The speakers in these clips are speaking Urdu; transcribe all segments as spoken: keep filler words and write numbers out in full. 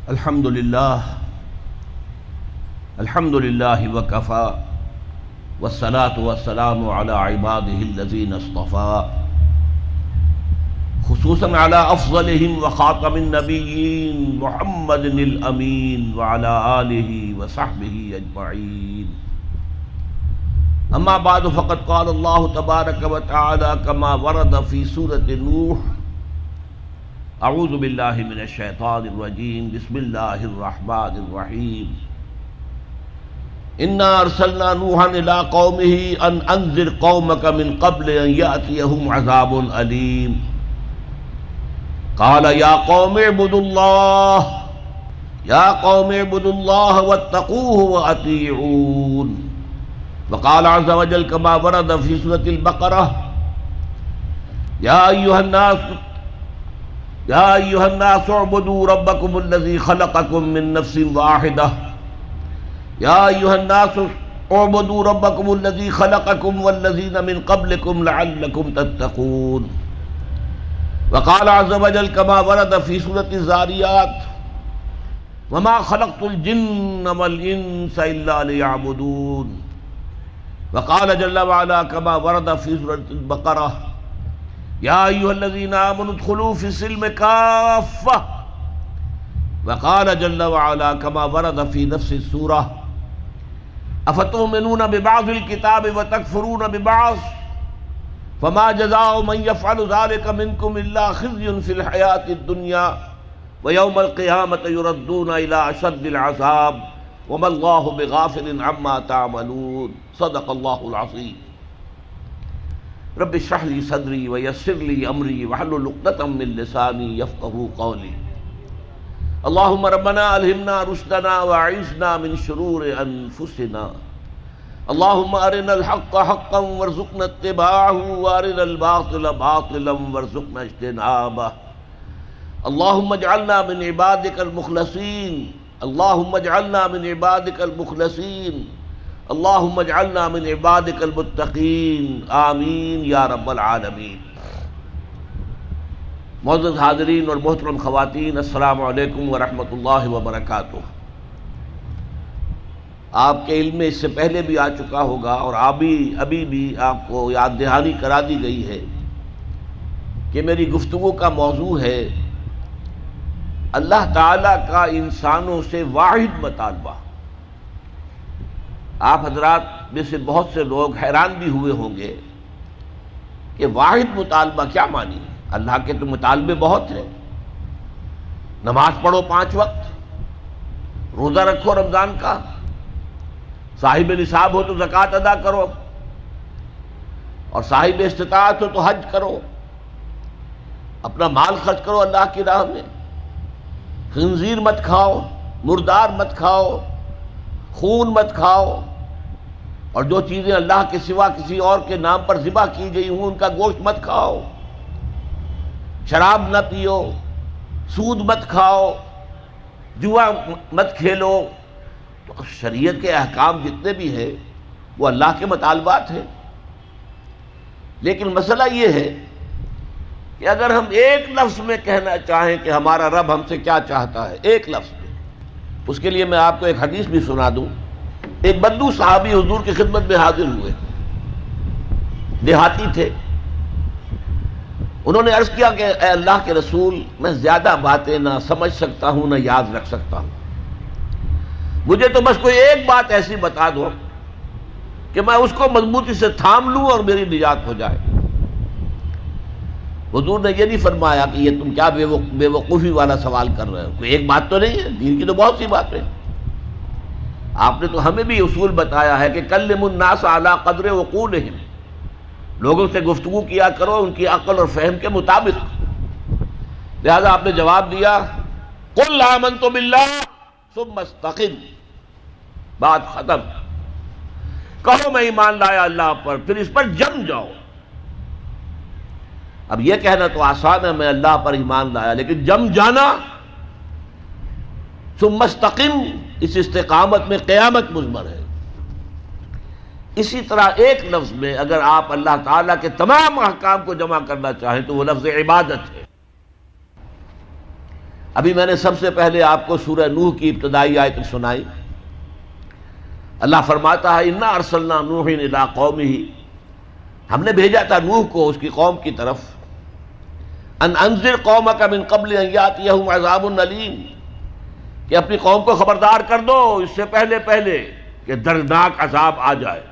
الحمد للہ الحمد للہ وکفی والصلاة والسلام علی عبادہ الذین اصطفی خصوصاً علی افضلہم وخاتم النبیین محمد الامین وعلی آلہ وصحبہ اجمعین. اما بعد فقد قال اللہ تبارک وتعالی کما ورد فی سورۃ نوح اعوذ باللہ من الشیطان الرجیم بسم اللہ الرحمن الرحیم. انا ارسلنا نوحا الى قومه ان انذر قومك من قبل ان یأتیہم عذاب علیم. قال یا قوم اعبدوا اللہ یا قوم اعبدوا اللہ واتقوہ واطیعون. وقال عز وجل كما ورد في سورة البقرة يا أيها الناس يا أيها الناس اعبدوا ربكم الذي خلقكم من نفس واحدة يا أيها الناس اعبدوا ربكم الذي خلقكم والذين من قبلكم لعلكم تتقون. وقال عز وجل كما ورد في سورة الذاريات وما خلقت الجن والإنس إلا ليعبدون. وقال جل وعلا كما ورد في سورة البقرة يا أيها الذين آمنوا ادخلوا في السلم كافة. وقال جل وعلا كما ورد في نفس السورة أفتؤمنون ببعض الكتاب وتكفرون ببعض فما جزاء من يفعل ذلك منكم إلا خزي في الحياة الدنيا ويوم القيامة يردون إلى أشد العذاب وما الله بغافل عما تعملون. صدق اللہ العظیم. رب اشرح لي صدری ويسر لي امری واحلل عقدۃ من لسانی یفقهوا قولی. اللهم ربنا الہمنا رشدنا واعذنا من شرور انفسنا. اللهم ارنا الحق حقا وارزقنا اتباعه وارنا الباطل باطلا وارزقنا اجتنابه. اللهم اجعلنا من عبادك المخلصين اللهم اجعلنا من عبادك المخلصين اللهم اجعلنا من عبادك المتقين آمین یا رب العالمین. معزز حاضرین اور محترم خواتین، السلام علیکم ورحمۃ اللہ وبرکاتہ. آپ کے علم میں اس سے پہلے بھی آ چکا ہوگا اور ابھی ابھی بھی آپ کو یاد دہانی کرا دی گئی ہے کہ میری گفتگو کا موضوع ہے اللہ تعالیٰ کا انسانوں سے واحد مطالبہ. آپ حضرات میں سے بہت سے لوگ حیران بھی ہوئے ہوں گے کہ واحد مطالبہ کیا مانی. اللہ کے تو مطالبے بہت ہیں. نماز پڑھو پانچ وقت، روزہ رکھو رمضان کا، صاحب نصاب ہو تو زکوٰۃ ادا کرو، اور صاحب استطاعت ہو تو حج کرو، اپنا مال خرچ کرو اللہ کی راہ میں، خنزیر مت کھاؤ، مردار مت کھاؤ، خون مت کھاؤ، اور جو چیزیں اللہ کے سوا کسی اور کے نام پر ذبح کی گئی ہوں ان کا گوشت مت کھاؤ، شراب نہ پیو، سود مت کھاؤ، جوا مت کھیلو. تو شریعت کے احکام جتنے بھی ہیں وہ اللہ کے مطالبات ہیں. لیکن مسئلہ یہ ہے کہ اگر ہم ایک لفظ میں کہنا چاہیں کہ ہمارا رب ہم سے کیا چاہتا ہے، ایک لفظ میں، اس کے لیے میں آپ کو ایک حدیث بھی سنا دوں. ایک بدو صحابی حضور کی خدمت میں حاضر ہوئے، دیہاتی تھے. انہوں نے عرض کیا کہ اے اللہ کے رسول، میں زیادہ باتیں نہ سمجھ سکتا ہوں نہ یاد رکھ سکتا ہوں، مجھے تو بس کوئی ایک بات ایسی بتا دو کہ میں اس کو مضبوطی سے تھام لوں اور میری نجات ہو جائے. حضور نے یہ نہیں فرمایا کہ یہ تم کیا بے وقوفی والا سوال کر رہے ہو، کوئی ایک بات تو نہیں ہے، دین کی تو بہت سی باتیں. آپ نے تو ہمیں بھی اصول بتایا ہے کہ کلموا الناس علی قدر عقولہم، لوگوں سے گفتگو کیا کرو ان کی عقل اور فہم کے مطابق. لہذا آپ نے جواب دیا قل آمنت باللہ ثم استقم، بات ختم. کہو میں ایمان لایا اللہ پر، پھر اس پر جم جاؤ. اب یہ کہنا تو آسان ہے میں اللہ پر ایمان لایا، لیکن جم جانا، ثم استقم، اس استقامت میں قیامت مضمر ہے. اسی طرح ایک لفظ میں اگر آپ اللہ تعالیٰ کے تمام احکام کو جمع کرنا چاہیں تو وہ لفظ عبادت ہے. ابھی میں نے سب سے پہلے آپ کو سورہ نوح کی ابتدائی آیت سنائی. اللہ فرماتا ہے انا ارسلنا نوحا الی قومہ، ہم نے بھیجا تھا نوح کو اس کی قوم کی طرف، ان انذر قومک من قبل ان یاتیہم عذاب علیم، کہ اپنی قوم کو خبردار کر دو اس سے پہلے پہلے کہ دردناک عذاب آ جائے.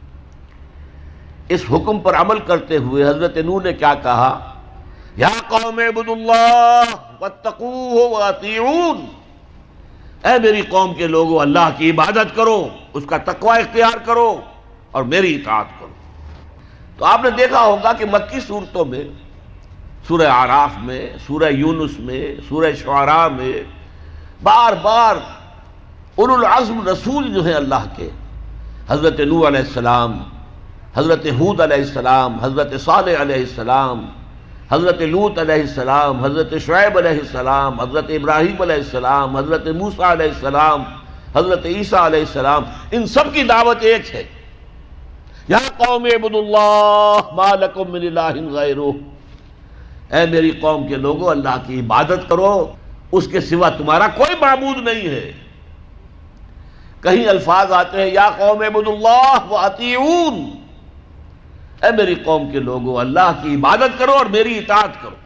اس حکم پر عمل کرتے ہوئے حضرت نوح نے کیا کہا؟ یا قوم اعبدوا اللہ واتقوہ واطیعون، اے میری قوم کے لوگوں اللہ کی عبادت کرو، اس کا تقوی اختیار کرو اور میری اطاعت کرو. تو آپ نے دیکھا ہوگا کہ مکی صورتوں میں، سورہ اعراف میں، سورہ یونس میں، سورہ شعراء میں بار بار اولو العزم رسول جو ہیں اللہ کے، حضرت نوح علیہ السلام، حضرت ہود علیہ السلام، حضرت صالح علیہ السلام، حضرت لوط علیہ السلام، حضرت شعیب علیہ السلام، حضرت ابراہیم علیہ السلام، حضرت موسیٰ علیہ السلام، حضرت عیسیٰ علیہ السلام، ان سب کی دعوت ایک ہے، یا قوم اعبدوا اللہ ما لکم من الہ غیرہ، اے میری قوم کے لوگوں اللہ کی عبادت کرو، اس کے سوا تمہارا کوئی معبود نہیں ہے. کہیں الفاظ آتے ہیں یا قوم اعبدوا اللہ واطیعون، اے میری قوم کے لوگوں اللہ کی عبادت کرو اور میری اطاعت کرو.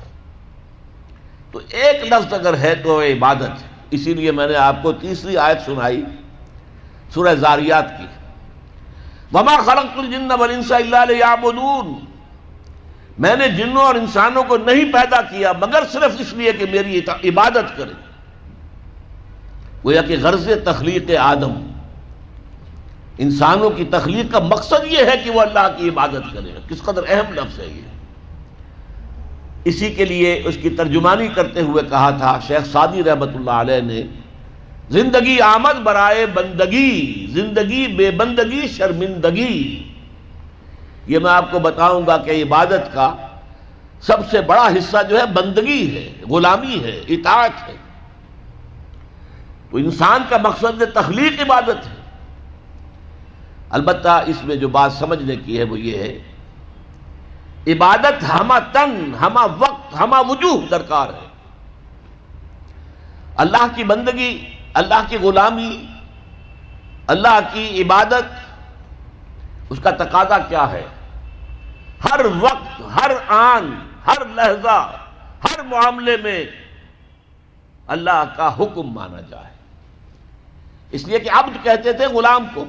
تو ایک لفظ اگر ہے تو عبادت. اسی لیے میں نے آپ کو تیسری آیت سنائی سورہ زاریات کی، وما خلقت الجن والانس الا لیعبدون، میں نے جنوں اور انسانوں کو نہیں پیدا کیا مگر صرف اس لیے کہ میری عبادت کریں. گویا کہ غرض تخلیق آدم، انسانوں کی تخلیق کا مقصد یہ ہے کہ وہ اللہ کی عبادت کریں. کس قدر اہم لفظ ہے یہ. اسی کے لیے اس کی ترجمانی کرتے ہوئے کہا تھا شیخ سعدی رحمۃ اللہ علیہ نے، زندگی آمد برائے بندگی، زندگی بے بندگی شرمندگی. یہ میں آپ کو بتاؤں گا کہ عبادت کا سب سے بڑا حصہ جو ہے بندگی ہے، غلامی ہے، اطاعت ہے. تو انسان کا مقصد تخلیق عبادت ہے. البتہ اس میں جو بات سمجھنے کی ہے وہ یہ ہے، عبادت ہمہ تن، ہمہ وقت، ہمہ وجوہ درکار ہے. اللہ کی بندگی، اللہ کی غلامی، اللہ کی عبادت، اس کا تقاضا کیا ہے؟ ہر وقت، ہر آن، ہر لحظہ، ہر معاملے میں اللہ کا حکم مانا جائے. اس لیے کہ عبد کہتے تھے غلام کو.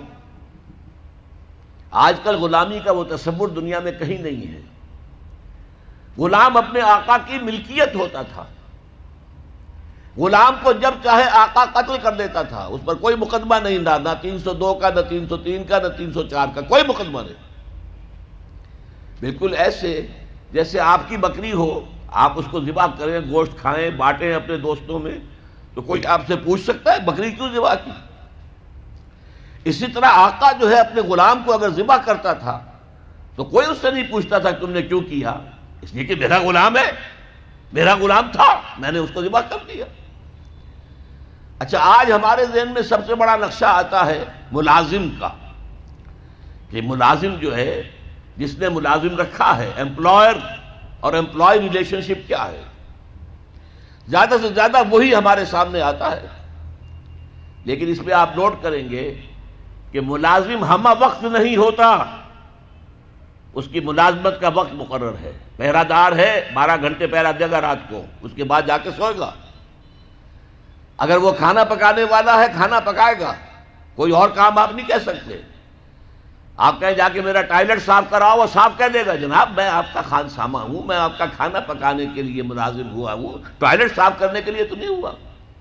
آج کل غلامی کا وہ تصور دنیا میں کہیں نہیں ہے. غلام اپنے آقا کی ملکیت ہوتا تھا. غلام کو جب چاہے آقا قتل کر دیتا تھا، اس پر کوئی مقدمہ نہیں تھا، نہ تین سو دو کا، نہ تین سو تین کا، نہ تین سو چار کا، کوئی مقدمہ نہیں. بالکل ایسے جیسے آپ کی بکری ہو، آپ اس کو ذبح کریں، گوشت کھائیں، بانٹیں اپنے دوستوں میں، تو کوئی آپ سے پوچھ سکتا ہے بکری کیوں ذبح کی؟ اسی طرح آقا جو ہے اپنے غلام کو اگر ذبح کرتا تھا تو کوئی اس سے نہیں پوچھتا تھا تم نے کیوں کیا، اس لیے کہ میرا غلام ہے، میرا غلام تھا، میں نے اس کو ذبح کر دیا. اچھا، آج ہمارے ذہن میں سب سے بڑا نقشہ آتا ہے ملازم کا، کہ ملازم جو ہے، جس نے ملازم رکھا ہے، امپلائر اور امپلائی ریلیشن شپ کیا ہے. زیادہ سے زیادہ وہی ہمارے سامنے آتا ہے. لیکن اس میں آپ نوٹ کریں گے کہ ملازم ہمہ وقت نہیں ہوتا، اس کی ملازمت کا وقت مقرر ہے. پہرہ دار ہے، بارہ گھنٹے پہرہ دے گا رات کو، اس کے بعد جا کے سوئے گا. اگر وہ کھانا پکانے والا ہے، کھانا پکائے گا، کوئی اور کام آپ نہیں کہہ سکتے. آپ کہیں جا کے میرا ٹائلٹ صاف کراؤ، وہ صاف کہہ دے گا جناب میں آپ کا خان سامہ ہوں، میں آپ کا کھانا پکانے کے لیے ملازم ہوا ہوں، ٹائلٹ صاف کرنے کے لیے تو نہیں ہوا.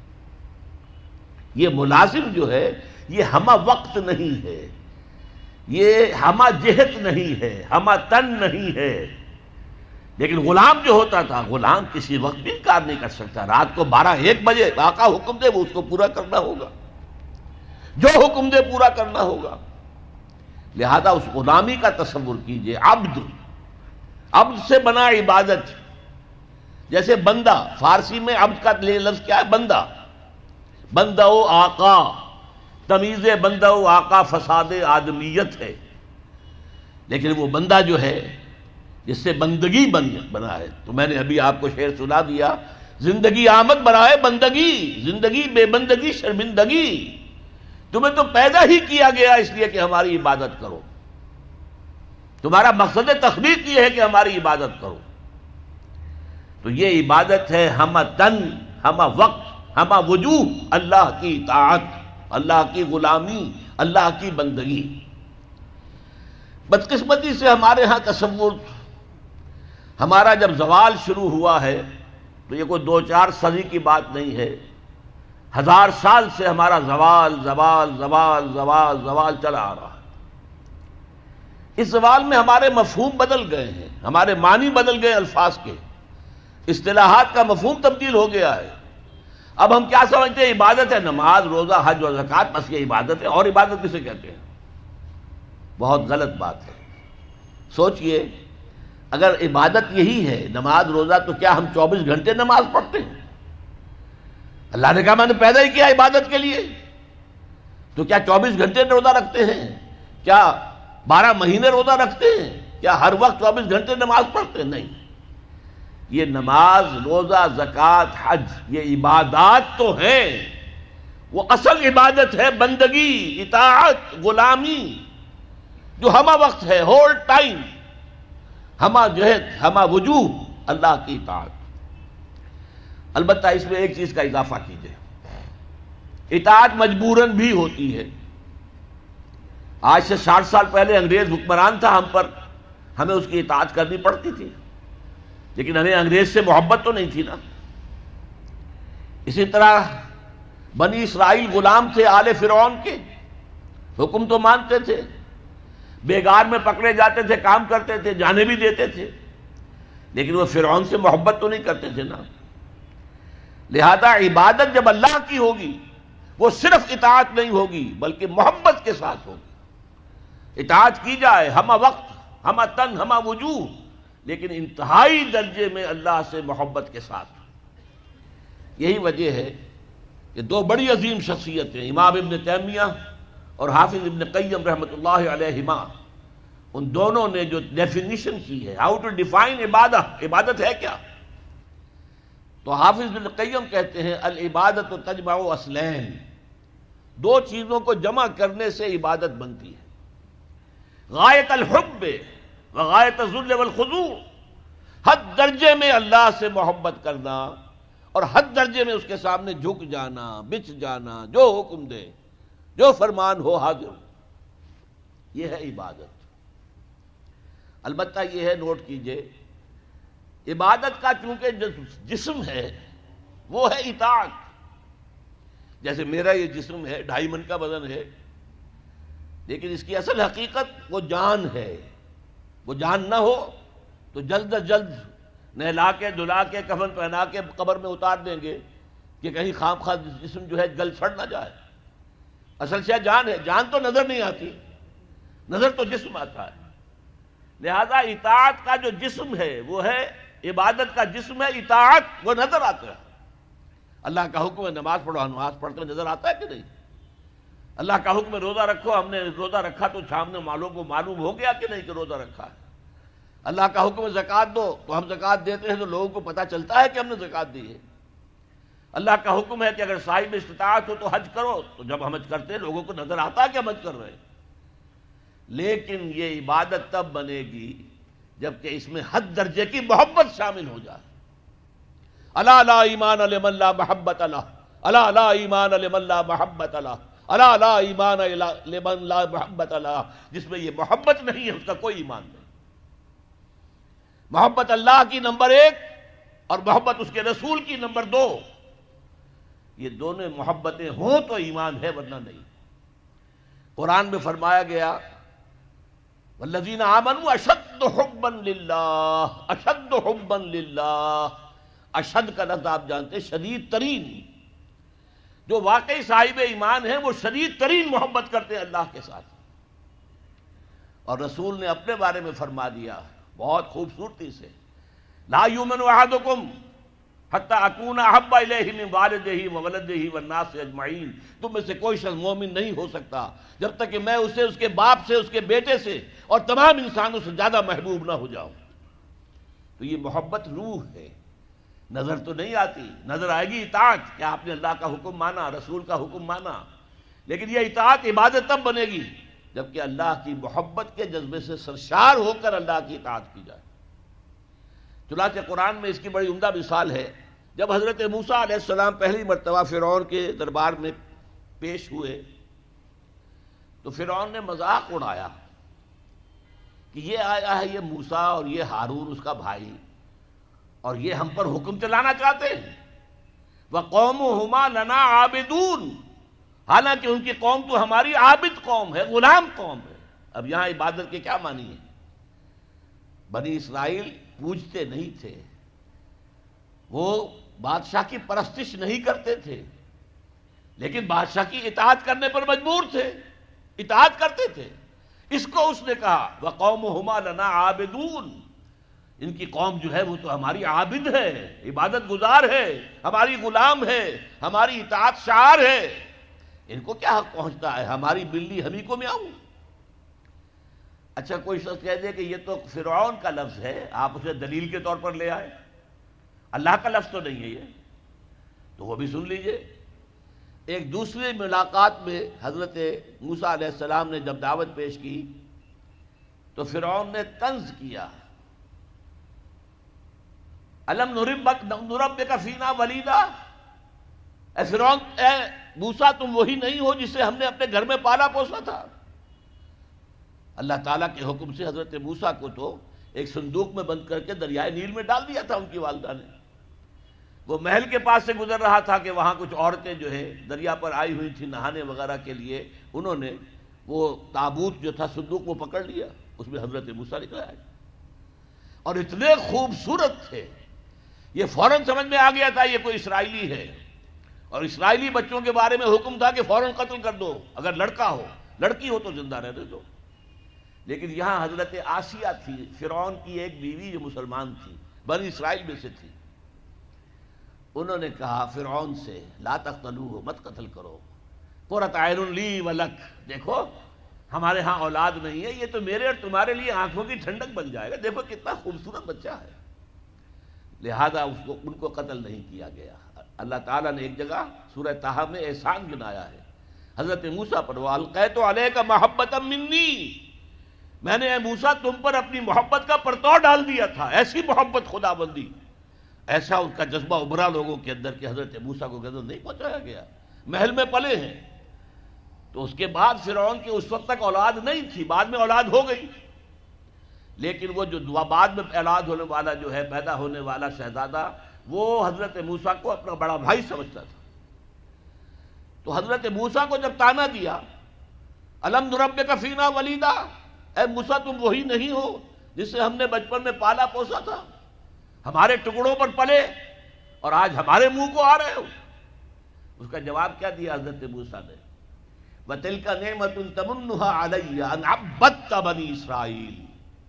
یہ ملازم جو ہے یہ ہمہ وقت نہیں ہے، یہ ہمہ جہت نہیں ہے، ہمہ تن نہیں ہے. لیکن غلام جو ہوتا تھا، غلام کسی وقت بھی انکار نہیں کر سکتا. رات کو بارہ ایک بجے آقا حکم دے وہ اس کو پورا کرنا ہوگا، جو حکم دے پورا کرنا ہوگا. لہذا اس غلامی کا تصور کیجئے. عبد، عبد سے بنا عبادت. جیسے بندہ، فارسی میں عبد کا لفظ کیا ہے؟ بندہ. بندہ و آقا، تمیز بندہ و آقا فساد آدمیت ہے. لیکن وہ بندہ جو ہے جس سے بندگی بن بنا ہے، تو میں نے ابھی آپ کو شعر سنا دیا، زندگی آمد برائے بندگی، زندگی بے بندگی شرمندگی۔ تمہیں تو پیدا ہی کیا گیا اس لیے کہ ہماری عبادت کرو، تمہارا مقصد تخلیق یہ ہے کہ ہماری عبادت کرو۔ تو یہ عبادت ہے ہمہ تن، ہمہ وقت، ہمہ وجوہ، اللہ کی اطاعت، اللہ کی غلامی، اللہ کی بندگی۔ بدقسمتی سے ہمارے ہاں تصور، ہمارا جب زوال شروع ہوا ہے تو یہ کوئی دو چار صدی کی بات نہیں ہے، ہزار سال سے ہمارا زوال زوال زوال زوال زوال چلا آ رہا ہے۔ اس زوال میں ہمارے مفہوم بدل گئے ہیں، ہمارے معنی بدل گئے، الفاظ کے، اصطلاحات کا مفہوم تبدیل ہو گیا ہے۔ اب ہم کیا سمجھتے ہیں؟ عبادت ہے نماز، روزہ، حج اور زکوٰۃ، بس یہ عبادت ہے، اور عبادت کسے کہتے ہیں؟ بہت غلط بات ہے۔ سوچئے، اگر عبادت یہی ہے نماز روزہ، تو کیا ہم چوبیس گھنٹے نماز پڑھتے ہیں؟ اللہ نے کہا میں نے پیدا ہی کیا عبادت کے لیے، تو کیا چوبیس گھنٹے روزہ رکھتے ہیں؟ کیا بارہ مہینے روزہ رکھتے ہیں؟ کیا ہر وقت چوبیس گھنٹے نماز پڑھتے ہیں؟ نہیں۔ یہ نماز، روزہ، زکوٰۃ، حج، یہ عبادات تو ہیں، وہ اصل عبادت ہے بندگی، اطاعت، غلامی، جو ہمہ وقت ہے، ہول ٹائم، ہمہ جہد، ہمہ وجوہ، اللہ کی اطاعت۔ البتہ اس میں ایک چیز کا اضافہ کیجئے، اطاعت مجبوراً بھی ہوتی ہے۔ آج سے ساٹھ سال پہلے انگریز حکمران تھا ہم پر، ہمیں اس کی اطاعت کرنی پڑتی تھی، لیکن ہمیں انگریز سے محبت تو نہیں تھی نا۔ اسی طرح بنی اسرائیل غلام تھے آل فرعون کے، حکم تو مانتے تھے، بیگار میں پکڑے جاتے تھے، کام کرتے تھے، جانے بھی دیتے تھے، لیکن وہ فرعون سے محبت تو نہیں کرتے تھے نا۔ لہذا عبادت جب اللہ کی ہوگی، وہ صرف اطاعت نہیں ہوگی بلکہ محبت کے ساتھ ہوگی۔ اطاعت کی جائے ہمہ وقت، ہمہ تن، ہمہ وجوہ، لیکن انتہائی درجے میں اللہ سے محبت کے ساتھ۔ یہی وجہ ہے کہ دو بڑی عظیم شخصیتیں، امام ابن تیمیہ اور حافظ ابن قیم رحمۃ اللہ علیہما، ان دونوں نے جو ڈیفینیشن کی ہے، ہاؤ ٹو ڈیفائن عبادت، عبادت ہے کیا، تو حافظ ابن قیم کہتے ہیں العبادت تجمع اصلین، دو چیزوں کو جمع کرنے سے عبادت بنتی ہے، غایت الحب وغایت الذل والخضوع، حد درجے میں اللہ سے محبت کرنا اور حد درجے میں اس کے سامنے جھک جانا، بچ جانا، جو حکم دے، جو فرمان ہو حاضر، یہ ہے عبادت۔ البتہ یہ ہے، نوٹ کیجئے، عبادت کا چونکہ جسم ہے وہ ہے اطاعت، جیسے میرا یہ جسم ہے، ڈھائی من کا وزن ہے، لیکن اس کی اصل حقیقت وہ جان ہے۔ وہ جان نہ ہو تو جلد از جلد نہلا کے دھلا کے کفن پہنا کے قبر میں اتار دیں گے کہ کہیں خام خواہ جسم جو ہے گل سڑ نہ جائے۔ اصل شے جان ہے، جان تو نظر نہیں آتی، نظر تو جسم آتا ہے۔ لہذا اطاعت کا جو جسم ہے وہ ہے، عبادت کا جسم ہے اطاعت، وہ نظر آتا ہے۔ اللہ کا حکم ہے نماز پڑھو، نماز پڑھتے نظر آتا ہے کہ نہیں؟ اللہ کا حکم ہے روزہ رکھو، ہم نے روزہ رکھا تو سامنے معلوم کو معلوم ہو گیا کہ نہیں کہ روزہ رکھا ہے۔ اللہ کا حکم ہے زکوٰۃ دو، تو ہم زکوٰۃ دیتے ہیں تو لوگوں کو پتہ چلتا ہے کہ ہم نے زکوٰۃ دی ہے۔ اللہ کا حکم ہے کہ اگر صاحب استطاعت ہو تو حج کرو، تو جب ہم حج کرتے ہیں لوگوں کو نظر آتا ہے کہ ہم حج کر رہے ہیں۔ لیکن یہ عبادت تب بنے گی جبکہ اس میں حد درجے کی محبت شامل ہو جائے۔ الا لا ایمان لمن لا محبت له، الا لا ایمان لمن لا محبت له، الا لا ایمان لمن لا محبت له، جس میں یہ محبت نہیں ہے اس کا کوئی ایمان نہیں۔ محبت اللہ کی نمبر ایک اور محبت اس کے رسول کی نمبر دو، یہ دونوں محبتیں ہوں تو ایمان ہے، ورنہ نہیں۔ قرآن میں فرمایا گیا والذین آمنوا اشد حبا للہ، اشد حبا للہ، اشد کا لفظ آپ جانتے ہیں شدید ترین، جو واقعی صاحب ایمان ہیں وہ شدید ترین محبت کرتے ہیں اللہ کے ساتھ۔ اور رسول نے اپنے بارے میں فرما دیا بہت خوبصورتی سے، لا یؤمن احدکم حتی اکون احب الیہ من والدہ وولدہ والناس اجمعین، تم میں سے کوئی شخص مومن نہیں ہو سکتا جب تک کہ میں اسے اس کے باپ سے، اس کے بیٹے سے اور تمام انسانوں سے زیادہ محبوب نہ ہو جاؤں۔ تو یہ محبت روح ہے، نظر تو نہیں آتی، نظر آئے گی اطاعت کہ آپ نے اللہ کا حکم مانا، رسول کا حکم مانا، لیکن یہ اطاعت عبادت تب بنے گی جبکہ اللہ کی محبت کے جذبے سے سرشار ہو کر اللہ کی اطاعت کی جائے۔ چنانچہ قرآن میں اس کی بڑی عمدہ مثال ہے، جب حضرت موسیٰ علیہ السلام پہلی مرتبہ فرعون کے دربار میں پیش ہوئے تو فرعون نے مذاق اڑایا کہ یہ آیا ہے یہ موسیٰ اور یہ ہارون اس کا بھائی، اور یہ ہم پر حکم چلانا چاہتے ہیں، وَقَوْمُهُمَا لَنَا عَابِدُونَ، حالانکہ ان کی قوم تو ہماری عابد قوم ہے، غلام قوم ہے۔ اب یہاں عبادت کے کیا معنی ہے؟ بنی اسرائیل پوجتے نہیں تھے، وہ بادشاہ کی پرستش نہیں کرتے تھے، لیکن بادشاہ کی اطاعت کرنے پر مجبور تھے، اطاعت کرتے تھے۔ اس کو اس نے کہا وَقَوْمُهُمَا لَنَا عَابِدُونَ، ان کی قوم جو ہے وہ تو ہماری عابد ہے، عبادت گزار ہے، ہماری غلام ہے، ہماری اطاعت شعار ہے، ان کو کیا حق پہنچتا ہے ہماری بلی ہمیں کو میاؤں۔ اچھا کوئی شخص کہہ دے کہ یہ تو فرعون کا لفظ ہے، آپ اسے دلیل کے طور پر لے آئے، اللہ کا لفظ تو نہیں ہے یہ، تو وہ بھی سن لیجئے۔ ایک دوسری ملاقات میں حضرت موسیٰ علیہ السلام نے جب دعوت پیش کی تو فرعون نے طنز کیا، الم نربک نربک فینا ولیدا، اے فرعون، اے موسیٰ تم وہی نہیں ہو جسے ہم نے اپنے گھر میں پالا پوسا تھا۔ اللہ تعالیٰ کے حکم سے حضرت موسیٰ کو تو ایک صندوق میں بند کر کے دریائے نیل میں ڈال دیا تھا ان کی والدہ نے۔ وہ محل کے پاس سے گزر رہا تھا کہ وہاں کچھ عورتیں جو ہے دریا پر آئی ہوئی تھیں نہانے وغیرہ کے لیے، انہوں نے وہ تابوت جو تھا صندوق وہ پکڑ لیا، اس میں حضرت موسیٰ نکلا ہے، اور اتنے خوبصورت تھے یہ فوراً سمجھ میں آ گیا تھا یہ کوئی اسرائیلی ہے، اور اسرائیلی بچوں کے بارے میں حکم تھا کہ فوراً قتل کر دو، اگر لڑکا ہو، لڑکی ہو تو زندہ رہنے دو۔ لیکن یہاں حضرت آسیہ تھی، فرعون کی ایک بیوی جو مسلمان تھی، بنی اسرائیل میں سے تھی، انہوں نے کہا فرعون سے لا تقتلوہ، مت قتل کرو، قرۃ عین لی ولک، دیکھو ہمارے ہاں اولاد نہیں ہے، یہ تو میرے اور تمہارے لیے آنکھوں کی ٹھنڈک بن جائے گا، دیکھو کتنا خوبصورت بچہ ہے، لہذا اس کو ان کو قتل نہیں کیا گیا۔ اللہ تعالیٰ نے ایک جگہ سورہ طٰہٰ میں احسان گنایا ہے حضرت موسیٰ پر، وَأَلْقَيْتُ عَلَيْكَ مَحَبَّةً مِّنِّي، میں نے اے موسیٰ تم پر اپنی محبت کا پرتو ڈال دیا تھا، ایسی محبت خدا بندی، ایسا ان کا جذبہ ابھرا لوگوں کے اندر کہ حضرت موسیٰ کو غضب نہیں پہنچایا گیا، محل میں پلے ہیں۔ تو اس کے بعد فرعون کی اس وقت تک اولاد نہیں تھی، بعد میں اولاد ہو گئی، لیکن وہ جو بعد میں اولاد ہونے والا جو ہے پیدا ہونے والا شہزادہ، وہ حضرت موسیٰ کو اپنا بڑا بھائی سمجھتا تھا۔ تو حضرت موسیٰ کو جب تانا دیا الم نربک فینا ولیدا، اے موسیٰ تم وہی نہیں ہو جس سے ہم نے بچپن میں پالا پوسا تھا، ہمارے ٹکڑوں پر پلے اور آج ہمارے منہ کو آ رہے ہو۔ اس کا جواب کیا دیا حضرت موسیٰ نے، وَتِلْكَ نِعْمَةٌ تَمُنُّهَا عَلَيَّ أَنْ عَبَّدْتَ بَنِي إِسْرَائِيلَ،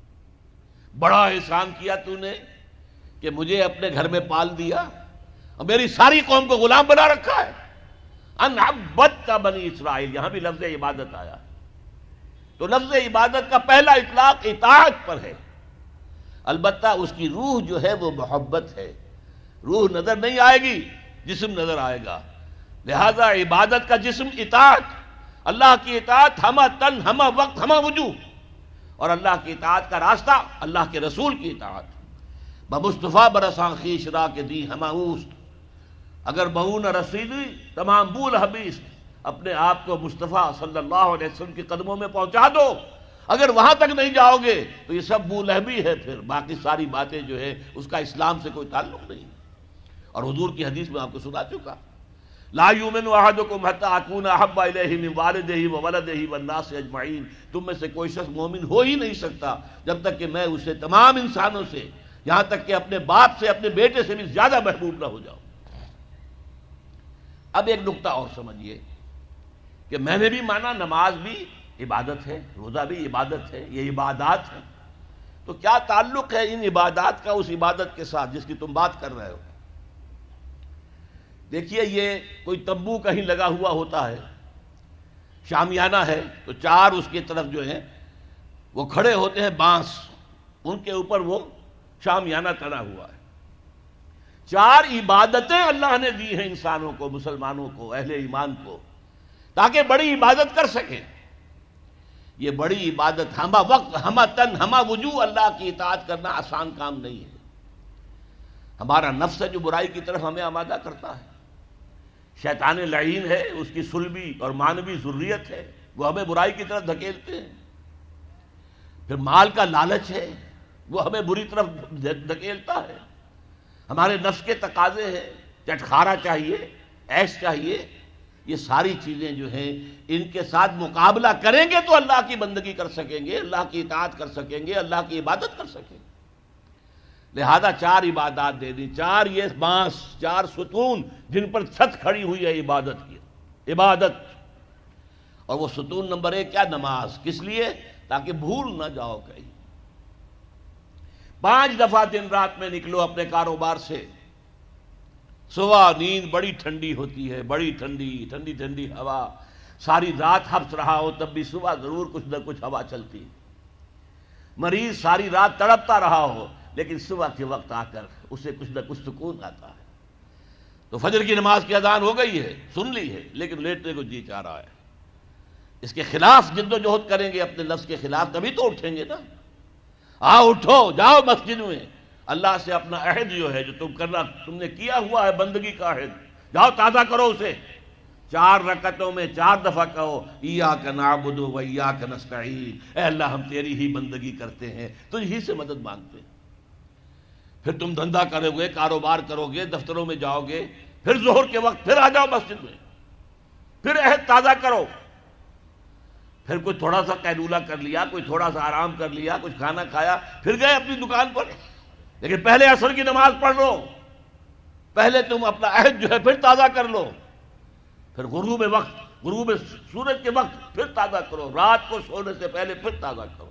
بڑا احسان کیا تو نے کہ مجھے اپنے گھر میں پال دیا اور میری ساری قوم کو غلام بنا رکھا ہے۔ ان عبدت بنی اسرائیل، یہاں بھی لفظ عبادت آیا، تو لفظ عبادت کا پہلا اطلاق اطاعت پر ہے، البتہ اس کی روح جو ہے وہ محبت ہے، روح نظر نہیں آئے گی، جسم نظر آئے گا، لہذا عبادت کا جسم اطاعت، اللہ کی اطاعت ہمہ تن ہمہ وقت ہمہ وجوہ، اور اللہ کی اطاعت کا راستہ اللہ کے رسول کی اطاعت۔ بمصطفیٰ برساں خیش را کے دی ہمہ اوست، اگر بہو نہ رسیدی تمام بول حبیث، اپنے آپ کو مصطفیٰ صلی اللہ علیہ وسلم کے قدموں میں پہنچا دو، اگر وہاں تک نہیں جاؤ گے تو یہ سب بو لہبی ہے، پھر باقی ساری باتیں جو ہے اس کا اسلام سے کوئی تعلق نہیں۔ اور حضور کی حدیث میں آپ کو سنا چکا، لا یؤمن احدکم حتی اکون احب الیہ من والدہ وولدہ والناس اجمعین، تم میں سے کوئی شخص مومن ہو ہی نہیں سکتا جب تک کہ میں اسے تمام انسانوں سے، یہاں تک کہ اپنے باپ سے اپنے بیٹے سے بھی زیادہ محبوب نہ ہو جاؤ۔ اب ایک نقطہ اور سمجھیے کہ میں نے بھی مانا نماز بھی عبادت ہے، روزہ بھی عبادت ہے، یہ عبادات ہے، تو کیا تعلق ہے ان عبادات کا اس عبادت کے ساتھ جس کی تم بات کر رہے ہو؟ دیکھیے یہ کوئی تمبو کہیں لگا ہوا ہوتا ہے، شامیانہ ہے، تو چار اس کی طرف جو ہیں وہ کھڑے ہوتے ہیں بانس، ان کے اوپر وہ شامیانہ تنا ہوا ہے، چار عبادتیں اللہ نے دی ہیں انسانوں کو، مسلمانوں کو، اہل ایمان کو، تاکہ بڑی عبادت کر سکیں۔ یہ بڑی عبادت ہمہ وقت، ہمہ تن، ہمہ وجوہ اللہ کی اطاعت کرنا آسان کام نہیں ہے۔ ہمارا نفس ہے جو برائی کی طرف ہمیں آمادہ کرتا ہے، شیطان لعین ہے، اس کی صلبی اور مانوی ذریت ہے، وہ ہمیں برائی کی طرف دھکیلتے ہیں۔ پھر مال کا لالچ ہے، وہ ہمیں بری طرف دھکیلتا ہے۔ ہمارے نفس کے تقاضے ہیں، چٹخارا چاہیے، عیش چاہیے، یہ ساری چیزیں جو ہیں ان کے ساتھ مقابلہ کریں گے تو اللہ کی بندگی کر سکیں گے، اللہ کی اطاعت کر سکیں گے، اللہ کی عبادت کر سکیں گے۔ لہذا چار عبادات دے دی، چار یہ بانس، چار ستون جن پر چھت کھڑی ہوئی ہے عبادت کی، عبادت۔ اور وہ ستون نمبر ایک کیا؟ نماز۔ کس لیے؟ تاکہ بھول نہ جاؤ کہیں۔ پانچ دفعہ دن رات میں نکلو اپنے کاروبار سے، صبح نیند بڑی ٹھنڈی ہوتی ہے، بڑی ٹھنڈی ٹھنڈی ٹھنڈی ہوا، ساری رات ہفس رہا ہو تب بھی صبح ضرور کچھ نہ کچھ ہوا چلتی۔ مریض ساری رات تڑپتا رہا ہو لیکن صبح کے وقت آ کر اسے کچھ نہ کچھ سکون آتا ہے۔ تو فجر کی نماز کی اذان ہو گئی ہے، سن لی ہے، لیکن لیٹنے کو جی چاہ رہا ہے۔ اس کے خلاف جد و جہد کریں گے، اپنے نفس کے خلاف، تبھی تو اٹھیں گے نا۔ آؤ اٹھو، جاؤ مسجد میں، اللہ سے اپنا عہد جو ہے جو تم کرنا تم نے کیا ہوا ہے بندگی کا عہد، جاؤ تازہ کرو اسے۔ چار رکعتوں میں چار دفعہ کہو ایاک نعبد و ایاک نستعین، اے اللہ ہم تیری ہی بندگی کرتے ہیں، تجھ ہی سے مدد مانگتے ہیں۔ پھر تم دھندا کرو گے، کاروبار کرو گے، دفتروں میں جاؤ گے، پھر ظہر کے وقت پھر آ جاؤ مسجد میں، پھر عہد تازہ کرو۔ پھر کوئی تھوڑا سا قیلولہ کر لیا، کوئی تھوڑا سا آرام کر لیا، کچھ کھانا کھایا، پھر گئے اپنی دکان پر، لیکن پہلے عصر کی نماز پڑھ لو، پہلے تم اپنا عہد جو ہے پھر تازہ کر لو، پھر غروب وقت، غروب سورج کے وقت پھر تازہ کرو، رات کو سونے سے پہلے پھر تازہ کرو۔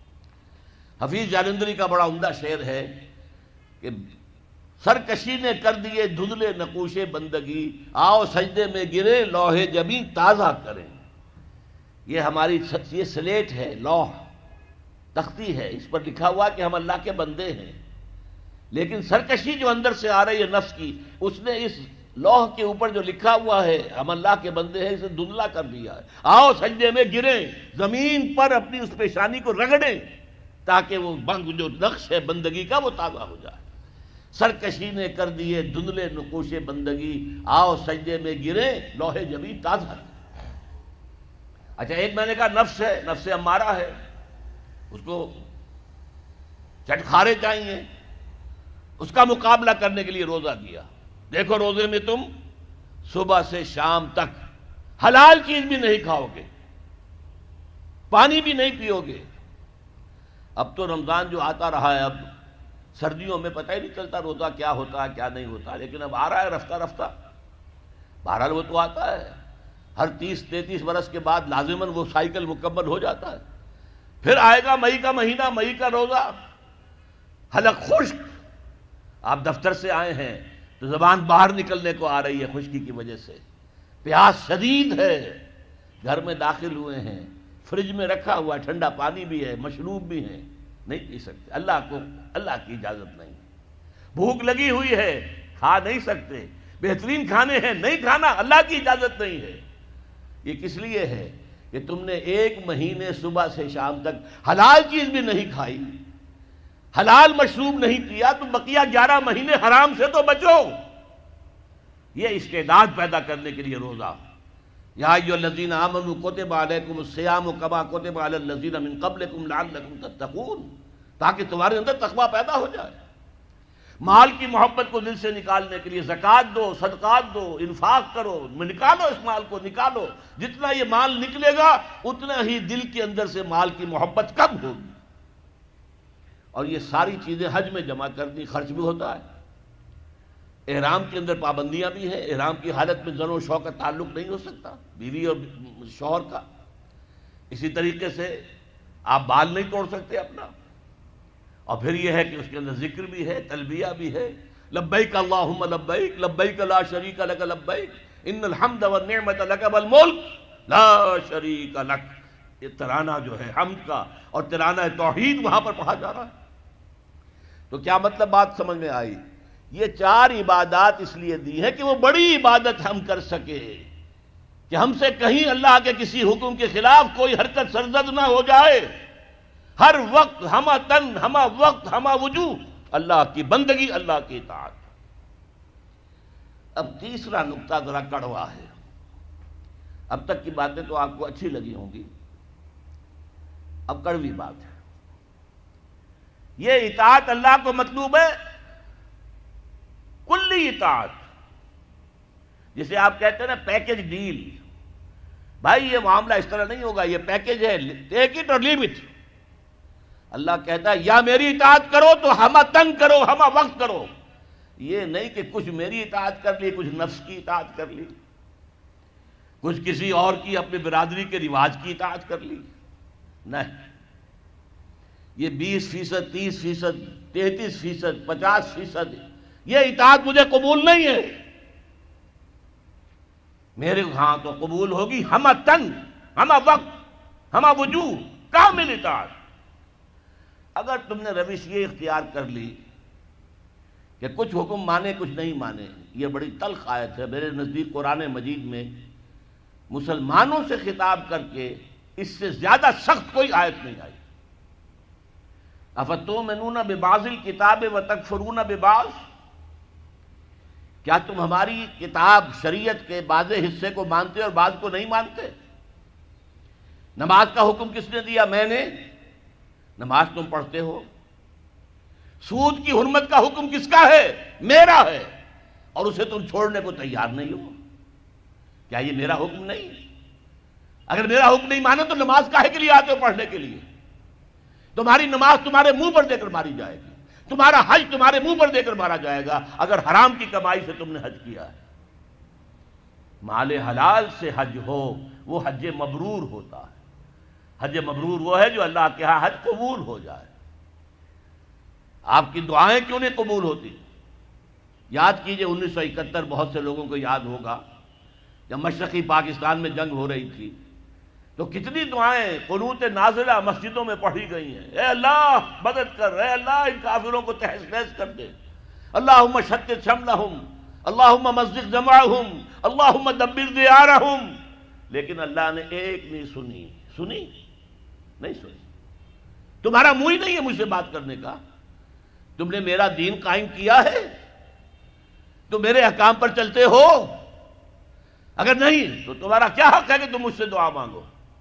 حفیظ جالندری کا بڑا عمدہ شعر ہے کہ سرکشی نے کر دیے دھندلے نقوش بندگی، آؤ سجدے میں گرے لوح جبیں تازہ کریں۔ یہ ہماری یہ سلیٹ ہے، لوح تختی ہے، اس پر لکھا ہوا کہ ہم اللہ کے بندے ہیں، لیکن سرکشی جو اندر سے آ رہی ہے نفس کی، اس نے اس لوح کے اوپر جو لکھا ہوا ہے ہم اللہ کے بندے ہیں اسے دھندلا کر دیا ہے۔ آؤ سجدے میں گریں، زمین پر اپنی اس پیشانی کو رگڑیں تاکہ وہ بنگ جو نقش ہے بندگی کا وہ تازہ ہو جائے۔ سرکشی نے کر دیے دھندلے نقوش بندگی، آؤ سجدے میں گریں لوح جبیں تازہ۔ اچھا، ایک میں نے کہا نفس ہے، نفس امارہ ہے، اس کو چٹخارے چاہیے، اس کا مقابلہ کرنے کے لیے روزہ دیا۔ دیکھو روزے میں تم صبح سے شام تک حلال چیز بھی نہیں کھاؤ گے، پانی بھی نہیں پیو گے۔ اب تو رمضان جو آتا رہا ہے، اب سردیوں میں پتہ ہی نہیں چلتا روزہ کیا ہوتا ہے کیا نہیں ہوتا، لیکن اب آ رہا ہے رفتہ رفتہ، بہرحال وہ تو آتا ہے، ہر تیس تینتیس برس کے بعد لازماً وہ سائیکل مکمل ہو جاتا ہے۔ پھر آئے گا مئی کا مہینہ، مئی کا روزہ، حلق خشک، آپ دفتر سے آئے ہیں تو زبان باہر نکلنے کو آ رہی ہے خشکی کی وجہ سے، پیاس شدید ہے، گھر میں داخل ہوئے ہیں، فریج میں رکھا ہوا ٹھنڈا پانی بھی ہے، مشروب بھی ہے، نہیں پی سکتے، اللہ کو اللہ کی اجازت نہیں۔ بھوک لگی ہوئی ہے، کھا نہیں سکتے، بہترین کھانے ہیں، نہیں کھانا، اللہ کی اجازت نہیں ہے۔ یہ کس لیے ہے کہ تم نے ایک مہینے صبح سے شام تک حلال چیز بھی نہیں کھائی، حلال مشروب نہیں پیا، تو بقیہ گیارہ مہینے حرام سے تو بچو۔ یہ استعداد پیدا کرنے کے لیے روزہ۔ یا ایھا الذین آمنوا کتب علیکم الصیام کما کتب علی الذین من قبلکم لعلکم تتقون، تاکہ تمہارے اندر تقویٰ پیدا ہو جائے۔ مال کی محبت کو دل سے نکالنے کے لیے زکوٰۃ دو، صدقات دو، انفاق کرو، نکالو اس مال کو، نکالو، جتنا یہ مال نکلے گا اتنا ہی دل کے اندر سے مال کی محبت کم ہوگی۔ اور یہ ساری چیزیں حج میں جمع کرنی، خرچ بھی ہوتا ہے، احرام کے اندر پابندیاں بھی ہیں، احرام کی حالت میں زن و شوہر کا تعلق نہیں ہو سکتا، بیوی اور شوہر کا۔ اسی طریقے سے آپ بال نہیں توڑ سکتے اپنا، اور پھر یہ ہے کہ اس کے اندر ذکر بھی ہے، تلبیہ بھی ہے، لبیک اللہم لبیک لبیک لا شریک لک لبیک ان الحمد والنعمت لک والملک لا شریک لک۔ یہ ترانہ جو ہے حمد کا اور ترانہ توحید وہاں پر پڑھا جا رہا ہے۔ تو کیا مطلب بات سمجھ میں آئی؟ یہ چار عبادات اس لیے دی ہیں کہ وہ بڑی عبادت ہم کر سکے، کہ ہم سے کہیں اللہ کے کسی حکم کے خلاف کوئی حرکت سرزد نہ ہو جائے، ہر وقت ہمہ تن ہمہ وقت ہمہ وجوہ اللہ کی بندگی، اللہ کی اطاعت۔ اب تیسرا نقطہ ذرا کڑوا ہے، اب تک کی باتیں تو آپ کو اچھی لگی ہوں گی، اب کڑوی بات ہے۔ یہ اطاعت اللہ کو مطلوب ہے کلی اطاعت، جسے آپ کہتے ہیں نا پیکج ڈیل۔ بھائی یہ معاملہ اس طرح نہیں ہوگا، یہ پیکج ہے، ٹیک اٹ اور لیو اٹ۔ اللہ کہتا ہے یا میری اطاعت کرو تو ہمہ تنگ کرو، ہمہ وقت کرو، یہ نہیں کہ کچھ میری اطاعت کر لی، کچھ نفس کی اطاعت کر لی، کچھ کسی اور کی اپنی برادری کے رواج کی اطاعت کر لی، نہیں۔ یہ بیس فیصد، تیس فیصد، تینتیس فیصد، پچاس فیصد یہ اطاعت مجھے قبول نہیں ہے۔ میرے ہاں تو قبول ہوگی ہمہ تن ہمہ وقت ہمہ وجوہ کامل اطاعت۔ اگر تم نے روش یہ اختیار کر لی کہ کچھ حکم مانے کچھ نہیں مانے، یہ بڑی تلخ آیت ہے میرے نزدیک قرآن مجید میں مسلمانوں سے خطاب کر کے اس سے زیادہ سخت کوئی آیت نہیں آئی۔ افتؤمنون ببعض الکتاب وتکفرون ببعض، کیا تم ہماری کتاب شریعت کے بعض حصے کو مانتے اور بعض کو نہیں مانتے؟ نماز کا حکم کس نے دیا؟ میں نے۔ نماز تم پڑھتے ہو۔ سود کی حرمت کا حکم کس کا ہے؟ میرا ہے، اور اسے تم چھوڑنے کو تیار نہیں ہو۔ کیا یہ میرا حکم نہیں؟ اگر میرا حکم نہیں مانے تو نماز کاہے کے لیے آتے ہو؟ پڑھنے کے لیے۔ تمہاری نماز تمہارے منہ پر دے کر ماری جائے گی، تمہارا حج تمہارے منہ پر دے کر مارا جائے گا اگر حرام کی کمائی سے تم نے حج کیا ہے۔ مال حلال سے حج ہو وہ حج مبرور ہوتا ہے۔ حج مبرور وہ ہے جو اللہ کے ہاں حج قبول ہو جائے۔ آپ کی دعائیں کیوں نہیں قبول ہوتی؟ یاد کیجئے انیس سو اکہتر، بہت سے لوگوں کو یاد ہوگا، جب مشرقی پاکستان میں جنگ ہو رہی تھی تو کتنی دعائیں قنوت نازلہ مسجدوں میں پڑھی گئی ہیں۔ اے اللہ مدد کر، اے اللہ ان کافروں کو تہس نہس کر دے، اللہم شتت شملہم، اللہم مزق جمعہم، اللہم دبر دیارہم۔ لیکن اللہ نے ایک نہیں سنی، سنی نہیں سنی۔ تمہارا منہ ہی نہیں ہے مجھ سے بات کرنے کا۔ تم نے میرا دین قائم کیا ہے؟ تم میرے احکام پر چلتے ہو؟ اگر نہیں تو تمہارا کیا حق ہے کہ تم مجھ سے دعا مانگو؟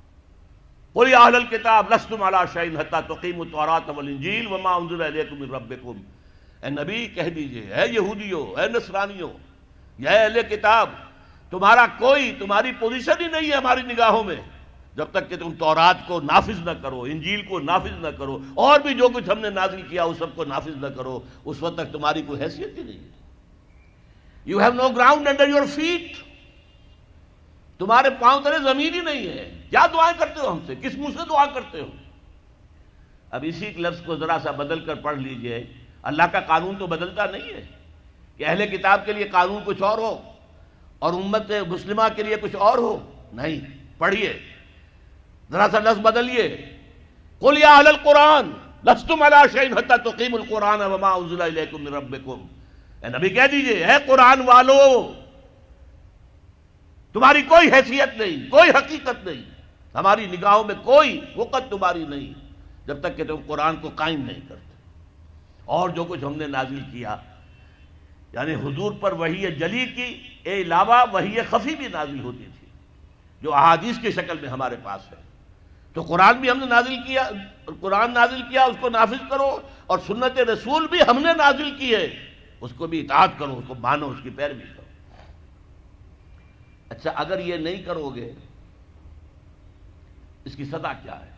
قل یا اہل الکتاب لستم علی شیء حتی تقیموا التوراۃ والانجیل وما انزل الیکم من ربکم۔ اے نبی کہہ دیجئے، اے یہودیوں، اے نصرانیوں، یا اے اہل کتاب، تمہارا کوئی تمہاری پوزیشن ہی نہیں ہے ہماری نگاہوں میں جب تک کہ تم تورات کو نافذ نہ کرو، انجیل کو نافذ نہ کرو، اور بھی جو کچھ ہم نے نازل کیا اس سب کو نافذ نہ کرو، اس وقت تک تمہاری کوئی حیثیت ہی نہیں ہے۔ You have no ground under your feet, تمہارے پاؤں تلے زمین ہی نہیں ہے۔ کیا دعائیں کرتے ہو ہم سے؟ کس منہ سے دعا کرتے ہو؟ اب اسی لفظ کو ذرا سا بدل کر پڑھ لیجئے۔ اللہ کا قانون تو بدلتا نہیں ہے کہ اہل کتاب کے لیے قانون کچھ اور ہو اور امت مسلمہ کے لیے کچھ اور ہو، نہیں۔ پڑھیے ذرا سا لفظ بدلیے، قل یا اہل القرآن لستم علی شیء حتی تقیموا القرآن وما انزل الیکم من ربکم۔ اے نبی کہہ دیجئے، اے قرآن والو، تمہاری کوئی حیثیت نہیں، کوئی حقیقت نہیں، ہماری نگاہوں میں کوئی وقت تمہاری نہیں جب تک کہ تم قرآن کو قائم نہیں کرتے۔ اور جو کچھ ہم نے نازل کیا، یعنی حضور پر وحی جلی کی اے علاوہ وحی خفی بھی نازل ہوتی تھی جو احادیث کی شکل میں ہمارے پاس ہے۔ تو قرآن بھی ہم نے نازل کیا، قرآن نازل کیا، اس کو نافذ کرو، اور سنت رسول بھی ہم نے نازل کی ہے، اس کو بھی اطاعت کرو، اس کو مانو، اس کی پیروی کرو۔ اچھا اگر یہ نہیں کرو گے اس کی سزا کیا ہے؟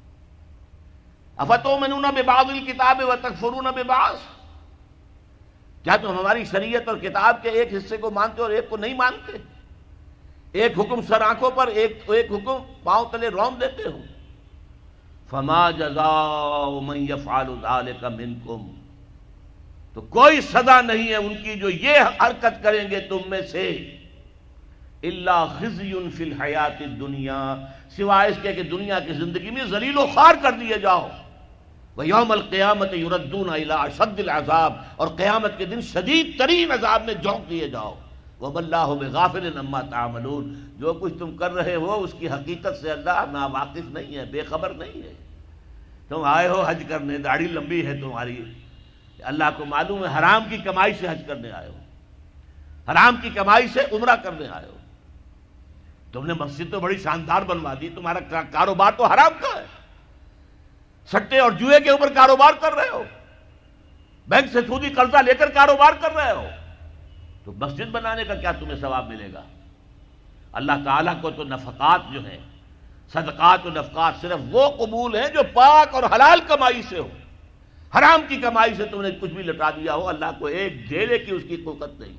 افتؤمنون ببعض الکتاب وتکفرون ببعض، کیا تم ہماری شریعت اور کتاب کے ایک حصے کو مانتے اور ایک کو نہیں مانتے؟ ایک حکم سر آنکھوں پر، ایک ایک حکم پاؤں تلے رون دیتے ہو۔ فما جزاء من یفعل ذلک منکم، تو کوئی سزا نہیں ہے ان کی جو یہ حرکت کریں گے تم میں سے، الا خزی فی الحیات الدنیا، سوائے اس کے کہ دنیا کی زندگی میں ذلیل و خوار کر دیے جاؤ۔ وَيَوْمَ الْقِيَامَةِ يُرَدُّونَ إِلَىٰ أَشَدِّ الْعَذَابِ، اور قیامت کے دن شدید ترین عذاب میں جھونک دیے جاؤ. وَمَا اللَّهُ بِغَافِلٍ عَمَّا تَعْمَلُونَ، جو کچھ تم کر رہے ہو اس کی حقیقت سے اللہ ناواقف نہیں ہے، بے خبر نہیں ہے. تم آئے ہو حج کرنے، داڑھی لمبی ہے تمہاری، اللہ کو معلوم ہے حرام کی کمائی سے حج کرنے آئے ہو، حرام کی کمائی سے عمرہ کرنے آئے ہو. تم نے مسجد تو بڑی شاندار بنوا دی، تمہارا کاروبار تو حرام کا ہے، سٹے اور جوئے کے اوپر کاروبار کر رہے ہو، بینک سے سودی قرضہ لے کر کاروبار کر رہے ہو، تو مسجد بنانے کا کیا تمہیں ثواب ملے گا؟ اللہ تعالیٰ کو تو نفقات جو ہیں، صدقات و نفقات صرف وہ قبول ہیں جو پاک اور حلال کمائی سے ہو. حرام کی کمائی سے تم نے کچھ بھی لٹا دیا ہو، اللہ کو ایک ڈھیلے کی اس کی قوت نہیں.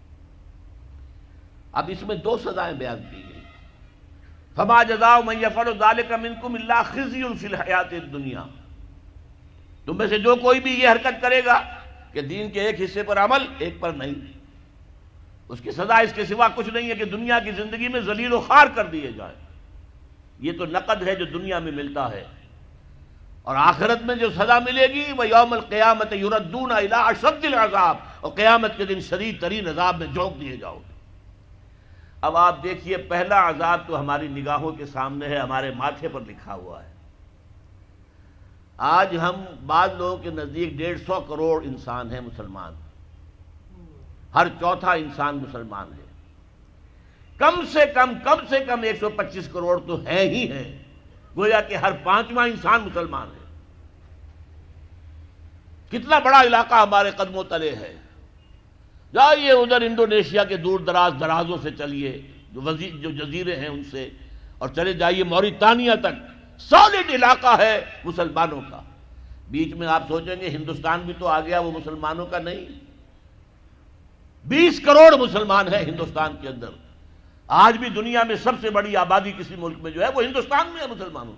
اب اس میں دو سزائیں بیان کی گئی. فما جزاء من يفعل ذلك منكم الا خزي في الحیات الدنیا، تم میں سے جو کوئی بھی یہ حرکت کرے گا کہ دین کے ایک حصے پر عمل ایک پر نہیں، اس کی سزا اس کے سوا کچھ نہیں ہے کہ دنیا کی زندگی میں ذلیل و خوار کر دیے جائے. یہ تو نقد ہے جو دنیا میں ملتا ہے، اور آخرت میں جو سزا ملے گی وہ یوم القیامت یردون الی اشد العذاب، اور قیامت کے دن شدید ترین عذاب میں جھونک دیے جاؤ گے. اب آپ دیکھیے، پہلا عذاب تو ہماری نگاہوں کے سامنے ہے، ہمارے ماتھے پر لکھا ہوا ہے. آج ہم بعض لوگوں کے نزدیک ڈیڑھ سو کروڑ انسان ہیں مسلمان، ہر چوتھا انسان مسلمان ہے. کم سے کم کم سے کم ایک سو پچیس کروڑ تو ہے ہی ہے، گویا کہ ہر پانچواں انسان مسلمان ہے. کتنا بڑا علاقہ ہمارے قدموں تلے ہے. جائیے ادھر انڈونیشیا کے دور دراز درازوں سے چلیے، جو وزیر جو جزیرے ہیں ان سے، اور چلے جائیے موریتانیہ تک، سالڈ علاقہ ہے مسلمانوں کا. بیچ میں آپ سوچیں گے ہندوستان بھی تو آ گیا، وہ مسلمانوں کا نہیں. بیس کروڑ مسلمان ہیں ہندوستان کے اندر. آج بھی دنیا میں سب سے بڑی آبادی کسی ملک میں جو ہے وہ ہندوستان میں ہے مسلمانوں.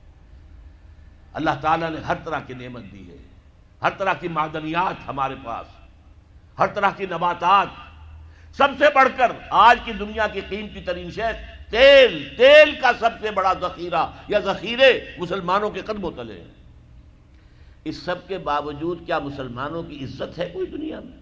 اللہ تعالیٰ نے ہر طرح کی نعمت دی ہے، ہر طرح کی معدنیات ہمارے پاس، ہر طرح کی نباتات. سب سے بڑھ کر آج کی دنیا کی قیمتی ترین شے تیل، تیل کا سب سے بڑا ذخیرہ یا ذخیرے مسلمانوں کے قدموں تلے ہیں. اس سب کے باوجود کیا مسلمانوں کی عزت ہے کوئی دنیا میں؟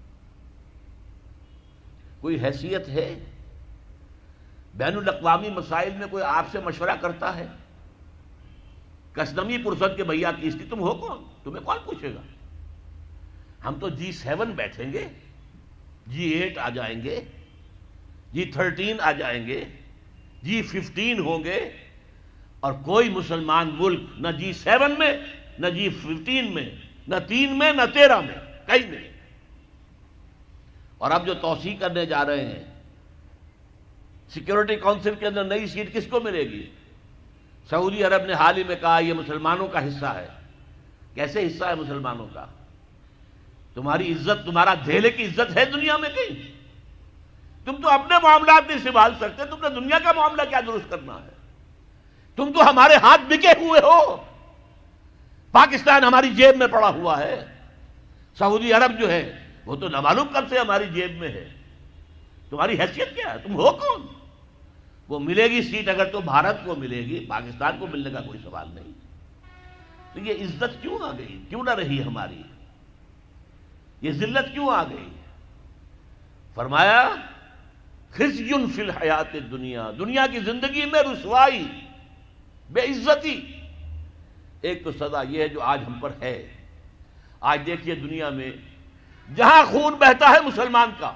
کوئی حیثیت ہے؟ بین الاقوامی مسائل میں کوئی آپ سے مشورہ کرتا ہے؟ کسنمی پرسد کے بھیا کیستی تم ہو کون؟ تمہیں کون پوچھے گا؟ ہم تو جی سیون بیٹھیں گے، جی ایٹ آ جائیں گے، جی تھرٹین آ جائیں گے، جی ففٹین ہوں گے، اور کوئی مسلمان ملک نہ جی سیون میں، نہ جی ففٹین میں، نہ تین میں، نہ تیرہ میں، کہیں نہیں. اور اب جو توسیع کرنے جا رہے ہیں سیکیورٹی کونسل کے اندر، نئی سیٹ کس کو ملے گی؟ سعودی عرب نے حال ہی میں کہا یہ مسلمانوں کا حصہ ہے. کیسے حصہ ہے مسلمانوں کا؟ تمہاری عزت، تمہارا دھیلے کی عزت ہے دنیا میں کہیں؟ تم تو اپنے معاملات نہیں سنبھال سکتے، تم نے دنیا کا معاملہ کیا درست کرنا ہے؟ تم تو ہمارے ہاتھ بکے ہوئے ہو. پاکستان ہماری جیب میں پڑا ہوا ہے، سعودی عرب جو ہے وہ تو نہ معلوم کب سے ہماری جیب میں ہے. تمہاری حیثیت کیا ہے؟ تم ہو کون؟ وہ ملے گی سیٹ اگر تو بھارت کو ملے گی، پاکستان کو ملنے کا کوئی سوال نہیں. تو یہ عزت کیوں آ گئی؟ کیوں نہ رہی ہماری؟ یہ ذلت کیوں آ گئی؟ فرمایا خزی فی الحیات الدنیا، دنیا کی زندگی میں رسوائی، بے عزتی. ایک تو سزا یہ ہے جو آج ہم پر ہے. آج دیکھیے دنیا میں جہاں خون بہتا ہے مسلمان کا،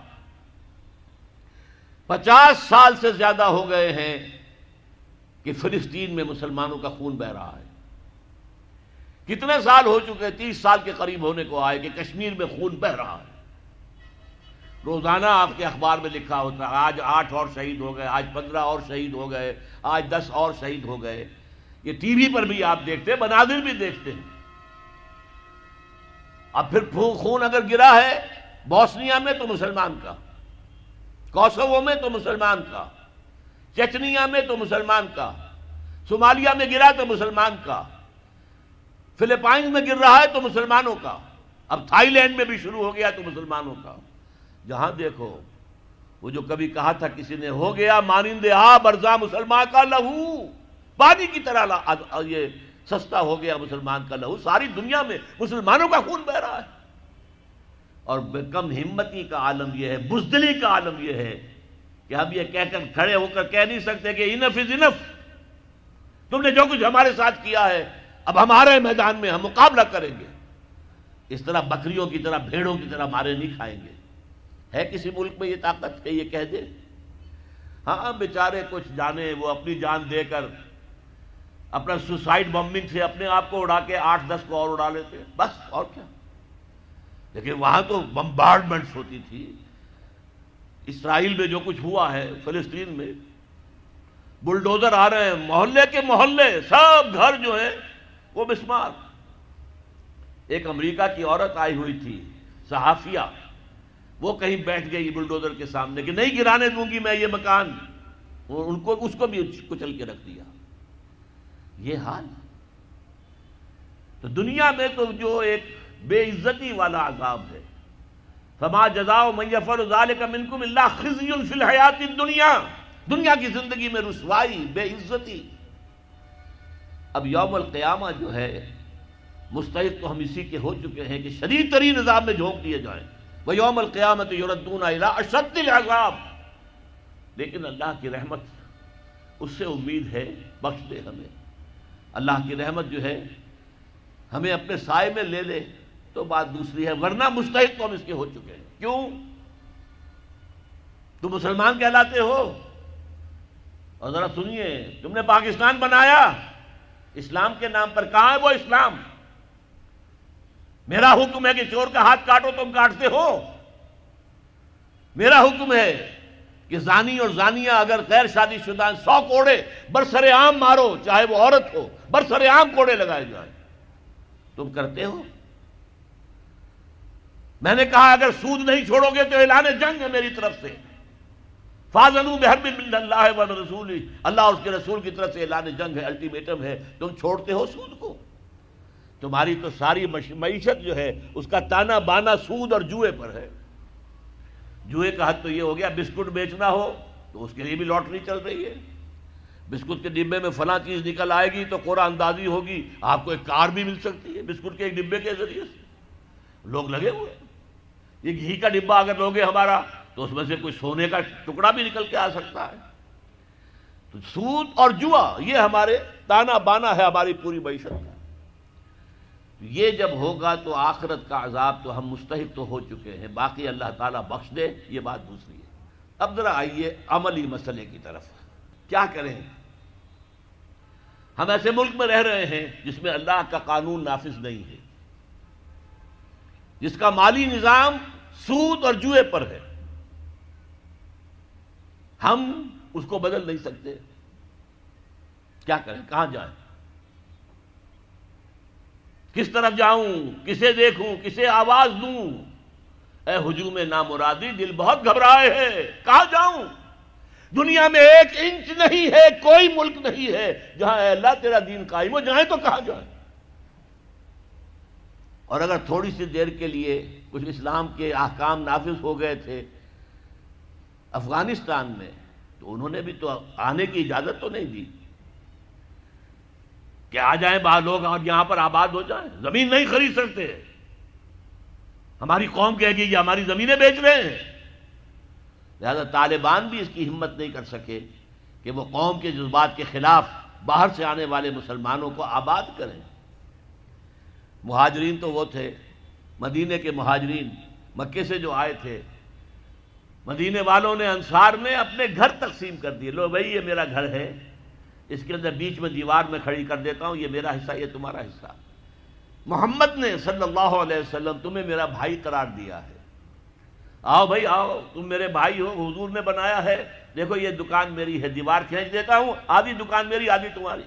پچاس سال سے زیادہ ہو گئے ہیں کہ فلسطین میں مسلمانوں کا خون بہ رہا ہے. کتنے سال ہو چکے؟ تیس سال کے قریب ہونے کو آئے کہ کشمیر میں خون بہ رہا ہے. روزانہ آپ کے اخبار میں لکھا ہوتا ہے آج آٹھ اور شہید ہو گئے، آج پندرہ اور شہید ہو گئے، آج دس اور شہید ہو گئے. یہ ٹی وی پر بھی آپ دیکھتے ہیں، مناظر بھی دیکھتے ہیں. اب پھر خون اگر گرا ہے بوسنیا میں تو مسلمان کا، کوسوو میں تو مسلمان کا، چچنیا میں تو مسلمان کا، صومالیہ میں گرا تو مسلمان کا، فلپائنز میں گر رہا ہے تو مسلمانوں کا، اب تھائی لینڈ میں بھی شروع ہو گیا تو مسلمانوں کا. جہاں دیکھو وہ جو کبھی کہا تھا کسی نے، ہو گیا مانند آب ارزاں مسلمان کا لہو، پانی کی طرح یہ سستا ہو گیا مسلمان کا لہو، ساری دنیا میں مسلمانوں کا خون بہ رہا ہے۔ اور کم ہمتی کا عالم یہ ہے، بزدلی کا عالم یہ ہے کہ ہم یہ کہہ کر کھڑے ہو کر کہہ نہیں سکتے کہ انف از انف، تم نے جو کچھ ہمارے ساتھ کیا ہے اب ہمارے میدان میں ہم مقابلہ کریں گے۔ اس طرح بکریوں کی طرح بھیڑوں کی طرح مارے نہیں کھائیں گے۔ ہے کسی ملک میں یہ طاقت کہ یہ کہہ دے؟ ہاں بیچارے کچھ جانے وہ اپنی جان دے کر اپنا سوسائڈ بمبنگ سے اپنے آپ کو اڑا کے آٹھ دس کو اور اڑا لیتے ہیں، بس اور کیا۔ لیکن وہاں تو بمبارڈمنٹس ہوتی تھی۔ اسرائیل میں جو کچھ ہوا ہے، فلسطین میں بلڈوزر آ رہے ہیں، محلے کے محلے سب گھر جو ہیں وہ مسمار۔ ایک امریکہ کی عورت آئی ہوئی تھی صحافیہ، وہ کہیں بیٹھ گئی بلڈوزر کے سامنے کہ نہیں گرانے دوں گی میں یہ مکان، ان کو اس کو بھی کچل کے رکھ دیا۔ یہ حال تو دنیا میں تو جو ایک بے عزتی والا عذاب ہے، فما جزاء من یفعل ذلک منکم الا خزی فی الحیات الدنیا، دنیا کی زندگی میں رسوائی، بے عزتی۔ اب یوم القیامہ جو ہے مستحق تو ہم اسی کے ہو چکے ہیں کہ شدید ترین عذاب میں جھونک دیے جائیں۔ وَيَوْمَ الْقِيَامَةِ يُرَدُّونَ إِلَىٰ أَشَدِّ الْعَذَابِ، لیکن اللہ کی رحمت، اس سے امید ہے بخش دے ہمیں۔ اللہ کی رحمت جو ہے ہمیں اپنے سائے میں لے لے تو بات دوسری ہے، ورنہ مستحق تو ہم اس کے ہو چکے ہیں۔ کیوں؟ تم مسلمان کہلاتے ہو، اور ذرا سنیے، تم نے پاکستان بنایا اسلام کے نام پر، کہاں ہے وہ اسلام؟ میرا حکم ہے کہ چور کا ہاتھ کاٹو، تم کاٹتے ہو۔ میرا حکم ہے کہ زانی اور زانیہ اگر غیر شادی شدہ سو کوڑے برسر عام مارو، چاہے وہ عورت ہو، برسر عام کوڑے لگائے جائیں، تم کرتے ہو۔ میں نے کہا اگر سود نہیں چھوڑو گے تو اعلان جنگ ہے میری طرف سے، فاذنوا بحرب من اللہ ورسولہ، اللہ اور اس کے رسول کی طرف سے اعلان جنگ ہے، الٹیمیٹم ہے۔ تم چھوڑتے ہو سود کو؟ تمہاری تو ساری معیشت جو ہے اس کا تانا بانا سود اور جوئے پر ہے۔ جوئے کا حد تو یہ ہو گیا بسکٹ بیچنا ہو تو اس کے لیے بھی لاٹری چل رہی ہے، بسکٹ کے ڈبے میں فلاں چیز نکل آئے گی تو قرآن اندازی ہوگی، آپ کو ایک کار بھی مل سکتی ہے بسکٹ کے ایک ڈبے کے ذریعے سے۔ لوگ لگے ہوئے، یہ گھی کا ڈبہ اگر لوگے ہمارا تو اس میں سے کوئی سونے کا ٹکڑا بھی نکل کے آ سکتا ہے۔ تو سود اور جوا یہ ہمارے تانا بانا ہے ہماری پوری معیشت کا۔ یہ جب ہوگا تو آخرت کا عذاب تو ہم مستحق تو ہو چکے ہیں، باقی اللہ تعالیٰ بخش دے یہ بات دوسری ہے۔ اب ذرا آئیے عملی مسئلے کی طرف، کیا کریں؟ ہم ایسے ملک میں رہ رہے ہیں جس میں اللہ کا قانون نافذ نہیں ہے، جس کا مالی نظام سود اور جوئے پر ہے، ہم اس کو بدل نہیں سکتے۔ کیا کریں؟ کہاں جائیں؟ کس طرف جاؤں؟ کسے دیکھوں؟ کسے آواز دوں؟ اے ہجوم نامرادی، دل بہت گھبرائے ہے، کہاں جاؤں؟ دنیا میں ایک انچ نہیں ہے، کوئی ملک نہیں ہے جہاں اے اللہ تیرا دین قائم ہو، جائیں تو کہاں جائیں؟ اور اگر تھوڑی سی دیر کے لیے کچھ اسلام کے احکام نافذ ہو گئے تھے افغانستان میں تو انہوں نے بھی تو آنے کی اجازت تو نہیں دی کہ آ جائیں باہر لوگ اور یہاں پر آباد ہو جائیں۔ زمین نہیں خرید سکتے، ہماری قوم کہے گی یہ ہماری زمینیں بیچ رہے ہیں۔ لہذا طالبان بھی اس کی ہمت نہیں کر سکے کہ وہ قوم کے جذبات کے خلاف باہر سے آنے والے مسلمانوں کو آباد کریں۔ مہاجرین تو وہ تھے، مدینے کے مہاجرین مکے سے جو آئے تھے، مدینے والوں نے، انصار نے اپنے گھر تقسیم کر دیے، لو بھائی یہ میرا گھر ہے، اس کے اندر بیچ میں دیوار میں کھڑی کر دیتا ہوں، یہ میرا حصہ، یہ تمہارا حصہ۔ محمد نے صلی اللہ علیہ وسلم تمہیں میرا بھائی قرار دیا ہے، آؤ بھائی آؤ، تم میرے بھائی ہو، حضور نے بنایا ہے، دیکھو یہ دکان میری ہے، دیوار کھینچ دیتا ہوں، آدھی دکان میری آدھی تمہاری۔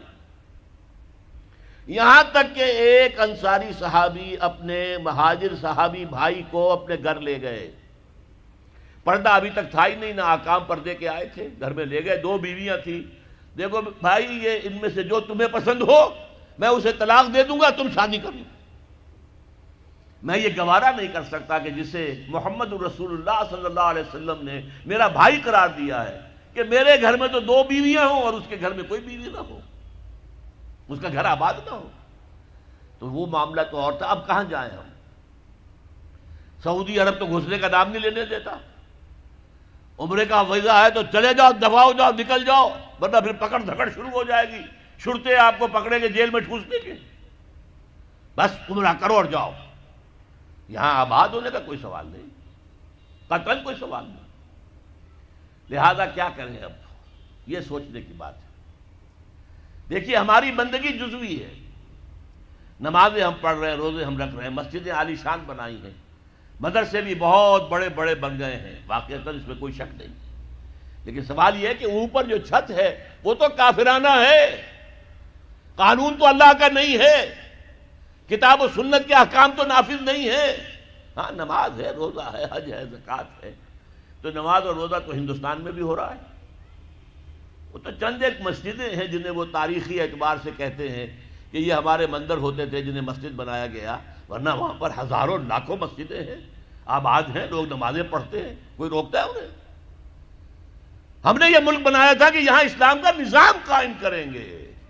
یہاں تک کہ ایک انصاری صحابی اپنے مہاجر صحابی بھائی کو اپنے گھر لے گئے، پردہ ابھی تک تھا ہی نہیں، نہ آکام پردے کے آئے تھے، گھر میں لے گئے، دو بیویاں تھیں، دیکھو بھائی یہ ان میں سے جو تمہیں پسند ہو میں اسے طلاق دے دوں گا، تم شادی کر لو۔ میں یہ گوارا نہیں کر سکتا کہ جسے محمد رسول اللہ صلی اللہ علیہ وسلم نے میرا بھائی قرار دیا ہے کہ میرے گھر میں تو دو بیویاں ہوں اور اس کے گھر میں کوئی بیوی نہ ہو۔ اس کا گھر آباد نہ ہو. تو وہ معاملہ تو اور تھا. اب کہاں جائیں ہم؟ سعودی عرب تو گھسنے کا نام نہیں لینے دیتا. عمرے کا ویزا ہے تو چلے جاؤ، دفاع ہو جاؤ، نکل جاؤ، ورنہ پھر پکڑ دھکڑ شروع ہو جائے گی. شرطے آپ کو پکڑیں گے، جیل میں ٹھوس دیں گے. بس عمرہ کرو اور جاؤ. یہاں آباد ہونے کا کوئی سوال نہیں، قطعاً کوئی سوال نہیں. لہذا کیا کریں اب؟ یہ سوچنے کی بات ہے. دیکھیے ہماری بندگی جزوی ہے. نمازیں ہم پڑھ رہے ہیں، روزے ہم رکھ رہے ہیں، مسجدیں عالی شان بنائی ہیں، مدرسے بھی بہت بڑے بڑے بن گئے ہیں، واقعتاً اس میں کوئی شک نہیں. لیکن سوال یہ ہے کہ اوپر جو چھت ہے وہ تو کافرانہ ہے. قانون تو اللہ کا نہیں ہے، کتاب و سنت کے احکام تو نافذ نہیں ہے. ہاں نماز ہے، روزہ ہے، حج ہے، زکوٰۃ ہے. تو نماز اور روزہ تو ہندوستان میں بھی ہو رہا ہے. وہ تو چند ایک مسجدیں ہیں جنہیں وہ تاریخی اعتبار سے کہتے ہیں کہ یہ ہمارے مندر ہوتے تھے جنہیں مسجد بنایا گیا، ورنہ وہاں پر ہزاروں لاکھوں مسجدیں ہیں، آباد ہیں، لوگ نمازیں پڑھتے ہیں. کوئی روکتا ہے انہیں؟ ہم نے یہ ملک بنایا تھا کہ یہاں اسلام کا نظام قائم کریں گے.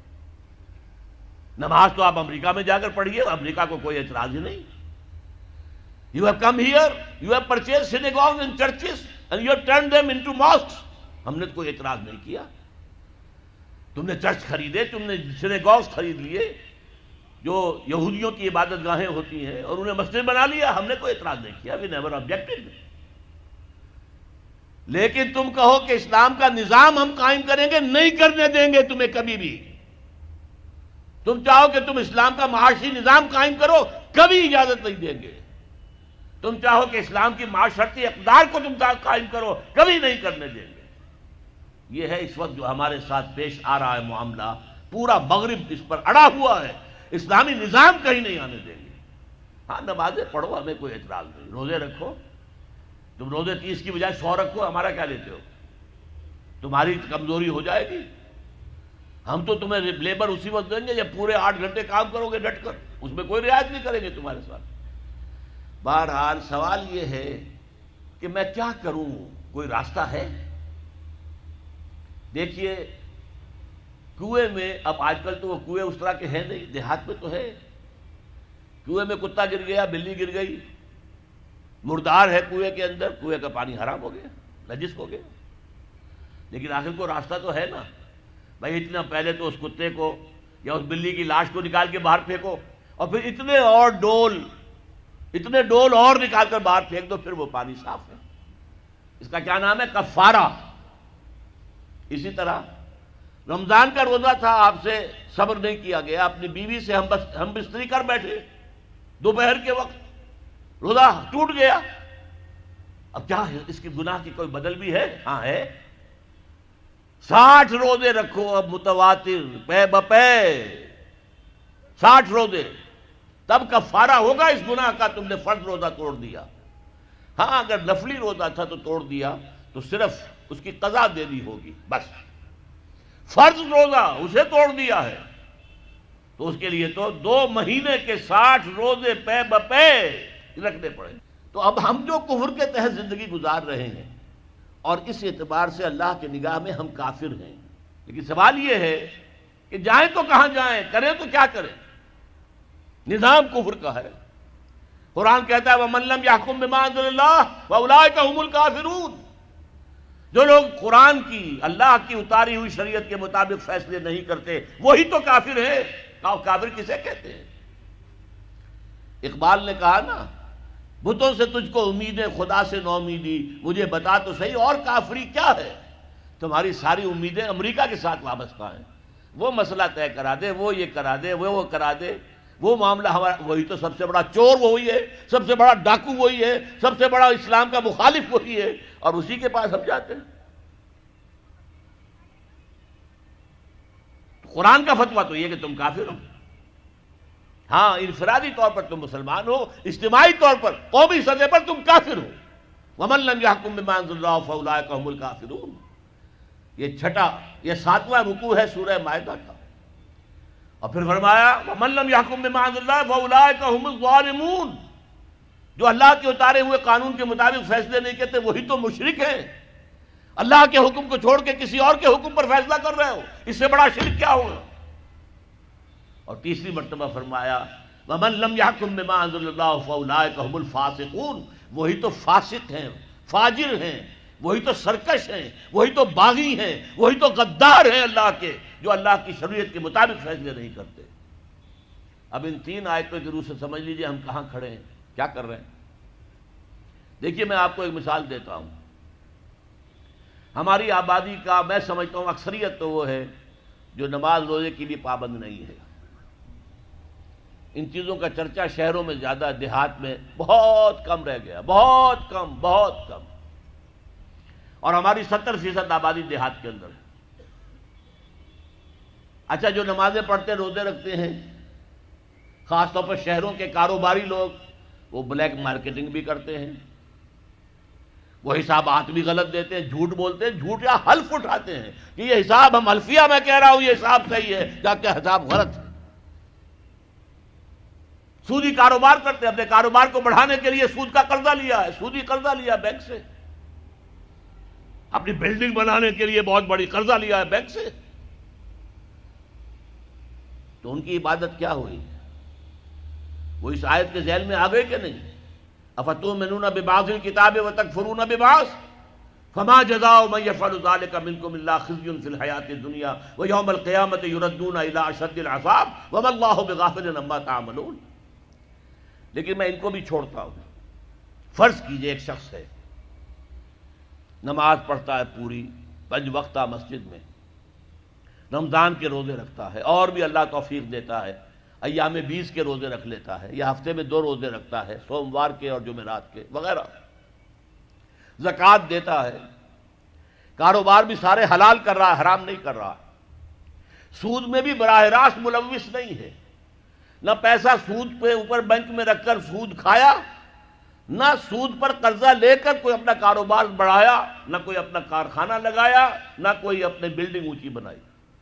نماز تو آپ امریکہ میں جا کر پڑھیے، امریکہ کو کوئی اعتراض ہی نہیں. You have come here, you have purchased synagogues and churches and you have turned them into mosques. ہم نے کوئی اعتراض نہیں کیا. تم نے چرچ خریدے، تم نے سینیگوگز خرید لیے جو یہودیوں کی عبادت گاہیں ہوتی ہیں، اور انہیں مسجد بنا لیا. ہم نے کوئی اعتراض نہیں کیا. we never objected. لیکن تم کہو کہ اسلام کا نظام ہم قائم کریں گے، نہیں کرنے دیں گے تمہیں کبھی بھی. تم چاہو کہ تم اسلام کا معاشی نظام قائم کرو، کبھی اجازت نہیں دیں گے. تم چاہو کہ اسلام کی معاشرتی اقدار کو تم قائم کرو، کبھی نہیں کرنے دیں گے. یہ ہے اس وقت جو ہمارے ساتھ پیش آ رہا ہے معاملہ. پورا مغرب اس پر اڑا ہوا ہے. اسلامی نظام کہیں نہیں آنے دیں گے. ہاں نمازیں پڑھو، ہمیں کوئی اعتراض نہیں. روزے رکھو، تم روزے تیس کی بجائے سو رکھو، ہمارا کیا لیتے ہو؟ تمہاری کمزوری ہو جائے گی. ہم تو تمہیں لیبر اسی وقت دیں گے جب پورے آٹھ گھنٹے کام کرو گے ڈٹ کر. اس میں کوئی رعایت نہیں کریں گے تمہارے ساتھ. بہرحال سوال یہ ہے کہ میں کیا کروں؟ کوئی راستہ ہے؟ دیکھیے کنویں میں، اب آج کل تو وہ کنویں اس طرح کے ہیں نہیں، دیہات میں تو ہے. کنویں میں کتا گر گیا، بلی گر گئی، مردار ہے کنویں کے اندر، کنویں کا پانی حرام ہو گیا، نجس ہو گیا. لیکن آخر کو راستہ تو ہے نا بھائی. اتنا پہلے تو اس کتے کو یا اس بلی کی لاش کو نکال کے باہر پھینکو، اور پھر اتنے اور ڈول اتنے ڈول اور نکال کر باہر پھینک دو، پھر وہ پانی صاف ہے. اس کا کیا نام ہے؟ کفارہ. اسی طرح رمضان کا روزہ تھا، آپ سے صبر نہیں کیا گیا، اپنی بیوی سے ہم بس ہم بستری کر بیٹھے دوپہر کے وقت، روزہ ٹوٹ گیا. اب کیا ہے؟ اس کی گناہ کی کوئی بدل بھی ہے؟ ہاں ہے. ساٹھ روزے رکھو اب متواتر پے بپے، ساٹھ روزے، تب کفارہ ہوگا اس گناہ کا. تم نے فرض روزہ توڑ دیا. ہاں اگر نفلی روزہ تھا تو توڑ دیا تو صرف اس کی قضا دینی ہوگی بس. فرض روزہ اسے توڑ دیا ہے تو اس کے لیے تو دو مہینے کے ساٹھ روزے پے بپے رکھنے پڑے. تو اب ہم جو کفر کے تحت زندگی گزار رہے ہیں اور اس اعتبار سے اللہ کی نگاہ میں ہم کافر ہیں. لیکن سوال یہ ہے کہ جائیں تو کہاں جائیں، کریں تو کیا کریں؟ نظام کفر کا ہے. قرآن کہتا ہے وَمَن لَّمْ يَحْكُم بِمَا أَنزَلَ اللَّهُ فَأُولَٰئِكَ هُمُ الْكَافِرُونَ. جو لوگ قرآن کی، اللہ کی اتاری ہوئی شریعت کے مطابق فیصلے نہیں کرتے وہی تو کافر ہے. کافر کسے کہتے ہیں؟ اقبال نے کہا نا، بتوں سے تجھ کو امیدیں، خدا سے نو امیدی، مجھے بتا تو صحیح اور کافری کیا ہے؟ تمہاری ساری امیدیں امریکہ کے ساتھ وابستہ ہیں. وہ مسئلہ طے کرا دے، وہ یہ کرا دے، وہ وہ کرا دے، وہ معاملہ ہمارا. وہی تو سب سے بڑا چور وہی ہے، سب سے بڑا ڈاکو وہی ہے، سب سے بڑا اسلام کا مخالف وہی ہے، اور اسی کے پاس ہم جاتے ہیں. قرآن کا فتویٰ تو یہ کہ تم کافر ہو. ہاں انفرادی طور پر تم مسلمان ہو، اجتماعی طور پر قومی سطح پر تم کافر ہو. وَمَن لَّمْ يَحْكُم بِمَا أَنزَلَ اللَّهُ فَأُولَٰئِكَ هُمُ الْكَافِرُونَ. یہ چھٹا، یہ ساتواں رکوع ہے سورہ مائدہ کا. اور پھر فرمایا وَمَن لَّمْ يَحْكُم بِمَا أَنزَلَ اللَّهُ فَأُولَٰئِكَ هُمُ الظَّالِمُونَ. جو اللہ کے اتارے ہوئے قانون کے مطابق فیصلے نہیں کرتے وہی تو مشرک ہیں. اللہ کے حکم کو چھوڑ کے کسی اور کے حکم پر فیصلہ کر رہے ہو، اس سے بڑا شرک کیا ہوگا؟ اور تیسری مرتبہ فرمایا وَمَن لَّمْ يَحْكُم بِمَا أَنزَلَ اللَّهُ فَأُولَٰئِكَ هُمُ الْفَاسِقُونَ، وہی تو فاسق ہیں، فاجر ہیں، وہی تو سرکش ہیں، وہی تو باغی ہیں، وہی تو غدار ہیں اللہ کے، جو اللہ کی شریعت کے مطابق فیصلے نہیں کرتے۔ اب ان تین آیتوں کے روح سے سمجھ لیجئے ہم کہاں کھڑے ہیں، کیا کر رہے ہیں۔ دیکھیے میں آپ کو ایک مثال دیتا ہوں۔ ہماری آبادی کا میں سمجھتا ہوں اکثریت تو وہ ہے جو نماز روزے کے لیے پابند نہیں ہے۔ ان چیزوں کا چرچا شہروں میں زیادہ، دیہات میں بہت کم رہ گیا، بہت کم بہت کم، اور ہماری ستر فیصد آبادی دیہات کے اندر ہے۔ اچھا، جو نمازیں پڑھتے روزے رکھتے ہیں، خاص طور پر شہروں کے کاروباری لوگ، وہ بلیک مارکیٹنگ بھی کرتے ہیں، وہ حسابات بھی غلط دیتے ہیں، جھوٹ بولتے ہیں، جھوٹ یا حلف اٹھاتے ہیں کہ یہ حساب ہم حلفیہ میں کہہ رہا ہوں یہ حساب صحیح ہے، جا کے حساب غلط ہے۔ سودی کاروبار کرتے ہیں، اپنے کاروبار کو بڑھانے کے لیے سود کا قرضہ لیا ہے، سودی قرضہ لیا بینک سے، اپنی بلڈنگ بنانے کے لیے بہت بڑی قرضہ لیا ہے بینک سے، تو ان کی عبادت کیا ہوئی؟ وہ اس آیت کے ذیل میں آ گئے کہ نہیں؟ افتؤمنون ببعض الکتاب وتکفرون ببعض فما جزاء من يفعل ذلك منكم الا خزي في الحیاۃ الدنیا ویوم القیامۃ یردون الی اشد العذاب وما اللہ بغافل عما تعملون۔ لیکن میں ان کو بھی چھوڑتا ہوں۔ فرض کیجئے ایک شخص ہے، نماز پڑھتا ہے پوری پنج وقتہ مسجد میں، رمضان کے روزے رکھتا ہے، اور بھی اللہ توفیق دیتا ہے، ایام بیس کے روزے رکھ لیتا ہے، یا ہفتے میں دو روزے رکھتا ہے، سوموار کے اور جمعرات کے وغیرہ، زکوٰۃ دیتا ہے، کاروبار بھی سارے حلال کر رہا ہے، حرام نہیں کر رہا، سود میں بھی براہ راست ملوث نہیں ہے، نہ پیسہ سود پہ اوپر بینک میں رکھ کر سود کھایا، نہ سود پر قرضہ لے کر کوئی اپنا کاروبار بڑھایا، نہ کوئی اپنا کارخانہ لگایا، نہ کوئی اپنے بلڈنگ اونچی بنائی۔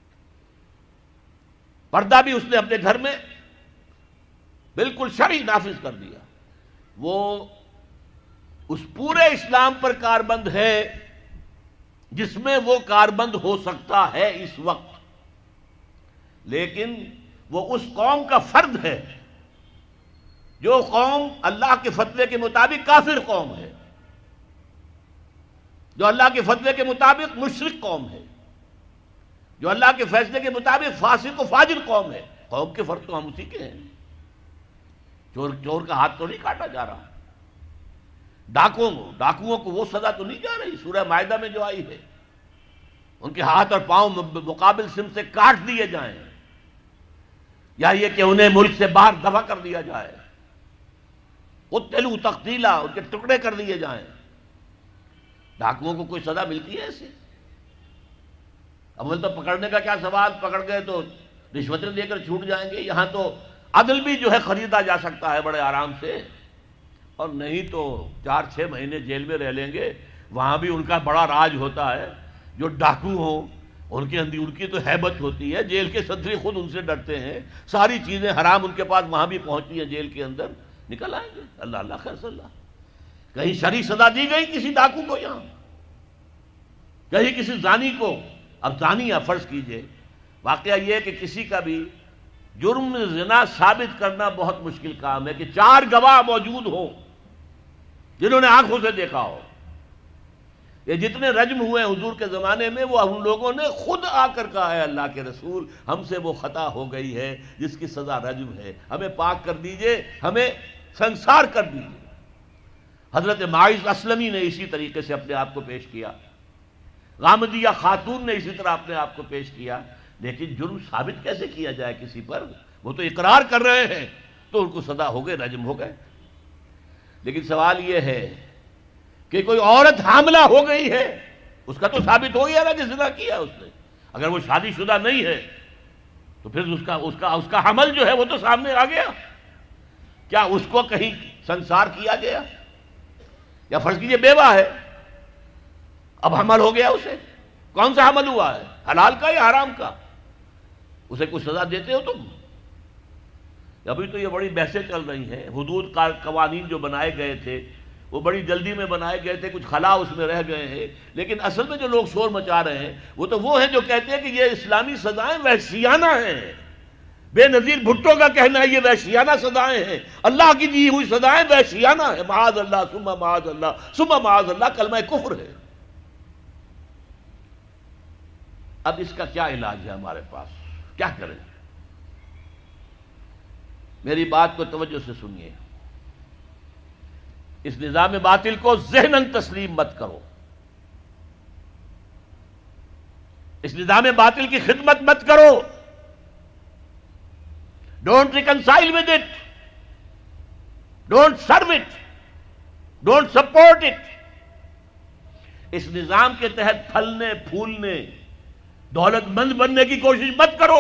پردہ بھی اس نے اپنے گھر میں بالکل شرعی نافذ کر دیا۔ وہ اس پورے اسلام پر کاربند ہے جس میں وہ کاربند ہو سکتا ہے اس وقت، لیکن وہ اس قوم کا فرد ہے جو قوم اللہ کے فتوے کے مطابق کافر قوم ہے، جو اللہ کے فتوے کے مطابق مشرک قوم ہے، جو اللہ کے فیصلے کے مطابق فاسق و فاجر قوم ہے۔ قوم کے فرد تو ہم اسی کے ہیں۔ چور چور کا ہاتھ تو نہیں کاٹا جا رہا، ڈاکوؤں کو ڈاکوؤں کو وہ سزا تو نہیں جا رہی سورہ مائدہ میں جو آئی ہے، ان کے ہاتھ اور پاؤں مقابل سم سے کاٹ دیے جائیں، یا یہ کہ انہیں ملک سے باہر دفع کر دیا جائے، قتلوا تقتیلا، ان کے ٹکڑے کر دیے جائیں۔ ڈاکوؤں کو کوئی سزا ملتی ہے ایسے؟ اول تو پکڑنے کا کیا سوال، پکڑ گئے تو رشوتیں دے کر چھوٹ جائیں گے، یہاں تو عدل بھی جو ہے خریدا جا سکتا ہے بڑے آرام سے، اور نہیں تو چار چھ مہینے جیل میں رہ لیں گے۔ وہاں بھی ان کا بڑا راج ہوتا ہے، جو ڈاکو ہوں ان کے اندر ان کی تو ہیبت ہوتی ہے، جیل کے صدری خود ان سے ڈرتے ہیں، ساری چیزیں حرام ان کے پاس وہاں بھی پہنچتی ہیں، جیل کے اندر نکل آئیں گے۔ اللہ اللہ خیر صلی اللہ، کہیں شرعی سزا دی گئی کسی ڈاکو کو؟ یہاں کہیں کسی زانی کو؟ اب زانی فرض کیجئے، واقعہ یہ ہے کہ کسی کا بھی جرم زنا ثابت کرنا بہت مشکل کام ہے کہ چار گواہ موجود ہوں جنہوں نے آنکھوں سے دیکھا ہو۔ یہ جتنے رجم ہوئے حضور کے زمانے میں، وہ ان لوگوں نے خود آ کر کہا ہے اللہ کے رسول ہم سے وہ خطا ہو گئی ہے جس کی سزا رجم ہے، ہمیں پاک کر دیجئے، ہمیں سنسار کر دیجئے۔ حضرت معاذ اسلمی نے اسی طریقے سے اپنے آپ کو پیش کیا، غامدیہ خاتون نے اسی طرح اپنے آپ کو پیش کیا، لیکن جرم ثابت کیسے کیا جائے کسی پر؟ وہ تو اقرار کر رہے ہیں، تو ان کو سزا ہو گئے، رجم ہو گئے۔ لیکن سوال یہ ہے کہ کوئی عورت حاملہ ہو گئی ہے، اس کا تو ثابت ہو گیا نا کہ زنا کیا اس نے، اگر وہ شادی شدہ نہیں ہے تو پھر اس کا اس کا اس کا حمل جو ہے وہ تو سامنے آ گیا، کیا اس کو کہیں سنسار کیا گیا؟ یا فرض کیجئے بیوہ ہے، اب حمل ہو گیا اسے، کون سا حمل ہوا ہے، حلال کا یا حرام کا؟ اسے کوئی سزا دیتے ہو تم؟ ابھی تو یہ بڑی بحثیں چل رہی ہیں، حدود کا قوانین جو بنائے گئے تھے وہ بڑی جلدی میں بنائے گئے تھے، کچھ خلا اس میں رہ گئے ہیں، لیکن اصل میں جو لوگ شور مچا رہے ہیں وہ تو وہ ہیں جو کہتے ہیں کہ یہ اسلامی سزائیں وحشیانہ ہیں، بے نظیر بھٹو کا کہنا ہے یہ وحشیانہ سزائیں ہیں، اللہ کی دی ہوئی سزائیں وحشیانہ ہے، معاذ اللہ ثم معاذ اللہ ثم معاذ اللہ کلمہ کفر ہے۔ اب اس کا کیا علاج ہے ہمارے پاس، کیا کریں؟ میری بات کو توجہ سے سنیے، اس نظام باطل کو ذہناً تسلیم مت کرو، اس نظام باطل کی خدمت مت کرو، don't reconcile with it, don't serve it, don't support it. اس نظام کے تحت پھلنے پھولنے دولت مند بننے کی کوشش مت کرو،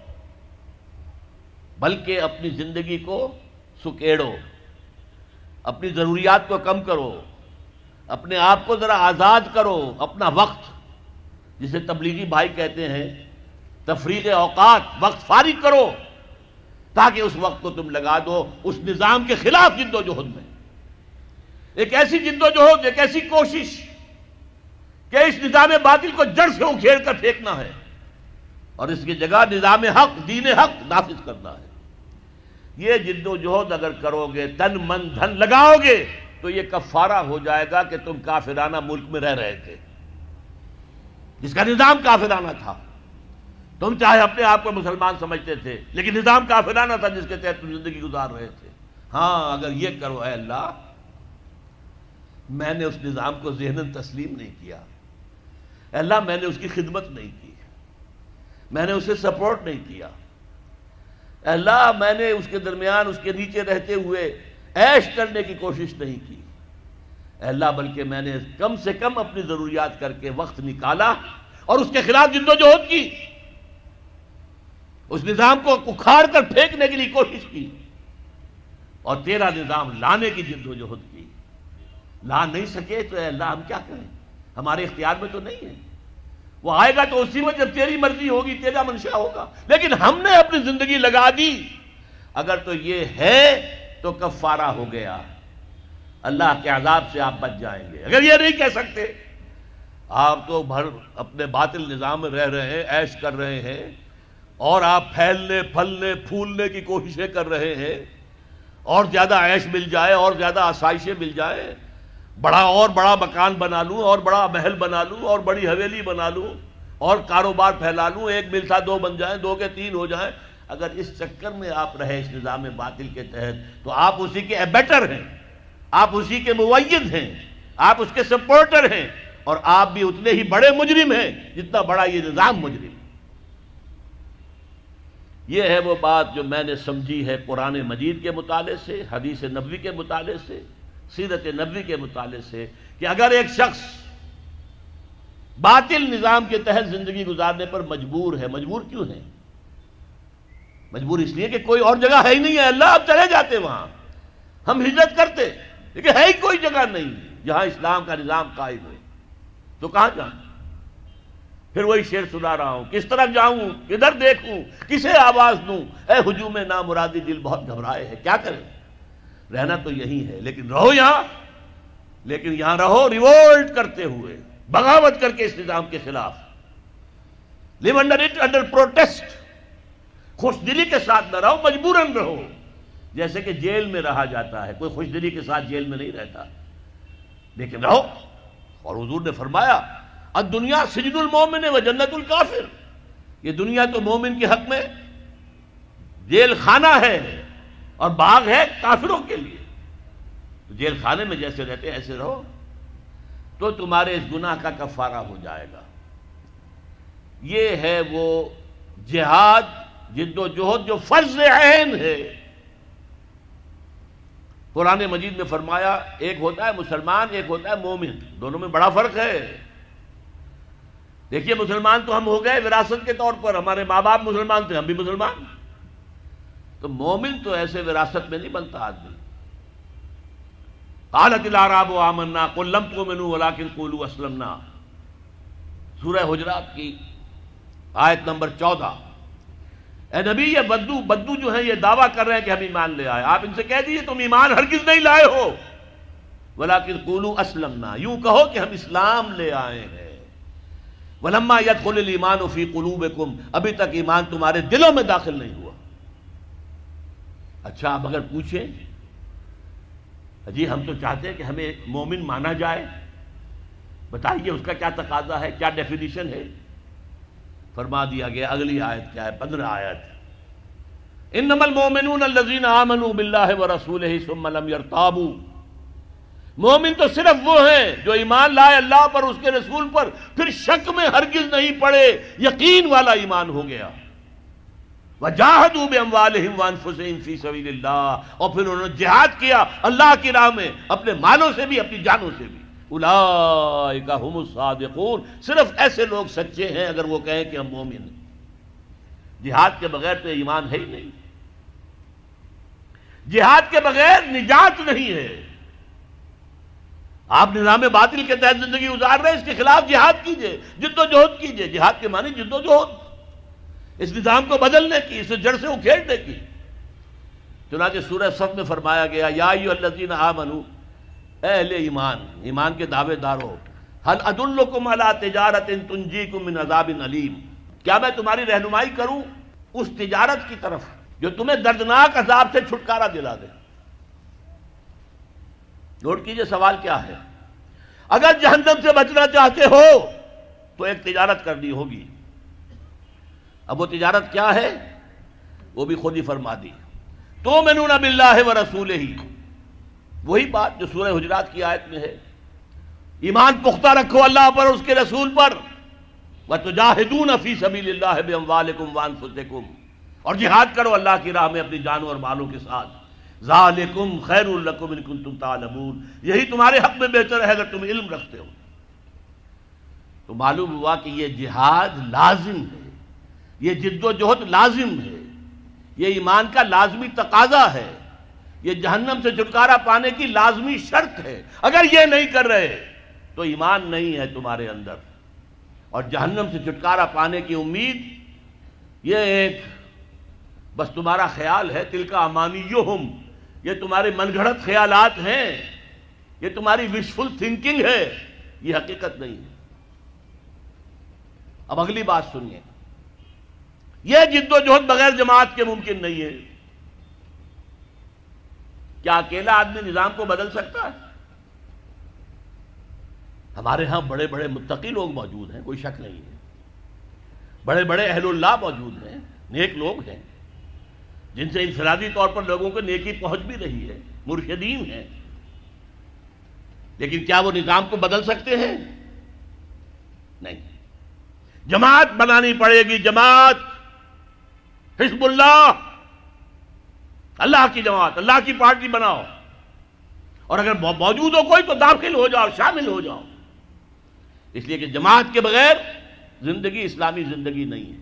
بلکہ اپنی زندگی کو سکیڑو، اپنی ضروریات کو کم کرو، اپنے آپ کو ذرا آزاد کرو، اپنا وقت جسے تبلیغی بھائی کہتے ہیں تفریغ اوقات، وقت فارغ کرو، تاکہ اس وقت کو تم لگا دو اس نظام کے خلاف جد و جہد میں، ایک ایسی جد و جہد، ایک ایسی کوشش کہ اس نظام باطل کو جڑ سے اکھیڑ کر پھینکنا ہے اور اس کی جگہ نظام حق، دین حق نافذ کرنا ہے۔ یہ جد و جہد اگر کرو گے، تن من دھن لگاؤ گے، تو یہ کفارہ ہو جائے گا کہ تم کافرانہ ملک میں رہ رہے تھے، جس کا نظام کافرانہ تھا۔ تم چاہے اپنے آپ کو مسلمان سمجھتے تھے، لیکن نظام کافرانہ تھا جس کے تحت تم زندگی گزار رہے تھے۔ ہاں اگر یہ کرو، اے اللہ میں نے اس نظام کو ذہناً تسلیم نہیں کیا، اے اللہ میں نے اس کی خدمت نہیں کی، میں نے اسے سپورٹ نہیں کیا، اے اللہ میں نے اس کے درمیان اس کے نیچے رہتے ہوئے عیش کرنے کی کوشش نہیں کی، اے اللہ بلکہ میں نے کم سے کم اپنی ضروریات کر کے وقت نکالا اور اس کے خلاف جد و جہد کی، اس نظام کو اکھاڑ کر پھینکنے کے لیے کوشش کی، اور تیرا نظام لانے کی جد و جہد کی۔ لا نہیں سکے تو اے اللہ ہم کیا کریں، ہمارے اختیار میں تو نہیں ہے، وہ آئے گا تو اسی وقت جب تیری مرضی ہوگی، تیرا منشا ہوگا، لیکن ہم نے اپنی زندگی لگا دی۔ اگر تو یہ ہے تو کفارہ ہو گیا، اللہ کے عذاب سے آپ بچ جائیں گے۔ اگر یہ نہیں کہہ سکتے، آپ تو بھر اپنے باطل نظام میں رہ رہے ہیں، عیش کر رہے ہیں، اور آپ پھیلنے پھلنے پھولنے کی کوششیں کر رہے ہیں، اور زیادہ عیش مل جائے اور زیادہ آسائشیں مل جائیں، بڑا اور بڑا مکان بنا لوں اور بڑا محل بنا لوں اور بڑی حویلی بنا لوں اور کاروبار پھیلا لوں، ایک مل تھا دو بن جائیں، دو کے تین ہو جائیں۔ اگر اس چکر میں آپ رہے اس نظام باطل کے تحت، تو آپ اسی کے ایبیٹر ہیں، آپ اسی کے مؤید ہیں، آپ اس کے سپورٹر ہیں، اور آپ بھی اتنے ہی بڑے مجرم ہیں جتنا بڑا یہ نظام مجرم۔ یہ ہے وہ بات جو میں نے سمجھی ہے قرآن مجید کے مطالعے سے، حدیث نبوی کے مطالعے سے، سیرت نبوی کے مطالعے سے، کہ اگر ایک شخص باطل نظام کے تحت زندگی گزارنے پر مجبور ہے، مجبور کیوں ہے؟ مجبور اس لیے کہ کوئی اور جگہ ہے ہی نہیں ہے، اللہ اب چلے جاتے وہاں، ہم ہجرت کرتے، لیکن ہے ہی کوئی جگہ نہیں جہاں اسلام کا نظام قائم ہے، تو کہاں جاؤں؟ پھر وہی شعر سنا رہا ہوں، کس طرف جاؤں، کدھر دیکھوں، کسے آواز دوں، اے ہجوم نامرادی دل بہت گھبرائے ہے۔ کیا کریں، رہنا تو یہی ہے، لیکن رہو یہاں، لیکن یہاں رہو ریوولٹ کرتے ہوئے، بغاوت کر کے اس نظام کے خلاف، live under it under protest, خوش دلی کے ساتھ نہ رہو، مجبوراً رہو، جیسے کہ جیل میں رہا جاتا ہے، کوئی خوش دلی کے ساتھ جیل میں نہیں رہتا، لیکن رہو۔ اور حضور نے فرمایا الدنیا سجن المومن و جنت الکافر، یہ دنیا تو مومن کے حق میں جیل خانہ ہے اور باغ ہے کافروں کے لیے، تو جیل خانے میں جیسے رہتے ہیں ایسے رہو، تو تمہارے اس گناہ کا کفارہ ہو جائے گا۔ یہ ہے وہ جہاد، جد و جہد جو فرض عین ہے۔ قرآن مجید میں فرمایا ایک ہوتا ہے مسلمان، ایک ہوتا ہے مومن، دونوں میں بڑا فرق ہے۔ دیکھیے مسلمان تو ہم ہو گئے وراثت کے طور پر، ہمارے ماں باپ مسلمان تھے، ہم بھی مسلمان، تو مومن تو ایسے وراثت میں نہیں بنتا آدمی۔ قالت الاعراب آمنا قل لم تؤمنوا ولكن قولوا اسلمنا، سورہ حجرات کی آیت نمبر چودہ۔ اے نبی یہ بدو بدو جو ہیں یہ دعویٰ کر رہے ہیں کہ ہم ایمان لے آئے، آپ ان سے کہہ دیجئے تم ایمان ہرگز نہیں لائے ہو، ولكن قولوا اسلمنا، یوں کہو کہ ہم اسلام لے آئے ہیں۔ ولما يدخل الايمان في قلوبكم، ابھی تک ایمان تمہارے دلوں میں داخل نہیں ہوا۔ اچھا اب اگر پوچھیں جی ہم تو چاہتے ہیں کہ ہمیں مومن مانا جائے، بتائیے اس کا کیا تقاضا ہے، کیا ڈیفینیشن ہے؟ فرما دیا گیا اگلی آیت کیا ہے، پندرہ آیت، انما المؤمنون الذین آمنوا باللہ ورسولہ ثم لم یرتابوا، مومن تو صرف وہ ہیں جو ایمان لائے اللہ پر، اس کے رسول پر، پھر شک میں ہرگز نہیں پڑے، یقین والا ایمان ہو گیا، وجاہدوا باموالہم وانفسہم فی سبیل اللہ، اور پھر انہوں نے جہاد کیا اللہ کی راہ میں اپنے مالوں سے بھی اپنی جانوں سے بھی، اولئک ھم الصادقون، صرف ایسے لوگ سچے ہیں اگر وہ کہیں کہ ہم مومن ہیں۔ جہاد کے بغیر تو ایمان ہے ہی نہیں، جہاد کے بغیر نجات نہیں ہے۔ آپ نظام باطل کے تحت زندگی گزار رہے ہیں، اس کے خلاف جہاد کیجئے، جد و جہد کیجئے، جہاد کے معنی جد و جہد، اس نظام کو بدلنے کی، اسے جڑ سے اکھیڑنے کی۔ چنانچہ سورہ صف میں فرمایا گیا یا ایھا الذین آمنوا، اے اہل ایمان، ایمان کے دعوے دارو، هل ادلکم علی تجارۃ تنجیکم من عذاب علیم، کیا میں تمہاری رہنمائی کروں اس تجارت کی طرف جو تمہیں دردناک عذاب سے چھٹکارا دلا دے؟ نوٹ کیجئے سوال کیا ہے، اگر جہنم سے بچنا چاہتے ہو تو ایک تجارت کرنی ہوگی۔ اب وہ تجارت کیا ہے وہ بھی خود ہی فرما دی، تؤمنون باللہ ورسولہ، وہی بات جو سورہ حجرات کی آیت میں ہے، ایمان پختہ رکھو اللہ پر، اس کے رسول پر، وتجاہدون فی سبیل اللہ باموالکم وانفسکم، اور جہاد کرو اللہ کی راہ میں اپنی جانوں اور مالوں کے ساتھ، ذالکم خیر لکم ان کنتم تعلمون، یہی تمہارے حق میں بہتر ہے اگر تم علم رکھتے ہو۔ تو معلوم ہوا کہ یہ جہاد لازم ہے، یہ جد و جہد لازم ہے، یہ ایمان کا لازمی تقاضا ہے، یہ جہنم سے چھٹکارا پانے کی لازمی شرط ہے۔ اگر یہ نہیں کر رہے تو ایمان نہیں ہے تمہارے اندر، اور جہنم سے چھٹکارا پانے کی امید یہ ایک بس تمہارا خیال ہے، تلک امانیہم، یہ تمہارے من گھڑت خیالات ہیں، یہ تمہاری وشفل تھنکنگ ہے، یہ حقیقت نہیں ہے۔ اب اگلی بات سنیے، یہ جد و جہد بغیر جماعت کے ممکن نہیں ہے۔ کیا اکیلا آدمی نظام کو بدل سکتا ہے؟ ہمارے ہاں بڑے بڑے متقی لوگ موجود ہیں، کوئی شک نہیں ہے، بڑے بڑے اہل اللہ موجود ہیں، نیک لوگ ہیں جن سے انفرادی طور پر لوگوں کو نیکی پہنچ بھی رہی ہے، مرشدین ہیں، لیکن کیا وہ نظام کو بدل سکتے ہیں؟ نہیں، جماعت بنانی پڑے گی، جماعت، حزب اللہ، اللہ کی جماعت، اللہ کی پارٹی بناؤ، اور اگر موجود ہو کوئی تو داخل ہو جاؤ، شامل ہو جاؤ، اس لیے کہ جماعت کے بغیر زندگی اسلامی زندگی نہیں ہے۔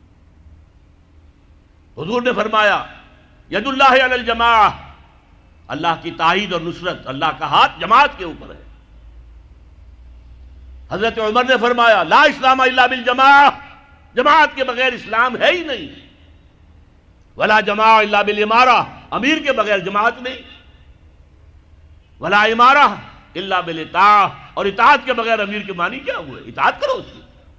حضور نے فرمایا ید اللہ علی الجماعہ، اللہ کی تائید اور نصرت، اللہ کا ہاتھ جماعت کے اوپر ہے۔ حضرت عمر نے فرمایا لا اسلام الا بالجماعہ، جماعت کے بغیر اسلام ہے ہی نہیں، ولا جماعہ الا بالامارہ، امیر کے بغیر جماعت نہیں، ولا امارہ الا بالاطاعہ، اور اطاعت کے بغیر امیر کے معنی کیا ہوئے؟ اطاعت کرو اس کی۔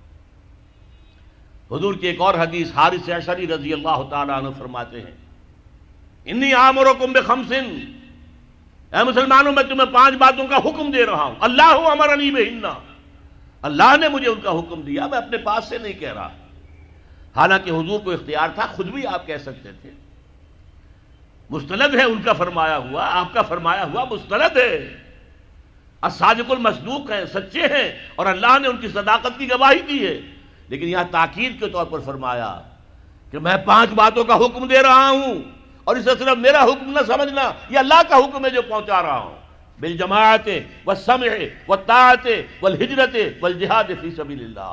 حضور کی ایک اور حدیث، حارث اشعری رضی اللہ تعالیٰ عنہ فرماتے ہیں انی آمرکم بخمس، اے مسلمانوں میں تمہیں پانچ باتوں کا حکم دے رہا ہوں، اللہ امرنی بہن، اللہ نے مجھے ان کا حکم دیا، میں اپنے پاس سے نہیں کہہ رہا، حالانکہ حضور کو اختیار تھا، خود بھی آپ کہہ سکتے تھے، مستند ہے ان کا فرمایا ہوا، آپ کا فرمایا ہوا مستند ہے، الصادق المصدوق ہیں، سچے ہیں، اور اللہ نے ان کی صداقت کی گواہی دی ہے، لیکن یہاں تاکید کے طور پر فرمایا کہ میں پانچ باتوں کا حکم دے رہا ہوں، اور اسے صرف میرا حکم نہ سمجھنا، یہ اللہ کا حکم ہے جو پہنچا رہا ہوں، بالجماعت والسمع والطاعت والہجرت والجہاد فی سبیل اللہ،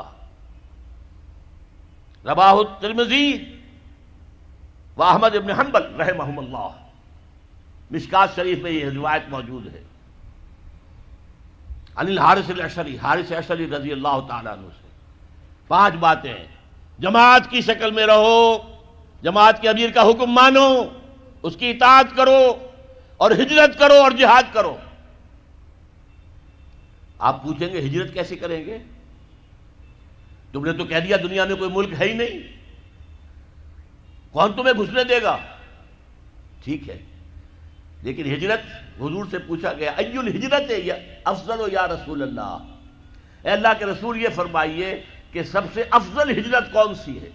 رواہ الترمذی و احمد بن حنبل رحمہم اللہ، مشکات شریف میں یہ روایت موجود ہے، عن الحارث الاشعری، حارث اشعری رضی اللہ تعالیٰ عنہ سے، پانچ باتیں، جماعت کی شکل میں رہو، جماعت کے امیر کا حکم مانو، اس کی اطاعت کرو، اور ہجرت کرو اور جہاد کرو۔ آپ پوچھیں گے ہجرت کیسے کریں گے؟ تم نے تو کہہ دیا دنیا میں کوئی ملک ہے ہی نہیں، کون تمہیں گھسنے دے گا؟ ٹھیک ہے، لیکن ہجرت حضور سے پوچھا گیا ای الہجرت افضل و یا رسول اللہ، اے اللہ کے رسول یہ فرمائیے کہ سب سے افضل ہجرت کون سی ہے؟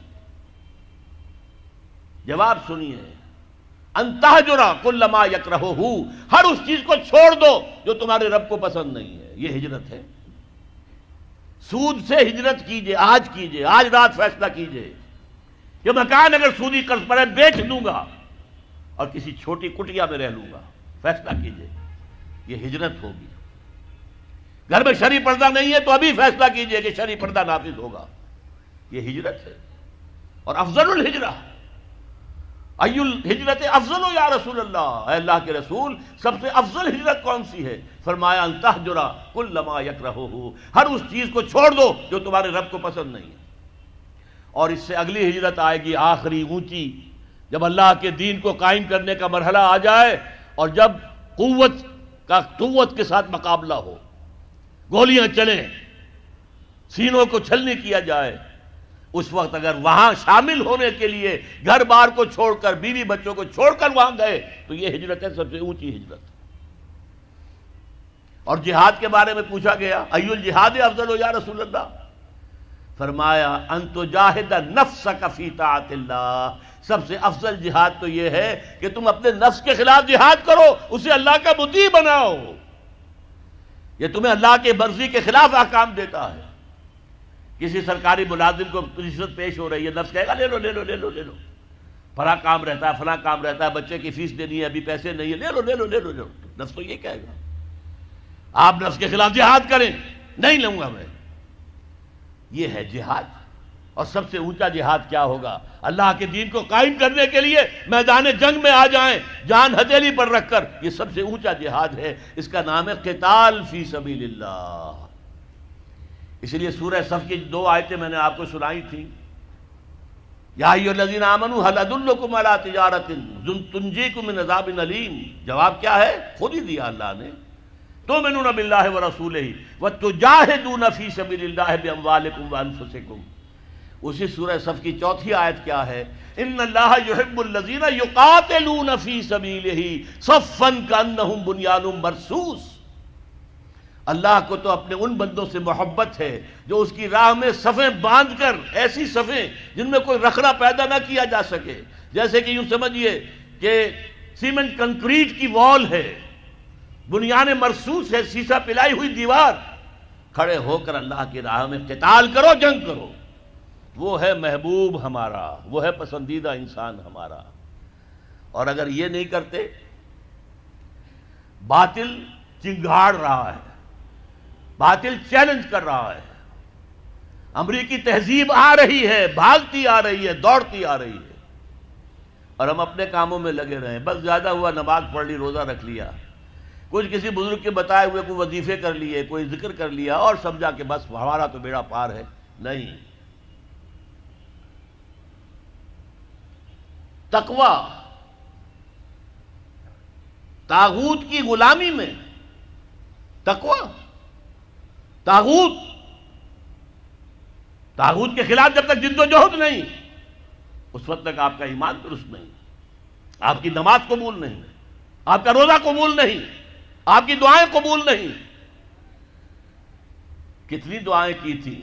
جواب سنیے، ان تہجر کل ما یکرہہ، ہر اس چیز کو چھوڑ دو جو تمہارے رب کو پسند نہیں ہے، یہ ہجرت ہے۔ سود سے ہجرت کیجئے، آج کیجئے، آج رات فیصلہ کیجئے کہ مکان اگر سودی قرض پر ہے بیچ دوں گا اور کسی چھوٹی کٹیا میں رہ لوں گا، فیصلہ کیجئے، یہ ہجرت ہوگی۔ گھر میں شرعی پردہ نہیں ہے تو ابھی فیصلہ کیجئے کہ شرعی پردہ نافذ ہوگا، یہ ہجرت ہے۔ اور افضل الہجرہ، ای الہجرت افضل یا رسول اللہ، اے اللہ کے رسول سب سے افضل ہجرت کون سی ہے؟ فرمایا ان تہجر کل ما یکرہہ، ہر اس چیز کو چھوڑ دو جو تمہارے رب کو پسند نہیں ہے۔ اور اس سے اگلی ہجرت آئے گی آخری اونچی، جب اللہ کے دین کو قائم کرنے کا مرحلہ آ جائے اور جب قوت کا قوت کے ساتھ مقابلہ ہو، گولیاں چلیں، سینوں کو چھلنی کیا جائے، اس وقت اگر وہاں شامل ہونے کے لیے گھر بار کو چھوڑ کر، بیوی بچوں کو چھوڑ کر وہاں گئے تو یہ ہجرت ہے، سب سے اونچی ہجرت۔ اور جہاد کے بارے میں پوچھا گیا ای الجہاد افضل یا رسول اللہ، فرمایا ان تجاہد نفسک فی طاعت اللہ، سب سے افضل جہاد تو یہ ہے کہ تم اپنے نفس کے خلاف جہاد کرو، اسے اللہ کا مطیع بناؤ، یہ تمہیں اللہ کے مرضی کے خلاف احکام دیتا ہے۔ کسی سرکاری ملازم کو رشوت پیش ہو رہی ہے، نفس کہے گا لے لو لے لو لے لو لے لو، فلاں کام رہتا ہے فلاں کام رہتا ہے، بچے کی فیس دینی ہے ابھی پیسے نہیں ہے، لے لو لے لو لے لو لے لو، نفس تو یہ کہے گا۔ آپ نفس کے خلاف جہاد کریں، نہیں لوں گا میں، یہ ہے جہاد۔ اور سب سے اونچا جہاد کیا ہوگا؟ اللہ کے دین کو قائم کرنے کے لیے میدان جنگ میں آ جائیں، جان ہتھیلی پر رکھ کر، یہ سب سے اونچا جہاد ہے، اس کا نام ہے قتال فی سبیل اللہ۔ اس لیے سورہ صف کی دو آیتیں میں نے آپ کو سنائی تھیں، یا ایھا الذین آمنوا ھل ادلکم علی تجارۃ تنجیکم من عذاب علیم، جواب کیا ہے؟ خود ہی دیا اللہ نے، تؤمنون باللہ ورسولہ وتجاہدون فی سبیل اللہ باموالکم وانفسکم۔ اسی سورہ صف کی چوتھی آیت کیا ہے؟ ان اللہ یحب الذین یقاتلون فی سبیلہ صفا کانہم بنیان مرصوص، اللہ کو تو اپنے ان بندوں سے محبت ہے جو اس کی راہ میں صفیں باندھ کر، ایسی صفیں جن میں کوئی رخنا پیدا نہ کیا جا سکے، جیسے کہ یوں سمجھیے کہ سیمنٹ کنکریٹ کی وال ہے، بنیان مرصوص ہے، سیسا پلائی ہوئی دیوار، کھڑے ہو کر اللہ کی راہ میں قتال کرو، جنگ کرو۔ وہ ہے محبوب ہمارا، وہ ہے پسندیدہ انسان ہمارا۔ اور اگر یہ نہیں کرتے، باطل چنگھاڑ رہا ہے، باطل چیلنج کر رہا ہے، امریکی تہذیب آ رہی ہے، بھاگتی آ رہی ہے، دوڑتی آ رہی ہے، اور ہم اپنے کاموں میں لگے رہے، بس زیادہ ہوا نماز پڑھ لی، روزہ رکھ لیا، کچھ کسی بزرگ کے بتائے ہوئے کوئی وظیفے کر لیے، کوئی ذکر کر لیا، اور سمجھا کہ بس ہمارا تو بیڑا پار ہے۔ نہیں، تقوی طاغوت کی غلامی میں، تقوی طاغوت طاغوت کے خلاف جب تک جد و جہد نہیں، اس وقت تک آپ کا ایمان درست نہیں، آپ کی نماز قبول نہیں، آپ کا روزہ قبول نہیں، آپ کی دعائیں قبول نہیں۔ کتنی دعائیں کی تھی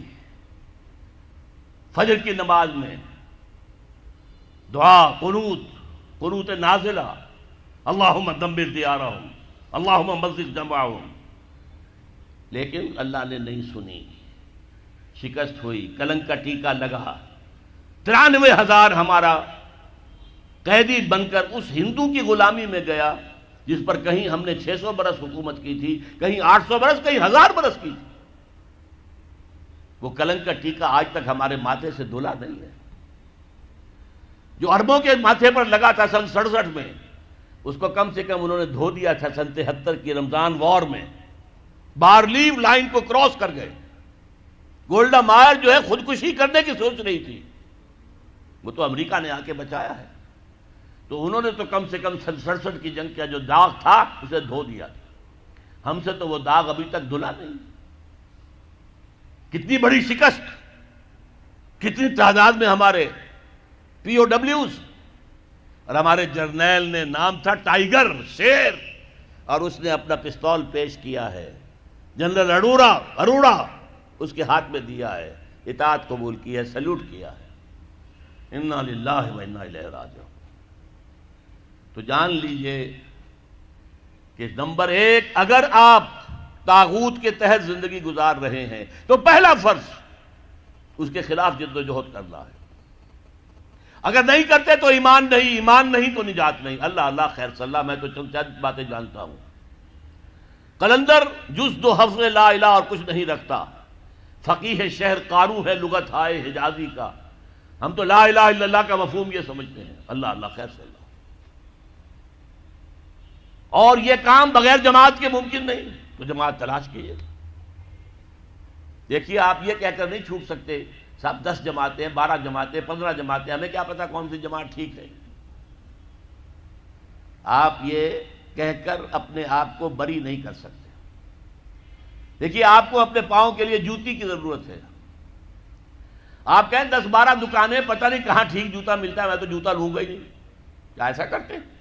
فجر کی نماز میں، دعا قنوت، قنوت نازلہ، اللہم دمر دیارہم، اللہم مزق جمعہم، لیکن اللہ نے نہیں سنی، شکست ہوئی، کلنک کا ٹیکا لگا، ترانوے ہزار ہمارا قیدی بن کر اس ہندو کی غلامی میں گیا جس پر کہیں ہم نے چھ سو برس حکومت کی تھی، کہیں آٹھ سو برس، کہیں ہزار برس کی تھی۔ وہ کلنک کا ٹیکا آج تک ہمارے ماتھے سے دھلا نہیں ہے، جو عربوں کے ماتھے پر لگا تھا سن سڑسٹھ میں، اس کو کم سے کم انہوں نے دھو دیا تھا سن تہتر کی رمضان وار میں، بارلیو لائن کو کراس کر گئے۔ گولڈا مائر جو ہے خودکشی کرنے کی سوچ رہی تھی، وہ تو امریکہ نے آ کے بچایا ہے، تو انہوں نے تو کم سے کم سن سڑسٹھ کی جنگ کا جو داغ تھا اسے دھو دیا تھا، ہم سے تو وہ داغ ابھی تک دھلا نہیں۔ کتنی بڑی شکست، کتنی تعداد میں ہمارے پی او ڈبلیوز، اور ہمارے جرنیل نے نام تھا ٹائیگر، شیر، اور اس نے اپنا پستول پیش کیا ہے، جنرل اروڑا اروڑا اس کے ہاتھ میں دیا ہے، اطاعت قبول کی ہے، سیلوٹ کیا ہے۔ انا للہ و انا الیہ راجعون۔ تو جان لیجئے کہ نمبر ایک، اگر آپ طاغوت کے تحت زندگی گزار رہے ہیں تو پہلا فرض اس کے خلاف جد و جہد کرنا ہے۔ اگر نہیں کرتے تو ایمان نہیں، ایمان نہیں تو نجات نہیں۔ اللہ اللہ خیر صلی اللہ، میں تو چند چند باتیں جانتا ہوں۔ قلندر جز دو حفظ لا الہ اور کچھ نہیں رکھتا، فقیہ شہر قارو ہے لغت ہائے حجازی کا، ہم تو لا الہ الا اللہ کا مفہوم یہ سمجھتے ہیں۔ اللہ اللہ خیر صلی اللہ۔ اور یہ کام بغیر جماعت کے ممکن نہیں، تو جماعت تلاش کیجیے۔ دیکھیے آپ یہ کہہ کر نہیں چھوٹ سکتے صاحب دس جماعتیں، بارہ جماعتیں، پندرہ جماعتیں، ہمیں کیا پتا کون سی جماعت ٹھیک ہے۔ آپ یہ کہہ کر اپنے آپ کو بری نہیں کر سکتے۔ دیکھیے آپ کو اپنے پاؤں کے لیے جوتی کی ضرورت ہے۔ آپ کہیں دس بارہ دکانیں، پتہ نہیں کہاں ٹھیک جوتا ملتا ہے، میں تو جوتا لوں گا ہی نہیں، کیا ایسا کرتے ہیں؟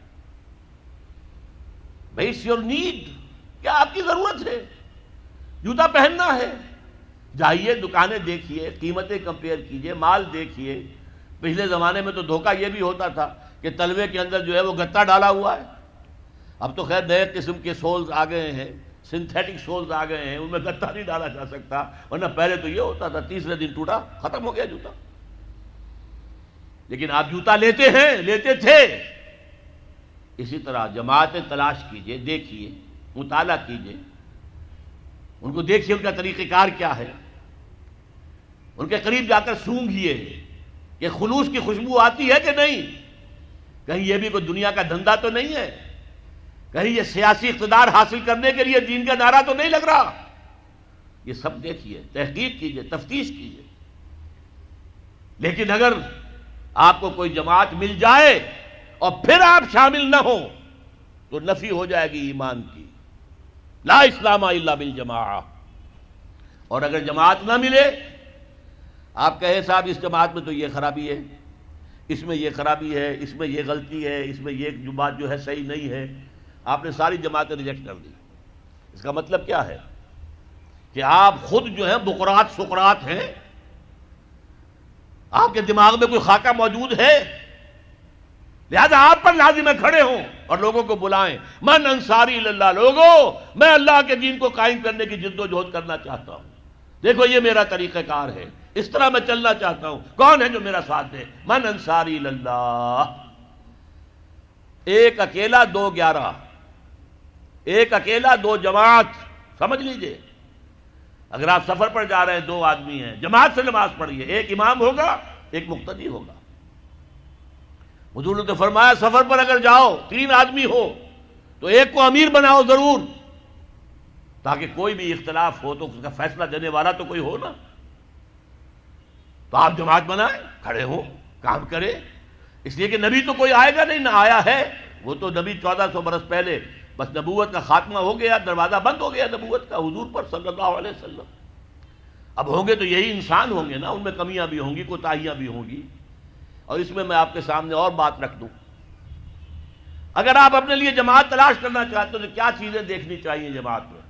بھائی اٹس یور نیڈ، کیا آپ کی ضرورت ہے، جوتا پہننا ہے، جائیے دکانیں دیکھیے، قیمتیں کمپیئر کیجئے، مال دیکھیے۔ پچھلے زمانے میں تو دھوکہ یہ بھی ہوتا تھا کہ تلوے کے اندر جو ہے وہ گتا ڈالا ہوا ہے۔ اب تو خیر نئے قسم کے سولز آ گئے ہیں، سنتھیٹک سولز آ گئے ہیں، ان میں گتا نہیں ڈالا جا سکتا، ورنہ پہلے تو یہ ہوتا تھا تیسرے دن ٹوٹا، ختم ہو گیا جوتا۔ لیکن آپ جوتا لیتے ہیں، لیتے تھے۔ اسی طرح جماعتیں تلاش کیجئے، دیکھیے، مطالعہ کیجئے، ان کو دیکھیے ان کا طریقہ کار کیا ہے، ان کے قریب جا کر سونگھیے کہ خلوص کی خوشبو آتی ہے کہ نہیں، کہیں یہ بھی کوئی دنیا کا دھندا تو نہیں ہے، کہیں یہ سیاسی اقتدار حاصل کرنے کے لیے دین کا نعرہ تو نہیں لگ رہا۔ یہ سب دیکھیے، تحقیق کیجئے، تفتیش کیجئے۔ لیکن اگر آپ کو کوئی جماعت مل جائے اور پھر آپ شامل نہ ہوں تو نفی ہو جائے گی ایمان کی، لا اسلام الا بالجماعہ۔ اور اگر جماعت نہ ملے، آپ کہے صاحب اس جماعت میں تو یہ خرابی ہے، اس میں یہ خرابی ہے، اس میں یہ غلطی ہے، اس میں یہ بات جو ہے صحیح نہیں ہے، آپ نے ساری جماعتیں ریجیکٹ کر دی۔ اس کا مطلب کیا ہے کہ آپ خود جو ہے بقرات سقرات ہیں، آپ کے دماغ میں کوئی خاکہ موجود ہے، لہذا آپ پر لازم ہے کھڑے ہوں اور لوگوں کو بلائیں، من انصاری اللہ، لوگوں میں اللہ کے دین کو قائم کرنے کی جد و جہد کرنا چاہتا ہوں، دیکھو یہ میرا طریقہ کار ہے، اس طرح میں چلنا چاہتا ہوں، کون ہے جو میرا ساتھ دے؟ من انصاری اللہ۔ ایک اکیلا دو گیارہ، ایک اکیلا دو جماعت، سمجھ لیجئے۔ اگر آپ سفر پر جا رہے ہیں، دو آدمی ہیں، جماعت سے نماز پڑھیے، ایک امام ہوگا ایک مقتدی ہوگا۔ حضور نے تو فرمایا سفر پر اگر جاؤ تین آدمی ہو تو ایک کو امیر بناؤ ضرور، تاکہ کوئی بھی اختلاف ہو تو اس کا فیصلہ دینے والا تو کوئی ہو نا۔ تو آپ جماعت بنائیں، کھڑے ہو، کام کرے، اس لیے کہ نبی تو کوئی آئے گا نہیں، نہ آیا ہے، وہ تو نبی چودہ سو برس پہلے بس نبوت کا خاتمہ ہو گیا، دروازہ بند ہو گیا نبوت کا حضور پر صلی اللہ علیہ وسلم۔ اب ہوں گے تو یہی انسان ہوں گے نا، ان میں کمیاں بھی ہوں گی، کوتاہیاں بھی ہوں گی۔ اور اس میں میں آپ کے سامنے اور بات رکھ دوں، اگر آپ اپنے لیے جماعت تلاش کرنا چاہتے ہو تو کیا چیزیں دیکھنی چاہیے جماعت میں؟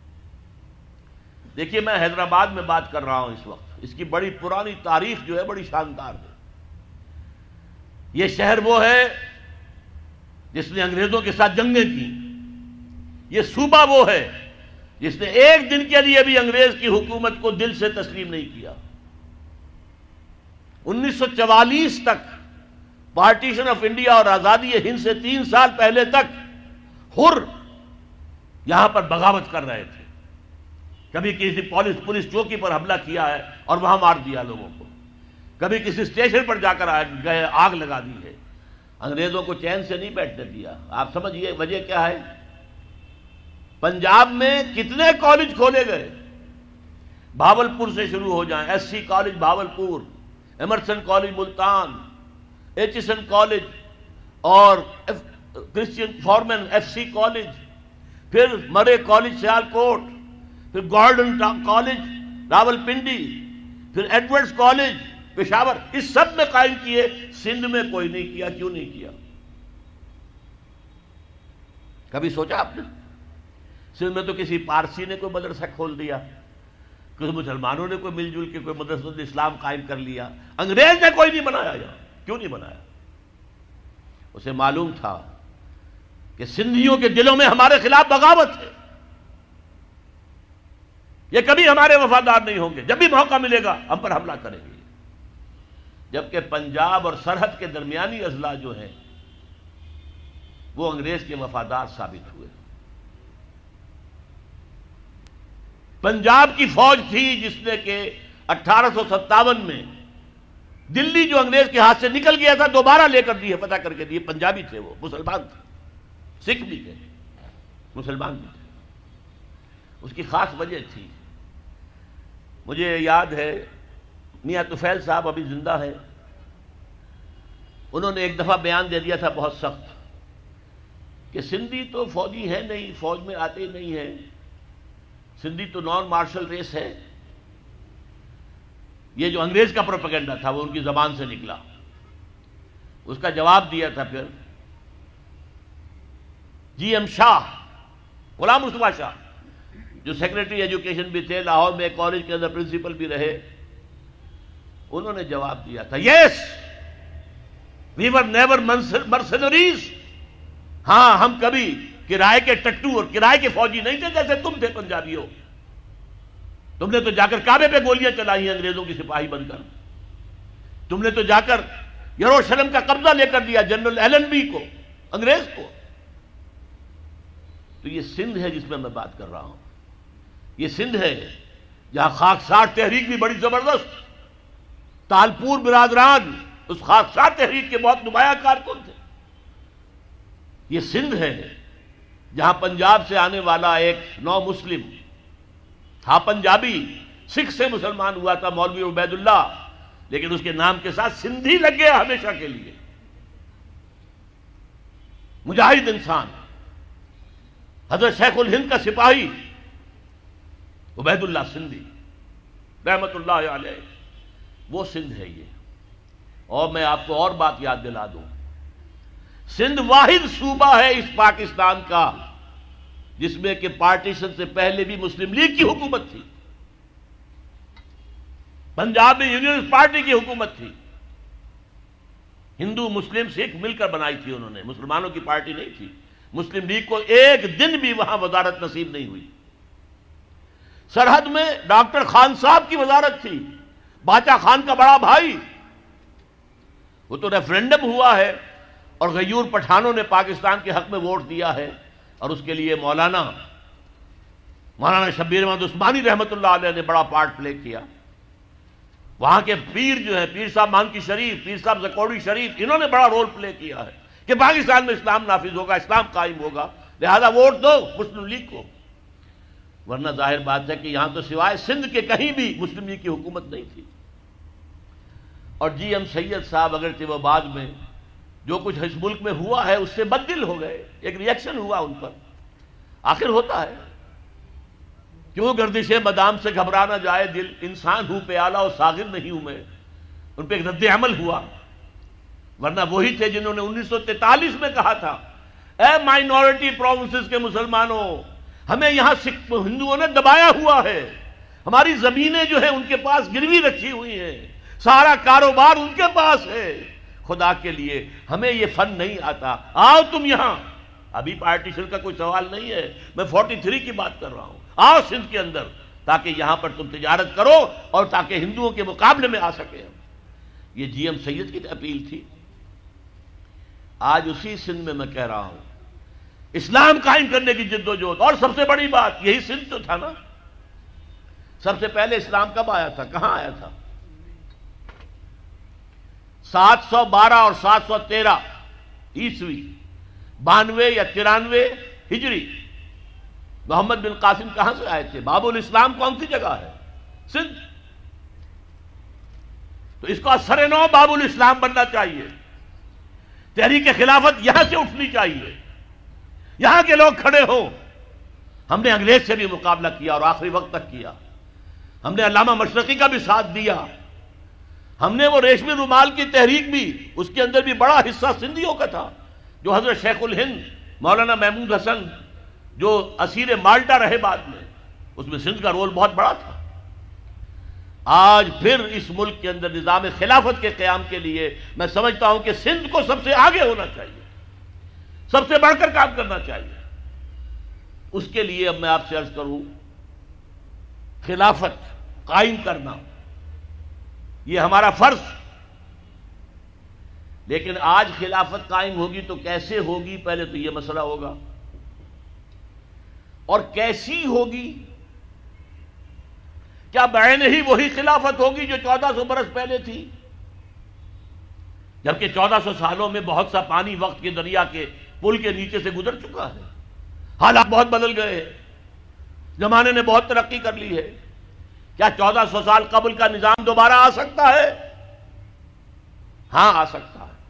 دیکھیے میں حیدرآباد میں بات کر رہا ہوں اس وقت، اس کی بڑی پرانی تاریخ جو ہے بڑی شاندار ہے۔ یہ شہر وہ ہے جس نے انگریزوں کے ساتھ جنگیں کی، یہ صوبہ وہ ہے جس نے ایک دن کے لیے بھی انگریز کی حکومت کو دل سے تسلیم نہیں کیا۔ انیس سو چوالیس تک، پارٹیشن آف انڈیا اور آزادی ہند سے تین سال پہلے تک حر یہاں پر بغاوت کر رہے تھے، کبھی کسی پولیس پولیس چوکی پر حملہ کیا ہے اور وہاں مار دیا لوگوں کو، کبھی کسی اسٹیشن پر جا کر گئے آگ لگا دی ہے، انگریزوں کو چین سے نہیں بیٹھنے دیا۔ آپ سمجھیے وجہ کیا ہے؟ پنجاب میں کتنے کالج کھولے گئے، بھاولپور سے شروع ہو جائیں، S C college Bahawalpur, Emerson college Multan, H S N college اور Christian Forman F C college, پھر مرے کالج سیالکوٹ، پھر گارڈن کالج راول پنڈی، پھر ایڈورڈز کالج پشاور، اس سب میں قائم کیے، سندھ میں کوئی نہیں کیا۔ کیوں نہیں کیا؟ کبھی سوچا آپ نے؟ سندھ میں تو کسی پارسی نے کوئی مدرسہ کھول دیا، کچھ مسلمانوں نے کوئی مل جل کے کوئی مدرسہ اسلام قائم کر لیا، انگریز نے کوئی نہیں بنایا یہاں. کیوں نہیں بنایا؟ اسے معلوم تھا کہ سندھیوں کے دلوں میں ہمارے خلاف بغاوت ہے، یہ کبھی ہمارے وفادار نہیں ہوں گے، جب بھی موقع ملے گا ہم پر حملہ کریں گے. جبکہ پنجاب اور سرحد کے درمیانی اضلاع جو ہیں وہ انگریز کے وفادار ثابت ہوئے. پنجاب کی فوج تھی جس نے کہ اٹھارہ سو ستاون میں دلی جو انگریز کے ہاتھ سے نکل گیا تھا دوبارہ لے کر دی ہے، فتح کر کے دیے. پنجابی تھے، وہ مسلمان تھے، سکھ بھی تھے، مسلمان بھی تھے. اس کی خاص وجہ تھی. مجھے یاد ہے میاں طفیل صاحب ابھی زندہ ہے، انہوں نے ایک دفعہ بیان دے دیا تھا بہت سخت کہ سندھی تو فوجی ہے نہیں، فوج میں آتے نہیں ہیں، سندھی تو نان مارشل ریس ہے. یہ جو انگریز کا پروپیگنڈا تھا وہ ان کی زبان سے نکلا. اس کا جواب دیا تھا پھر جی ایم شاہ، غلام مصطفیٰ شاہ، جو سیکریٹری ایجوکیشن بھی تھے، لاہور میں کالج کے اندر پرنسپل بھی رہے. انہوں نے جواب دیا تھا یس وی ور نیور مرسنریز. ہاں ہم کبھی کرائے کے ٹٹو اور کرائے کے فوجی نہیں تھے جیسے تم تھے پنجابیوں. تم نے تو جا کر کعبے پہ گولیاں چلائی ہیں انگریزوں کی سپاہی بن کر. تم نے تو جا کر یروشلم کا قبضہ لے کر دیا جنرل ایلن بی کو، انگریز کو. تو یہ سندھ ہے جس میں میں بات کر رہا ہوں. یہ سندھ ہے جہاں خاکسار تحریک بھی بڑی زبردست، تالپور برادران اس خاکسار تحریک کے بہت نمایاں کارکن تھے. یہ سندھ ہے جہاں پنجاب سے آنے والا ایک نو مسلم تھا، پنجابی، سکھ سے مسلمان ہوا تھا، مولوی عبید اللہ، لیکن اس کے نام کے ساتھ سندھی لگ گیا ہمیشہ کے لیے. مجاہد انسان، حضرت شیخ الہند کا سپاہی عبید اللہ سندھی رحمت اللہ علیہ، وہ سندھ ہے یہ. اور میں آپ کو اور بات یاد دلا دوں، سندھ واحد صوبہ ہے اس پاکستان کا جس میں کہ پارٹیشن سے پہلے بھی مسلم لیگ کی حکومت تھی، پنجاب میں یونینسٹ پارٹی کی حکومت تھی. ہندو مسلم سکھ مل کر بنائی تھی انہوں نے، مسلمانوں کی پارٹی نہیں تھی. مسلم لیگ کو ایک دن بھی وہاں وزارت نصیب نہیں ہوئی. سرحد میں ڈاکٹر خان صاحب کی وزارت تھی، باچا خان کا بڑا بھائی. وہ تو ریفرنڈم ہوا ہے اور غیور پٹھانوں نے پاکستان کے حق میں ووٹ دیا ہے، اور اس کے لیے مولانا مولانا شبیر احمد عثمانی رحمت اللہ علیہ نے بڑا پارٹ پلے کیا. وہاں کے پیر جو ہیں، پیر صاحب مانکی شریف، پیر صاحب زکوڑی شریف، انہوں نے بڑا رول پلے کیا ہے کہ پاکستان میں اسلام نافذ ہوگا، اسلام قائم ہوگا، لہذا ووٹ دو مسلم لیگ کو. ورنہ ظاہر بات ہے کہ یہاں تو سوائے سندھ کے کہیں بھی مسلم لیگ کی حکومت نہیں تھی. اور جی ایم سید صاحب اگرچہ وہ بعد میں جو کچھ اس ملک میں ہوا ہے اس سے بددل ہو گئے، ایک ریئیکشن ہوا ان پر. آخر ہوتا ہے، کیوں گردش مدام سے گھبرا نہ جائے دل، انسان ہوں پیالہ اور ساغر نہیں ہوں میں. ان پہ ایک رد عمل ہوا. ورنہ وہی تھے جنہوں نے انیس سو تینتالیس میں کہا تھا اے مائنورٹی پروونسز کے مسلمانوں، ہمیں یہاں سکھ ہندوؤں نے دبایا ہوا ہے، ہماری زمینیں جو ہیں ان کے پاس گروی رکھی ہوئی ہیں، سارا کاروبار ان کے پاس ہے. خدا کے لیے ہمیں یہ فن نہیں آتا، آؤ تم یہاں. ابھی پارٹیشن کا کوئی سوال نہیں ہے، میں فورٹی تھری کی بات کر رہا ہوں. آؤ سندھ کے اندر تاکہ یہاں پر تم تجارت کرو اور تاکہ ہندوؤں کے مقابلے میں آ سکے. یہ جی ایم سید کی اپیل تھی. آج اسی سندھ میں میں کہہ رہا ہوں اسلام قائم کرنے کی جد و جہد. اور سب سے بڑی بات یہی سندھ تو تھا نا. سب سے پہلے اسلام کب آیا تھا، کہاں آیا تھا؟ سات سو بارہ اور سات سو تیرہ عیسوی، بانوے یا ترانوے ہجری. محمد بن قاسم کہاں سے آئے تھے؟ باب الاسلام کون سی جگہ ہے؟ سندھ. تو اس کو سر نو باب الاسلام بننا چاہیے. تحریک خلافت یہاں سے اٹھنی چاہیے، یہاں کے لوگ کھڑے ہوں. ہم نے انگریز سے بھی مقابلہ کیا اور آخری وقت تک کیا. ہم نے علامہ مشرقی کا بھی ساتھ دیا. ہم نے وہ ریشمی رومال کی تحریک بھی، اس کے اندر بھی بڑا حصہ سندھیوں کا تھا، جو حضرت شیخ الہند مولانا محمود حسن جو اسیر مالٹا رہے بعد میں، اس میں سندھ کا رول بہت بڑا تھا. آج پھر اس ملک کے اندر نظام خلافت کے قیام کے لیے میں سمجھتا ہوں کہ سندھ کو سب سے آگے ہونا چاہیے، سب سے بڑھ کر کام کرنا چاہیے. اس کے لیے اب میں آپ سے عرض کروں، خلافت قائم کرنا یہ ہمارا فرض. لیکن آج خلافت قائم ہوگی تو کیسے ہوگی، پہلے تو یہ مسئلہ ہوگا. اور کیسی ہوگی؟ کیا بعین ہی وہی خلافت ہوگی جو چودہ سو برس پہلے تھی؟ جبکہ چودہ سو سالوں میں بہت سا پانی وقت کے دریا کے پل کے نیچے سے گزر چکا ہے، حالات بہت بدل گئے ہیں، زمانے نے بہت ترقی کر لی ہے. کیا چودہ سو سال قبل کا نظام دوبارہ آ سکتا ہے؟ ہاں آ سکتا ہے.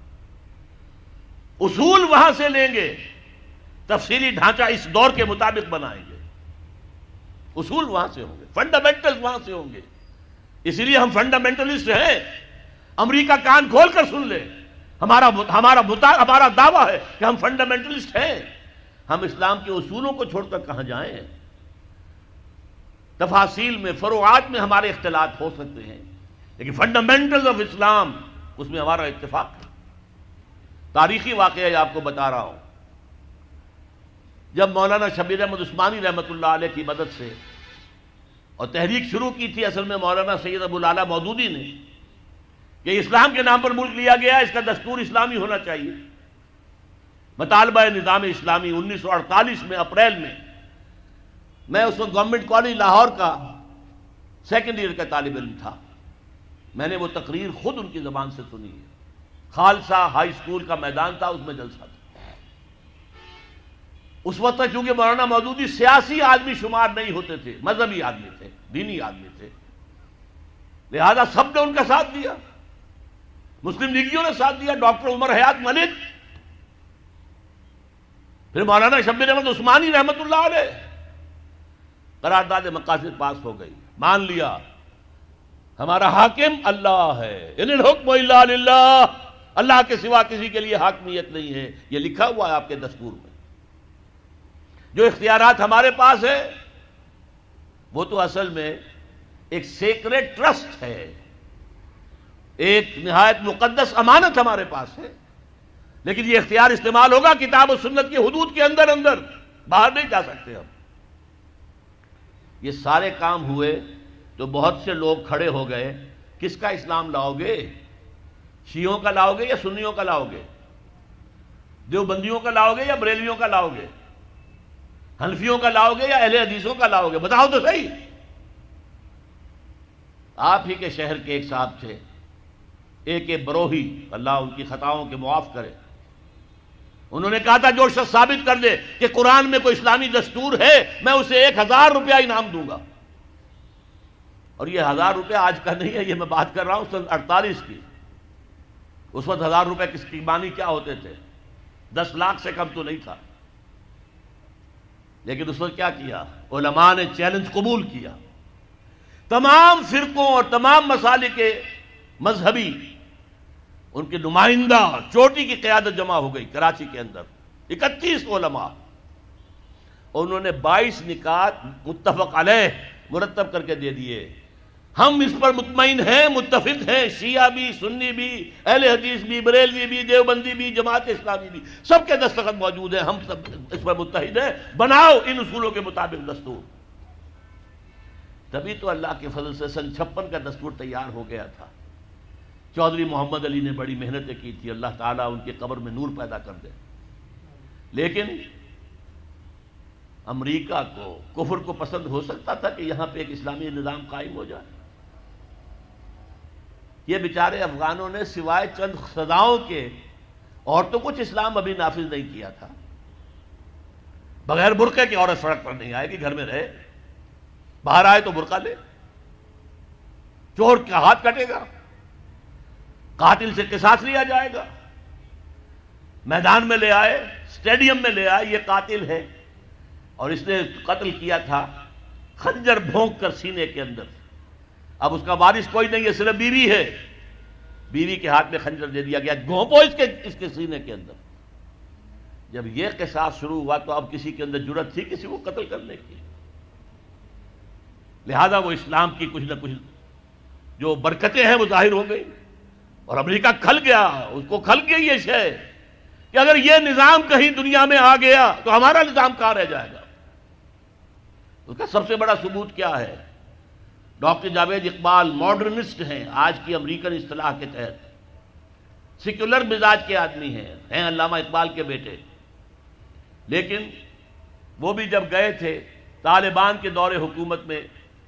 اصول وہاں سے لیں گے، تفصیلی ڈھانچہ اس دور کے مطابق بنائیں گے. اصول وہاں سے ہوں گے، فنڈامنٹلز وہاں سے ہوں گے. اسی لیے ہم فنڈامنٹلسٹ ہیں. امریکہ کان کھول کر سن لے، ہمارا ہمارا ہمارا دعویٰ ہے کہ ہم فنڈامنٹلسٹ ہیں. ہم اسلام کے اصولوں کو چھوڑ کر کہاں جائیں؟ تفاصیل میں، فروعات میں ہمارے اختلاف ہو سکتے ہیں، لیکن فنڈامنٹلز آف اسلام اس میں ہمارا اتفاق ہے. تاریخی واقعہ آپ کو بتا رہا ہوں. جب مولانا شبیر احمد عثمانی رحمۃ اللہ علیہ کی مدد سے اور تحریک شروع کی تھی اصل میں مولانا سید ابو العلا مودودی نے کہ اسلام کے نام پر ملک لیا گیا، اس کا دستور اسلامی ہونا چاہیے، مطالبہ نظام اسلامی، انیس سو اڑتالیس میں اپریل میں، میں اس وقت گورنمنٹ کالج لاہور کا سیکنڈ ایئر کا طالب علم تھا. میں نے وہ تقریر خود ان کی زبان سے سنی ہے. خالصہ ہائی اسکول کا میدان تھا، اس میں جلسہ تھا. اس وقت تک چونکہ مولانا مودودی سیاسی آدمی شمار نہیں ہوتے تھے، مذہبی آدمی تھے، دینی آدمی تھے، لہذا سب نے ان کا ساتھ دیا. مسلم لیگیوں نے ساتھ دیا، ڈاکٹر عمر حیات ملک، پھر مولانا شبیر احمد عثمانی رحمۃ اللہ علیہ. قرارداد مقاصد پاس ہو گئی، مان لیا ہمارا حاکم اللہ ہے، ان الحکم الا للہ، اللہ کے سوا کسی کے لیے حاکمیت نہیں ہے. یہ لکھا ہوا ہے آپ کے دستور میں. جو اختیارات ہمارے پاس ہے وہ تو اصل میں ایک سیکریٹ ٹرسٹ ہے، ایک نہایت مقدس امانت ہمارے پاس ہے. لیکن یہ اختیار استعمال ہوگا کتاب و سنت کی حدود کے اندر اندر، باہر نہیں جا سکتے ہم. یہ سارے کام ہوئے تو بہت سے لوگ کھڑے ہو گئے، کس کا اسلام لاؤ گے؟ شیعوں کا لاؤ گے یا سنیوں کا لاؤ گے؟ دیوبندیوں کا لاؤ گے یا بریلویوں کا لاؤ گے؟ حنفیوں کا لاؤ گے یا اہل حدیثوں کا لاؤ گے؟ بتاؤ تو صحیح. آپ ہی کے شہر کے ایک صاحب تھے، اے کے بروہی، اللہ ان کی خطاؤں کے معاف کرے. انہوں نے کہا تھا جو شخص ثابت کر دے کہ قرآن میں کوئی اسلامی دستور ہے میں اسے ایک ہزار روپیہ انعام دوں گا. اور یہ ہزار روپیہ آج کا نہیں ہے، یہ میں بات کر رہا ہوں سن اڑتالیس کی. اس وقت ہزار روپے کس کی معنی کیا ہوتے تھے؟ دس لاکھ سے کم تو نہیں تھا. لیکن اس وقت کیا کیا؟ علماء نے چیلنج قبول کیا. تمام فرقوں اور تمام مسالک کے مذہبی ان کے نمائندہ چوٹی کی قیادت جمع ہو گئی کراچی کے اندر، اکتیس علماء. اور انہوں نے بائیس نکات متفق علیہ مرتب کر کے دے دیے. ہم اس پر مطمئن ہیں، متفق ہیں، شیعہ بھی، سنی بھی، اہل حدیث بھی، بریلوی بھی، دیوبندی بھی، جماعت اسلامی بھی، سب کے دستخط موجود ہیں، ہم سب اس پر متحد ہیں. بناؤ ان اصولوں کے مطابق دستور. تبھی تو اللہ کے فضل سے سن چھپن کا دستور تیار ہو گیا تھا. چودھری محمد علی نے بڑی محنتیں کی تھی، اللہ تعالیٰ ان کی قبر میں نور پیدا کر دے. لیکن امریکہ کو، کفر کو پسند ہو سکتا تھا کہ یہاں پہ ایک اسلامی نظام قائم ہو جائے؟ یہ بیچارے افغانوں نے سوائے چند سزاؤں کے اور تو کچھ اسلام ابھی نافذ نہیں کیا تھا. بغیر برقعے کی عورت سڑک پر نہیں آئے گی، گھر میں رہے. باہر آئے تو برقع لے. چور کا ہاتھ کٹے گا، قاتل سے قصاص لیا جائے گا. میدان میں لے آئے، اسٹیڈیم میں لے آئے، یہ قاتل ہے اور اس نے قتل کیا تھا خنجر بھونک کر سینے کے اندر. اب اس کا وارث کوئی نہیں ہے، صرف بیوی ہے. بیوی کے ہاتھ میں خنجر دے دیا گیا، گھونپو اس کے اس کے سینے کے اندر. جب یہ قصاص شروع ہوا تو اب کسی کے اندر جرأت تھی کسی کو قتل کرنے کی؟ لہذا وہ اسلام کی کچھ نہ کچھ جو برکتیں ہیں وہ ظاہر ہو گئی، اور امریکہ کھل گیا، اس کو کھل گئی یہ شے کہ اگر یہ نظام کہیں دنیا میں آ گیا تو ہمارا نظام کہاں رہ جائے گا۔ اس کا سب سے بڑا ثبوت کیا ہے؟ ڈاکٹر جاوید اقبال ماڈرنسٹ ہیں آج کی امریکن اصطلاح کے تحت، سیکولر مزاج کے آدمی ہیں ہیں علامہ اقبال کے بیٹے، لیکن وہ بھی جب گئے تھے طالبان کے دور حکومت میں،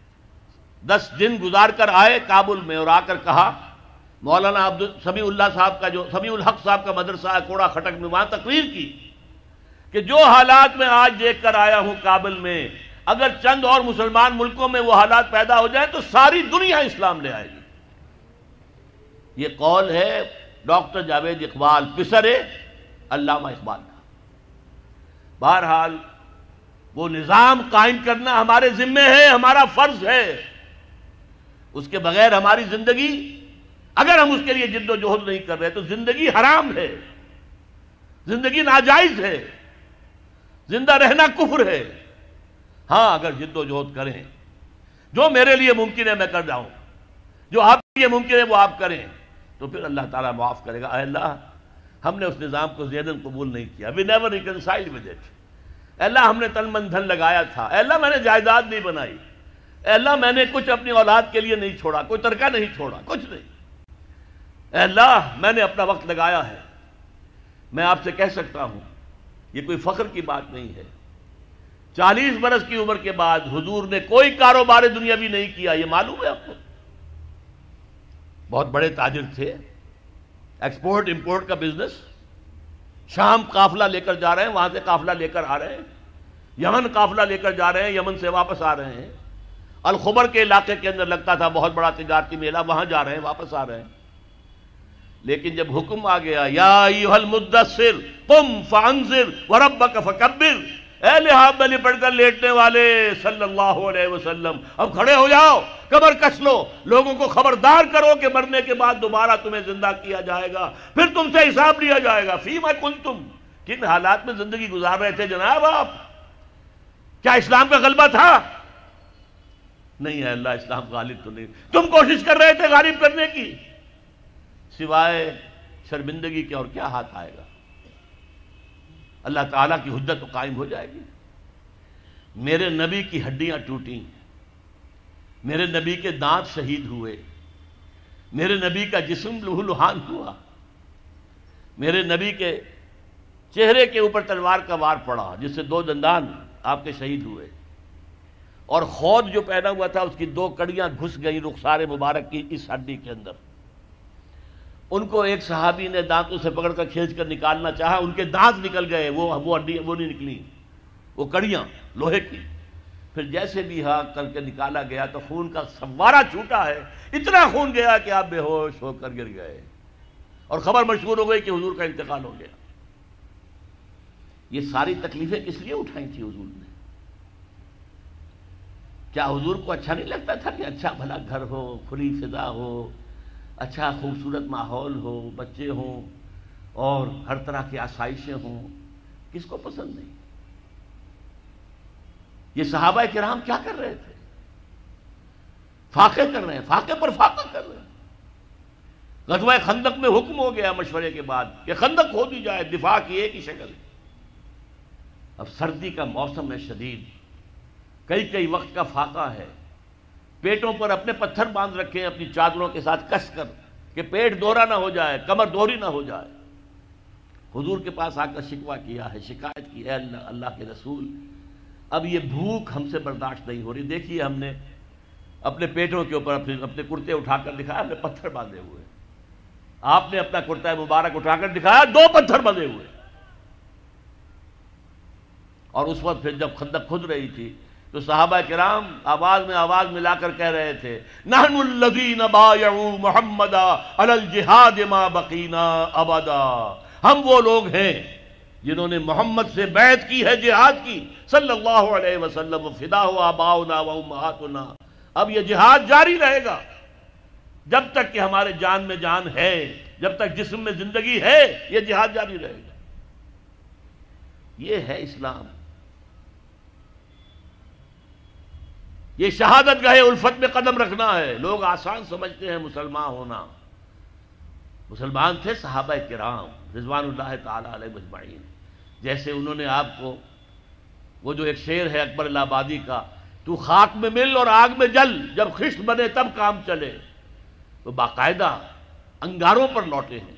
دس دن گزار کر آئے کابل میں، اور آ کر کہا مولانا عبد سمیع اللہ صاحب کا جو سمیع الحق صاحب کا مدرسہ ہے کوڑا خٹک میں، وہاں تقریر کی کہ جو حالات میں آج دیکھ کر آیا ہوں کابل میں، اگر چند اور مسلمان ملکوں میں وہ حالات پیدا ہو جائیں تو ساری دنیا اسلام لے آئے گی۔ یہ قول ہے ڈاکٹر جاوید اقبال، پسر علامہ اقبال کا۔ بہرحال وہ نظام قائم کرنا ہمارے ذمے ہے، ہمارا فرض ہے، اس کے بغیر ہماری زندگی، اگر ہم اس کے لیے جد و جہد نہیں کر رہے تو زندگی حرام ہے، زندگی ناجائز ہے، زندہ رہنا کفر ہے۔ ہاں اگر جد و جہد کریں، جو میرے لیے ممکن ہے میں کر جاؤں، جو آپ کے لیے ممکن ہے وہ آپ کریں، تو پھر اللہ تعالیٰ معاف کرے گا۔ اے اللہ ہم نے اس نظام کو ذہناً قبول نہیں کیا، we never reconciled with it۔ اے اللہ ہم نے تن من دھن لگایا تھا، اے اللہ میں نے جائیداد نہیں بنائی، اے اللہ میں نے کچھ اپنی اولاد کے لیے نہیں چھوڑا، کوئی ترکہ نہیں چھوڑا، کچھ نہیں، اے اللہ میں نے اپنا وقت لگایا ہے۔ میں آپ سے کہہ سکتا ہوں یہ کوئی فخر کی بات نہیں ہے، چالیس برس کی عمر کے بعد حضور نے کوئی کاروبار دنیاوی نہیں کیا، یہ معلوم ہے آپ کو؟ بہت بڑے تاجر تھے، ایکسپورٹ امپورٹ کا بزنس، شام قافلہ لے کر جا رہے ہیں، وہاں سے قافلہ لے کر آ رہے ہیں، یمن قافلہ لے کر جا رہے ہیں، یمن سے واپس آ رہے ہیں، الخبر کے علاقے کے اندر لگتا تھا بہت بڑا تجارتی میلہ، وہاں جا رہے ہیں، واپس آ رہے ہیں۔ لیکن جب حکم آ گیا یا ایھا المدثر قم فانذر وربک فکبر، اے لحاف میں لپٹ کر لیٹنے والے صلی اللہ علیہ وسلم اب کھڑے ہو جاؤ، کمر کس لو، لوگوں کو خبردار کرو کہ مرنے کے بعد دوبارہ تمہیں زندہ کیا جائے گا، پھر تم سے حساب لیا جائے گا۔ فیما کنتم، کن حالات میں زندگی گزار رہے تھے جناب آپ؟ کیا اسلام کا غلبہ تھا؟ نہیں ہے، اللہ اسلام غالب تو نہیں، تم کوشش کر رہے تھے غالب کرنے کی، سوائے شرمندگی کے اور کیا ہاتھ آئے گا؟ اللہ تعالیٰ کی حجت تو قائم ہو جائے گی۔ میرے نبی کی ہڈیاں ٹوٹیں، میرے نبی کے دانت شہید ہوئے، میرے نبی کا جسم لہو لہان ہوا، میرے نبی کے چہرے کے اوپر تلوار کا وار پڑا جس سے دو دندان آپ کے شہید ہوئے، اور خود جو پہنا ہوا تھا اس کی دو کڑیاں گھس گئیں رخسار مبارک کی اس ہڈی کے اندر۔ ان کو ایک صحابی نے دانتوں سے پکڑ کر کھینچ کر نکالنا چاہا، ان کے دانت نکل گئے، وہ وہ ہڈی وہ نہیں نکلی، وہ کڑیاں لوہے کی۔ پھر جیسے بھی ہاں کر کے نکالا گیا تو خون کا فوارہ چھوٹا ہے، اتنا خون گیا کہ آپ بے ہوش ہو کر گر گئے، اور خبر مشہور ہو گئی کہ حضور کا انتقال ہو گیا۔ یہ ساری تکلیفیں کس لیے اٹھائی تھی حضور نے؟ کیا حضور کو اچھا نہیں لگتا تھا کہ اچھا بھلا گھر ہو، کھلی فضا ہو، اچھا خوبصورت ماحول ہو، بچے ہوں اور ہر طرح کی آسائشیں ہوں؟ کس کو پسند نہیں؟ یہ صحابہ کرام کیا کر رہے تھے؟ فاقے کر رہے ہیں، فاقے پر فاقہ کر رہے ہیں۔ غزوہ خندق میں حکم ہو گیا مشورے کے بعد کہ خندق کھودی جائے، دفاع کی ایک ہی شکل۔ اب سردی کا موسم ہے شدید، کئی کئی وقت کا فاقہ ہے، پیٹوں پر اپنے پتھر باندھ رکھے ہیں اپنی چادروں کے ساتھ کس کر کہ پیٹ دوہرا نہ ہو جائے، کمر دوہری نہ ہو جائے۔ حضور کے پاس آ کر شکوہ کیا ہے، شکایت کی، اے اللہ اللہ کے رسول اب یہ بھوک ہم سے برداشت نہیں ہو رہی، دیکھیے ہم نے اپنے پیٹوں کے اوپر اپنے اپنے کرتے اٹھا کر دکھایا، ہم نے پتھر باندھے ہوئے، آپ نے اپنا کرتا مبارک اٹھا کر دکھایا، دو پتھر بندھے ہوئے۔ اور اس وقت پھر جب خندق کھد رہی تھی تو صحابہ کرام آواز میں آواز ملا کر کہہ رہے تھے نحن الذین بایعوا محمدا علی الجہاد ما بقینا ابدا، ہم وہ لوگ ہیں جنہوں نے محمد سے بیعت کی ہے جہاد کی صلی اللہ علیہ وسلم، فدا ہو آباؤنا و امہاتنا، اب یہ جہاد جاری رہے گا جب تک کہ ہمارے جان میں جان ہے، جب تک جسم میں زندگی ہے، یہ جہاد جاری رہے گا۔ یہ ہے اسلام. یہ شہادت گاہ الفت میں قدم رکھنا ہے. لوگ آسان سمجھتے ہیں مسلمان ہونا. مسلمان تھے صحابہ کرام رضوان اللہ تعالی علیہ اجمعین. جیسے انہوں نے آپ کو وہ جو ایک شعر ہے اکبر الہ آبادی کا، تو خاک میں مل اور آگ میں جل، جب خشت بنے تب کام چلے، وہ باقاعدہ انگاروں پر لوٹے ہیں.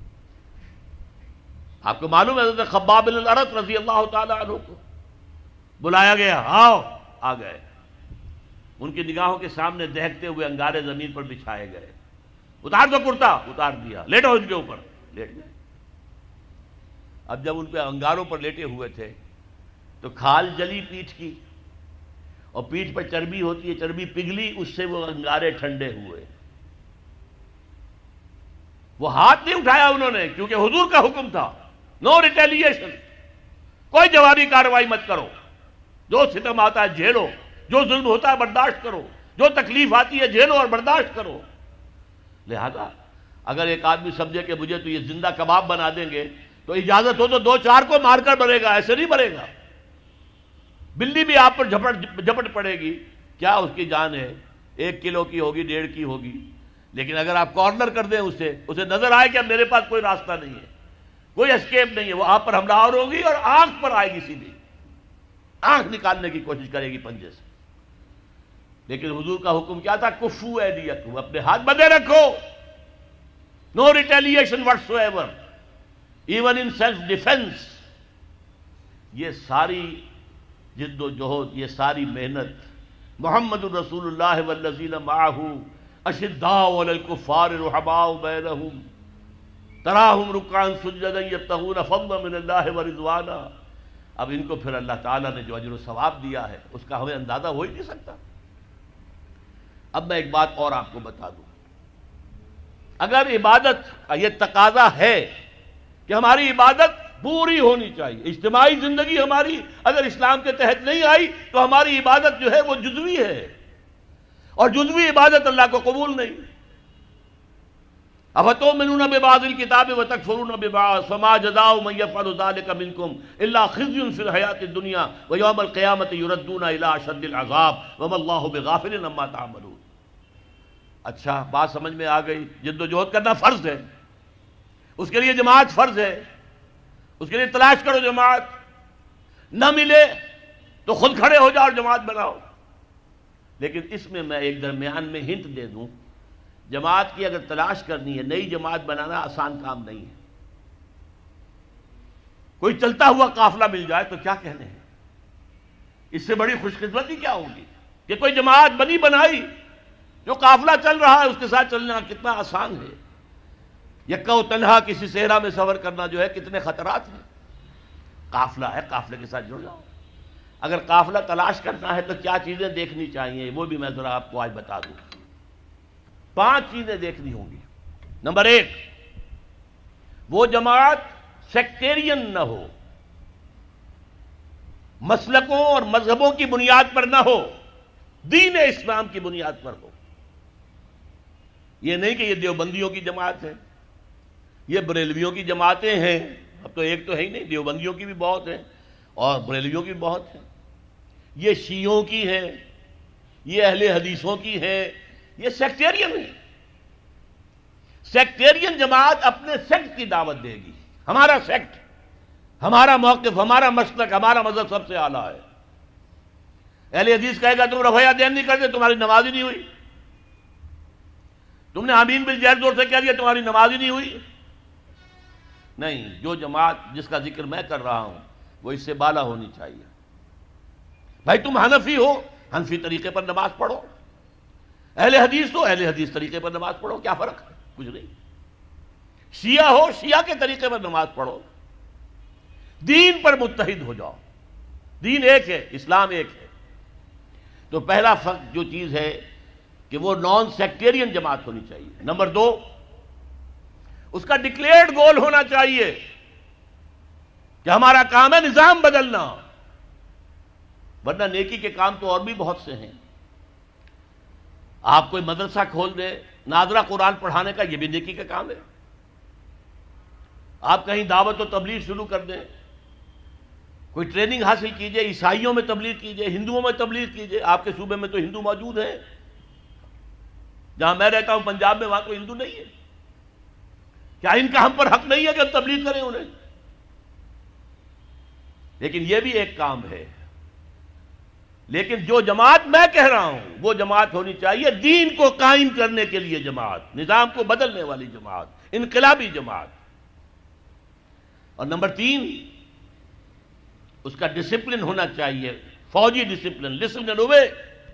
آپ کو معلوم ہے حضرت خباب بن الارت رضی اللہ تعالی عنہ کو بلایا گیا، آؤ، آ گئے. ان کی نگاہوں کے سامنے دہکتے ہوئے انگارے زمین پر بچھائے گئے. اتار دو کرتا، اتار دیا. لیٹو ان کے اوپر، لیٹ گئے. اب جب ان پہ انگاروں پر لیٹے ہوئے تھے تو کھال جلی پیٹھ کی، اور پیٹھ پر چربی ہوتی ہے، چربی پگھلی، اس سے وہ انگارے ٹھنڈے ہوئے. وہ ہاتھ نہیں اٹھایا انہوں نے، کیونکہ حضور کا حکم تھا، نو ریٹیلیشن، کوئی جوابی کارروائی مت کرو. جو ستم آتا ہے جھیلو، جو ظلم ہوتا ہے برداشت کرو، جو تکلیف آتی ہے جھیلو اور برداشت کرو. لہذا اگر ایک آدمی سمجھے کہ مجھے تو یہ زندہ کباب بنا دیں گے تو اجازت ہو تو دو چار کو مار کر مرے گا، ایسے نہیں مرے گا. بلی بھی آپ پر جھپٹ جھپٹ پڑے گی، کیا اس کی جان ہے؟ ایک کلو کی ہوگی، ڈیڑھ کی ہوگی. لیکن اگر آپ کارنر کر دیں اسے اسے نظر آئے کہ اب میرے پاس کوئی راستہ نہیں ہے، کوئی اسکیپ نہیں ہے، وہ آپ پر حملہ آور ہوگی اور آنکھ پر آئے گی، سیدھی آنکھ نکالنے کی کوشش کرے گی پنجے سے. لیکن حضور کا حکم کیا تھا؟ کفو ایدیکم، اپنے ہاتھ بندھے رکھو. No retaliation whatsoever, even in self defence. یہ ساری جد و جہد، یہ ساری محنت محمد الرسول اللہ والذین معہ اشداء علی الکفار رحماء بینہم تراہم رکعا سجدا یبتغون فضلا من اللہ ورضوانا. اب ان کو پھر اللہ تعالیٰ نے جو اجر و ثواب دیا ہے اس کا ہمیں اندازہ ہو ہی نہیں سکتا. اب میں ایک بات اور آپ کو بتا دوں. اگر عبادت کا یہ تقاضا ہے کہ ہماری عبادت پوری ہونی چاہیے، اجتماعی زندگی ہماری اگر اسلام کے تحت نہیں آئی تو ہماری عبادت جو ہے وہ جزوی ہے، اور جزوی عبادت اللہ کو قبول نہیں. افتؤمنون ببعض الکتاب وتکفرون ببعض فما جزاء من یفعل ذلک منکم الا خزی فی الحیاۃ الدنیا ویوم القیامۃ یردون الی اشد العذاب وما اللہ بغافل عما تعملون. اچھا، بات سمجھ میں آ گئی. جد و جہد کرنا فرض ہے، اس کے لیے جماعت فرض ہے، اس کے لیے تلاش کرو جماعت. نہ ملے تو خود کھڑے ہو جاؤ اور جماعت بناؤ. لیکن اس میں میں ایک درمیان میں ہنٹ دے دوں، جماعت کی اگر تلاش کرنی ہے، نئی جماعت بنانا آسان کام نہیں ہے. کوئی چلتا ہوا قافلہ مل جائے تو کیا کہنے ہیں؟ اس سے بڑی خوش قسمتی کیا ہوگی کہ کوئی جماعت بنی بنائی، جو قافلہ چل رہا ہے اس کے ساتھ چلنا کتنا آسان ہے. یکا و تنہا کسی صحرا میں سفر کرنا جو ہے کتنے خطرات ہیں. قافلہ ہے، قافلے کے ساتھ جڑ جاؤ. اگر قافلہ تلاش کرنا ہے تو کیا چیزیں دیکھنی چاہیے وہ بھی میں ذرا آپ کو آج بتا دوں. پانچ چیزیں دیکھنی ہوں گی. نمبر ایک، وہ جماعت سیکٹیرین نہ ہو، مسلکوں اور مذہبوں کی بنیاد پر نہ ہو، دین اسلام کی بنیاد پر ہو. یہ نہیں کہ یہ دیوبندیوں کی جماعت ہے، یہ بریلویوں کی جماعتیں ہیں. اب تو ایک تو ہے ہی نہیں، دیوبندیوں کی بھی بہت ہیں اور بریلویوں کی بھی بہت ہیں. یہ شیعوں کی ہیں، یہ اہل حدیثوں کی ہیں، یہ سیکٹیرین ہے. سیکٹیرین جماعت اپنے سیکٹ کی دعوت دے گی. ہمارا سیکٹ، ہمارا موقف، ہمارا مسلک، ہمارا مذہب سب سے اعلیٰ ہے. اہل حدیث کہے گا تم رفع دین نہیں کرتے، تمہاری نماز ہی نہیں ہوئی. تم نے آمین بالجہر زور سے کہہ دیا، تمہاری نماز ہی نہیں ہوئی. نہیں، جو جماعت جس کا ذکر میں کر رہا ہوں وہ اس سے بالا ہونی چاہیے. بھائی تم حنفی ہو، حنفی طریقے پر نماز پڑھو. اہل حدیث ہو، اہل حدیث طریقے پر نماز پڑھو. کیا فرق ہے؟ کچھ نہیں. شیعہ ہو، شیعہ کے طریقے پر نماز پڑھو. دین پر متحد ہو جاؤ. دین ایک ہے، اسلام ایک ہے. تو پہلا فرق جو چیز ہے کہ وہ نان سیکٹیرین جماعت ہونی چاہیے. نمبر دو، اس کا ڈکلیئرڈ گول ہونا چاہیے کہ ہمارا کام ہے نظام بدلنا. ورنہ نیکی کے کام تو اور بھی بہت سے ہیں. آپ کوئی مدرسہ کھول دیں ناظرہ قرآن پڑھانے کا، یہ بھی نیکی کا کام ہے. آپ کہیں دعوت و تبلیغ شروع کر دیں، کوئی ٹریننگ حاصل کیجئے، عیسائیوں میں تبلیغ کیجئے، ہندوؤں میں تبلیغ کیجئے. آپ کے صوبے میں تو ہندو موجود ہیں، جہاں میں رہتا ہوں پنجاب میں، وہاں تو ہندو نہیں ہے. کیا ان کا ہم پر حق نہیں ہے کہ ہم تبلیغ کریں انہیں؟ لیکن یہ بھی ایک کام ہے. لیکن جو جماعت میں کہہ رہا ہوں وہ جماعت ہونی چاہیے دین کو قائم کرنے کے لیے جماعت، نظام کو بدلنے والی جماعت، انقلابی جماعت. اور نمبر تین، اس کا ڈسپلن ہونا چاہیے، فوجی ڈسپلن، لسن اینڈ اوبے.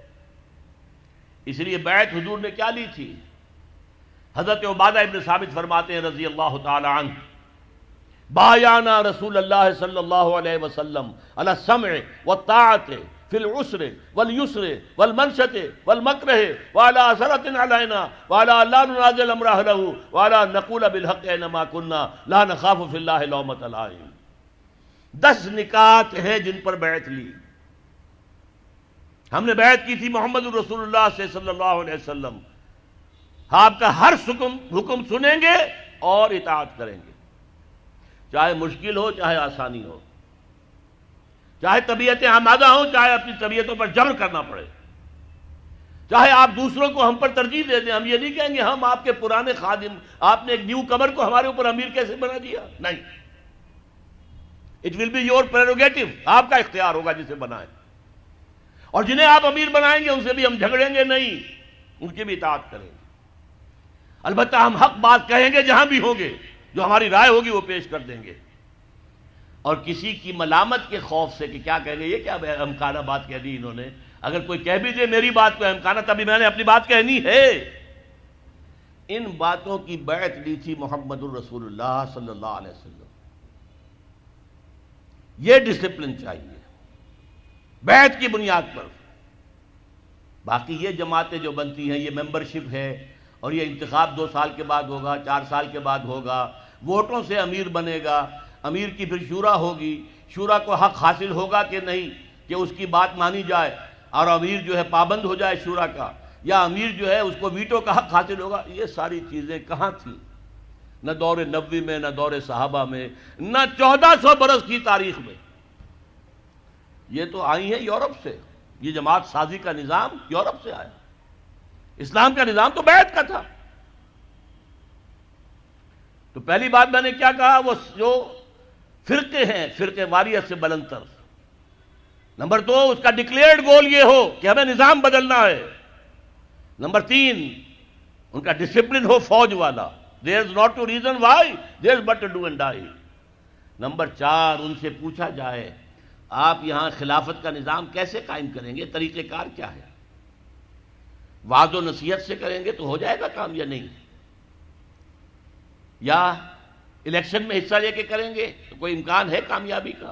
اس لیے بیعت حضور نے کیا لی تھی؟ حضرت عبادہ ابن ثابت فرماتے ہیں رضی اللہ تعالی عنہ، بایعنا رسول اللہ صلی اللہ علیہ وسلم علی السمع والطاعت فی العسر والیسر والمنشط والمکرہ وعلی اثرۃ علینا وعلی لا ننازل امر اہلہ وعلی نقول بالحق اینما کنا لا نخاف فی اللہ لومۃ لائم. دس نکات ہیں جن پر بیعت لی. ہم نے بیعت کی تھی محمد رسول اللہ سے صلی اللہ علیہ وسلم، آپ کا ہر حکم حکم سنیں گے اور اطاعت کریں گے، چاہے مشکل ہو چاہے آسانی ہو، چاہے طبیعتیں آمادہ ہوں چاہے اپنی طبیعتوں پر جبر کرنا پڑے، چاہے آپ دوسروں کو ہم پر ترجیح دے دیں. ہم یہ نہیں کہیں گے ہم آپ کے پرانے خادم، آپ نے ایک نیو کمر کو ہمارے اوپر امیر کیسے بنا دیا. نہیں، it will be your prerogative, آپ کا اختیار ہوگا جسے بنائیں. اور جنہیں آپ امیر بنائیں گے ان سے بھی ہم جھگڑیں گے نہیں، ان کی بھی اطاعت کریں گے. البتہ ہم حق بات کہیں گے جہاں بھی ہوں گے، جو ہماری رائے ہوگی وہ پیش کر دیں گے. اور کسی کی ملامت کے خوف سے کہ کیا کہیں گے، یہ کیا احمقانہ بات کہہ دی انہوں نے، اگر کوئی کہہ بھی دے میری بات کو احمقانہ تبھی میں نے اپنی بات کہنی ہے. ان باتوں کی بیعت لی تھی محمد الرسول اللہ صلی اللہ علیہ وسلم. یہ ڈسپلن چاہیے بیعت کی بنیاد پر. باقی یہ جماعتیں جو بنتی ہیں، یہ ممبرشپ ہے اور یہ انتخاب دو سال کے بعد ہوگا، چار سال کے بعد ہوگا، ووٹوں سے امیر بنے گا، امیر کی پھر شورا ہوگی، شورا کو حق حاصل ہوگا کہ نہیں کہ اس کی بات مانی جائے اور امیر جو ہے پابند ہو جائے شورا کا، یا امیر جو ہے اس کو ویٹو کا حق حاصل ہوگا. یہ ساری چیزیں کہاں تھیں؟ نہ دور نبوی میں، نہ دور صحابہ میں، نہ چودہ سو برس کی تاریخ میں. یہ تو آئی ہیں یورپ سے. یہ جماعت سازی کا نظام یورپ سے آیا. اسلام کا نظام تو بیعت کا تھا. تو پہلی بات میں نے کیا کہا، وہ جو فرقے ہیں فرقے واریت سے بلندتر. نمبر دو، اس کا ڈکلیئرڈ گول یہ ہو کہ ہمیں نظام بدلنا ہے. نمبر تین، ان کا ڈسپلن ہو فوج والا. there is not to reason why, there is but to do and die. Number چار، ان سے پوچھا جائے آپ یہاں خلافت کا نظام کیسے قائم کریں گے، طریقہ کار کیا ہے؟ وعظ و نصیحت سے کریں گے تو ہو جائے گا کام یا نہیں؟ یا الیکشن میں حصہ لے کے کریں گے تو کوئی امکان ہے کامیابی کا؟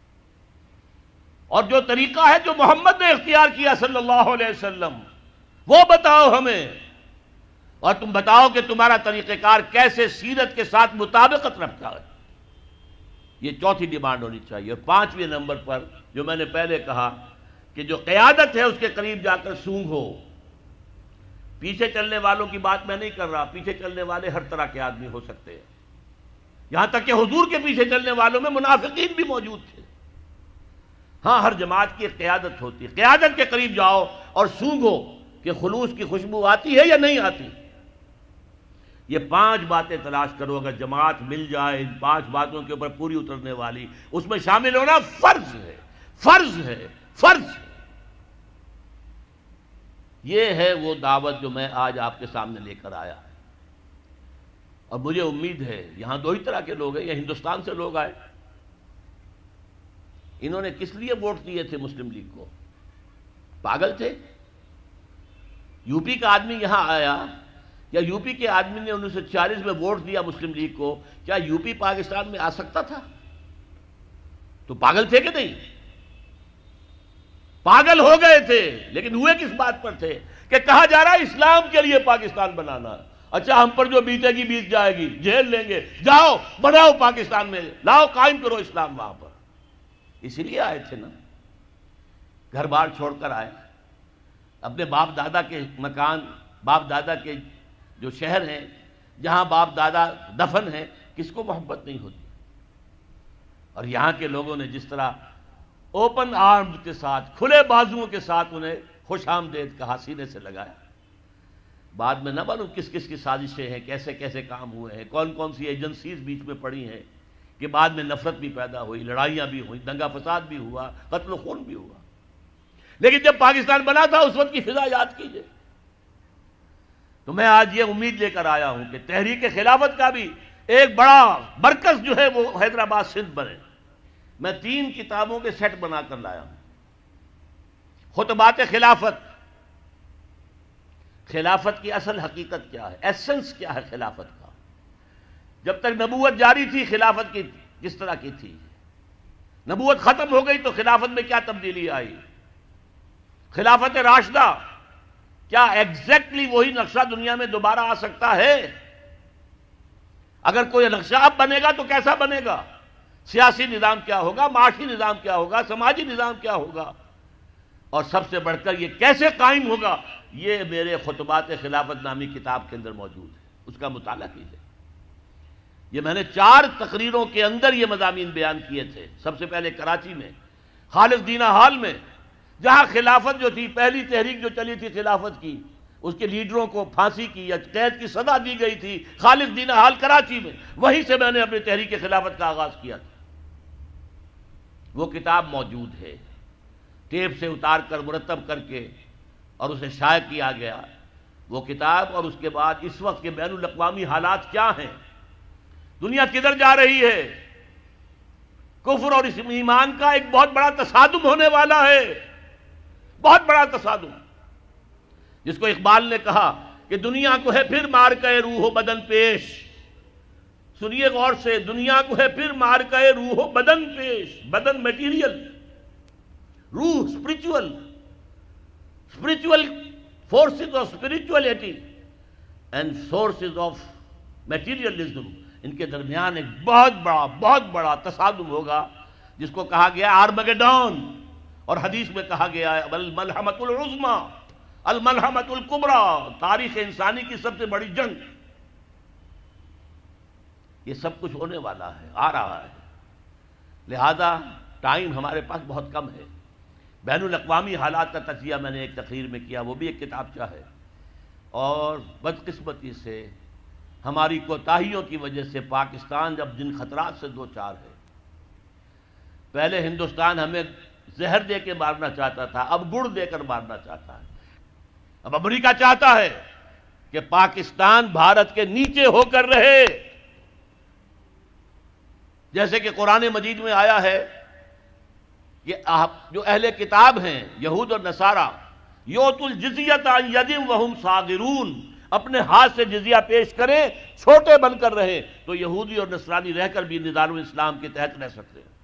اور جو طریقہ ہے جو محمد نے اختیار کیا صلی اللہ علیہ وسلم، وہ بتاؤ ہمیں، اور تم بتاؤ کہ تمہارا طریقہ کار کیسے سیرت کے ساتھ مطابقت رکھتا ہے. یہ چوتھی ڈیمانڈ ہونی چاہیے. اور پانچویں نمبر پر جو میں نے پہلے کہا کہ جو قیادت ہے اس کے قریب جا کر سونگ ہو. پیچھے چلنے والوں کی بات میں نہیں کر رہا، پیچھے چلنے والے ہر طرح کے آدمی ہو سکتے ہیں، یہاں تک کہ حضور کے پیچھے چلنے والوں میں منافقین بھی موجود تھے. ہاں، ہر جماعت کی ایک قیادت ہوتی ہے. قیادت کے قریب جاؤ اور سونگو کہ خلوص کی خوشبو آتی ہے یا نہیں آتی. یہ پانچ باتیں تلاش کرو. اگر جماعت مل جائے ان پانچ باتوں کے اوپر پوری اترنے والی، اس میں شامل ہونا فرض ہے، فرض ہے، فرض ہے. یہ ہے وہ دعوت جو میں آج آپ کے سامنے لے کر آیا. اور مجھے امید ہے یہاں دو ہی طرح کے لوگ ہیں. یہ ہندوستان سے لوگ آئے، انہوں نے کس لیے ووٹ دیے تھے مسلم لیگ کو؟ پاگل تھے؟ یو پی کا آدمی یہاں آیا، یا یو پی کے آدمی نے انیس سو چالیس میں ووٹ دیا مسلم لیگ کو، کیا یو پی پاکستان میں آ سکتا تھا؟ تو پاگل تھے کہ نہیں؟ پاگل ہو گئے تھے، لیکن ہوئے کس بات پر تھے کہ کہا جا رہا ہے اسلام کے لیے پاکستان بنانا. اچھا، ہم پر جو بیتے گی بیت جائے گی، جیل لیں گے، جاؤ بناؤ پاکستان میں، لاؤ قائم کرو اسلام وہاں پر. اسی لیے آئے تھے نا، گھر بار چھوڑ کر آئے، اپنے باپ دادا کے مکان، باپ دادا کے جو شہر ہیں جہاں باپ دادا دفن ہیں، کس کو محبت نہیں ہوتی؟ اور یہاں کے لوگوں نے جس طرح اوپن آرم کے ساتھ، کھلے بازوؤں کے ساتھ انہیں خوش آمدید کہا، سینے سے لگایا. بعد میں نہ معلوم کس کس کی سازشیں ہیں، کیسے کیسے کام ہوئے ہیں، کون کون سی ایجنسیز بیچ میں پڑی ہیں کہ بعد میں نفرت بھی پیدا ہوئی، لڑائیاں بھی ہوئیں، دنگا فساد بھی ہوا، قتل و خون بھی ہوا. لیکن جب پاکستان بنا تھا اس وقت کی فضا یاد کیجئے. تو میں آج یہ امید لے کر آیا ہوں کہ تحریک خلافت کا بھی ایک بڑا مرکز جو ہے وہ حیدرآباد سندھ بنے. میں تین کتابوں کے سیٹ بنا کر لایا ہوں. خطبات خلافت، خلافت کی اصل حقیقت کیا ہے، ایسنس کیا ہے خلافت کا، جب تک نبوت جاری تھی خلافت کی کس طرح کی تھی، نبوت ختم ہو گئی تو خلافت میں کیا تبدیلی آئی، خلافت راشدہ کیا ایگزیکٹلی وہی نقشہ دنیا میں دوبارہ آ سکتا ہے؟ اگر کوئی نقشہ اب بنے گا تو کیسا بنے گا، سیاسی نظام کیا ہوگا، معاشی نظام کیا ہوگا، سماجی نظام کیا ہوگا، اور سب سے بڑھ کر یہ کیسے قائم ہوگا، یہ میرے خطبات خلافت نامی کتاب کے اندر موجود ہے. اس کا مطالعہ کیجیے. یہ میں نے چار تقریروں کے اندر یہ مضامین بیان کیے تھے. سب سے پہلے کراچی میں خالد دینہ ہال میں، جہاں خلافت جو تھی، پہلی تحریک جو چلی تھی خلافت کی، اس کے لیڈروں کو پھانسی کی یا قید کی سزا دی گئی تھی خالد دینہ ہال کراچی میں. وہیں سے میں نے اپنی تحریک خلافت کا آغاز کیا تھا. وہ کتاب موجود ہے، ٹیپ سے اتار کر مرتب کر کے اور اسے شائع کیا گیا. وہ کتاب اور اس کے بعد اس وقت کے بین الاقوامی حالات کیا ہیں، دنیا کدھر جا رہی ہے، کفر اور ایمان کا ایک بہت بڑا تصادم ہونے والا ہے، بہت بڑا تصادم، جس کو اقبال نے کہا کہ دنیا کو ہے پھر مار کے روح و بدن پیش. سنیے غور سے، دنیا کو ہے پھر مار کے روح و بدن پیش. بدن میٹیریل، روح spiritual, spiritual forces of spirituality and sources of materialism, ان کے درمیان ایک بہت بڑا بہت بڑا تصادم ہوگا، جس کو کہا گیا آرمگیڈون، اور حدیث میں کہا گیا ہے الملحمۃ العظمیٰ، الملحمۃ الکبریٰ، تاریخ انسانی کی سب سے بڑی جنگ. یہ سب کچھ ہونے والا ہے، آ رہا ہے. لہذا ٹائم ہمارے پاس بہت کم ہے. بین الاقوامی حالات کا تجزیہ میں نے ایک تقریر میں کیا، وہ بھی ایک کتابچہ ہے. اور بدقسمتی سے ہماری کوتاہیوں کی وجہ سے پاکستان جب جن خطرات سے دو چار ہے، پہلے ہندوستان ہمیں زہر دے کے مارنا چاہتا تھا، اب گڑ دے کر مارنا چاہتا ہے. اب امریکہ چاہتا ہے کہ پاکستان بھارت کے نیچے ہو کر رہے، جیسے کہ قرآن مجید میں آیا ہے کہ جو اہل کتاب ہیں یہود اور نصارہ، یؤتوا الجزیۃ عن ید وہم صاغرون، اپنے ہاتھ سے جزیہ پیش کریں، چھوٹے بن کر رہیں، تو یہودی اور نصرانی رہ کر بھی نظام الاسلام کے تحت رہ سکتے ہیں.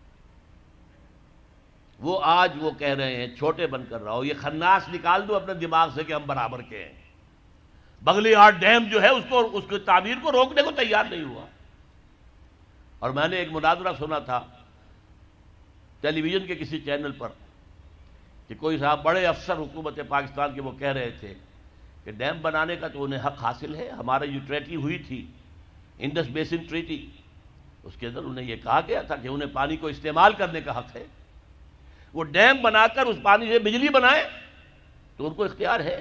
وہ آج وہ کہہ رہے ہیں چھوٹے بن کر رہو. یہ خناس نکال دو اپنے دماغ سے کہ ہم برابر کے ہیں. بغلی ہاٹ ڈیم جو ہے اس کو اس کی تعمیر کو روکنے کو تیار نہیں ہوا. اور میں نے ایک مناظرہ سنا تھا ٹیلی ویژن کے کسی چینل پر کہ کوئی صاحب بڑے افسر حکومت پاکستان کے وہ کہہ رہے تھے کہ ڈیم بنانے کا تو انہیں حق حاصل ہے. ہمارے جو ٹریٹی ہوئی تھی انڈس بیسن ٹریٹی، اس کے اندر انہیں یہ کہا گیا تھا کہ انہیں پانی کو استعمال کرنے کا حق ہے. وہ ڈیم بنا کر اس پانی سے بجلی بنائیں تو ان کو اختیار ہے.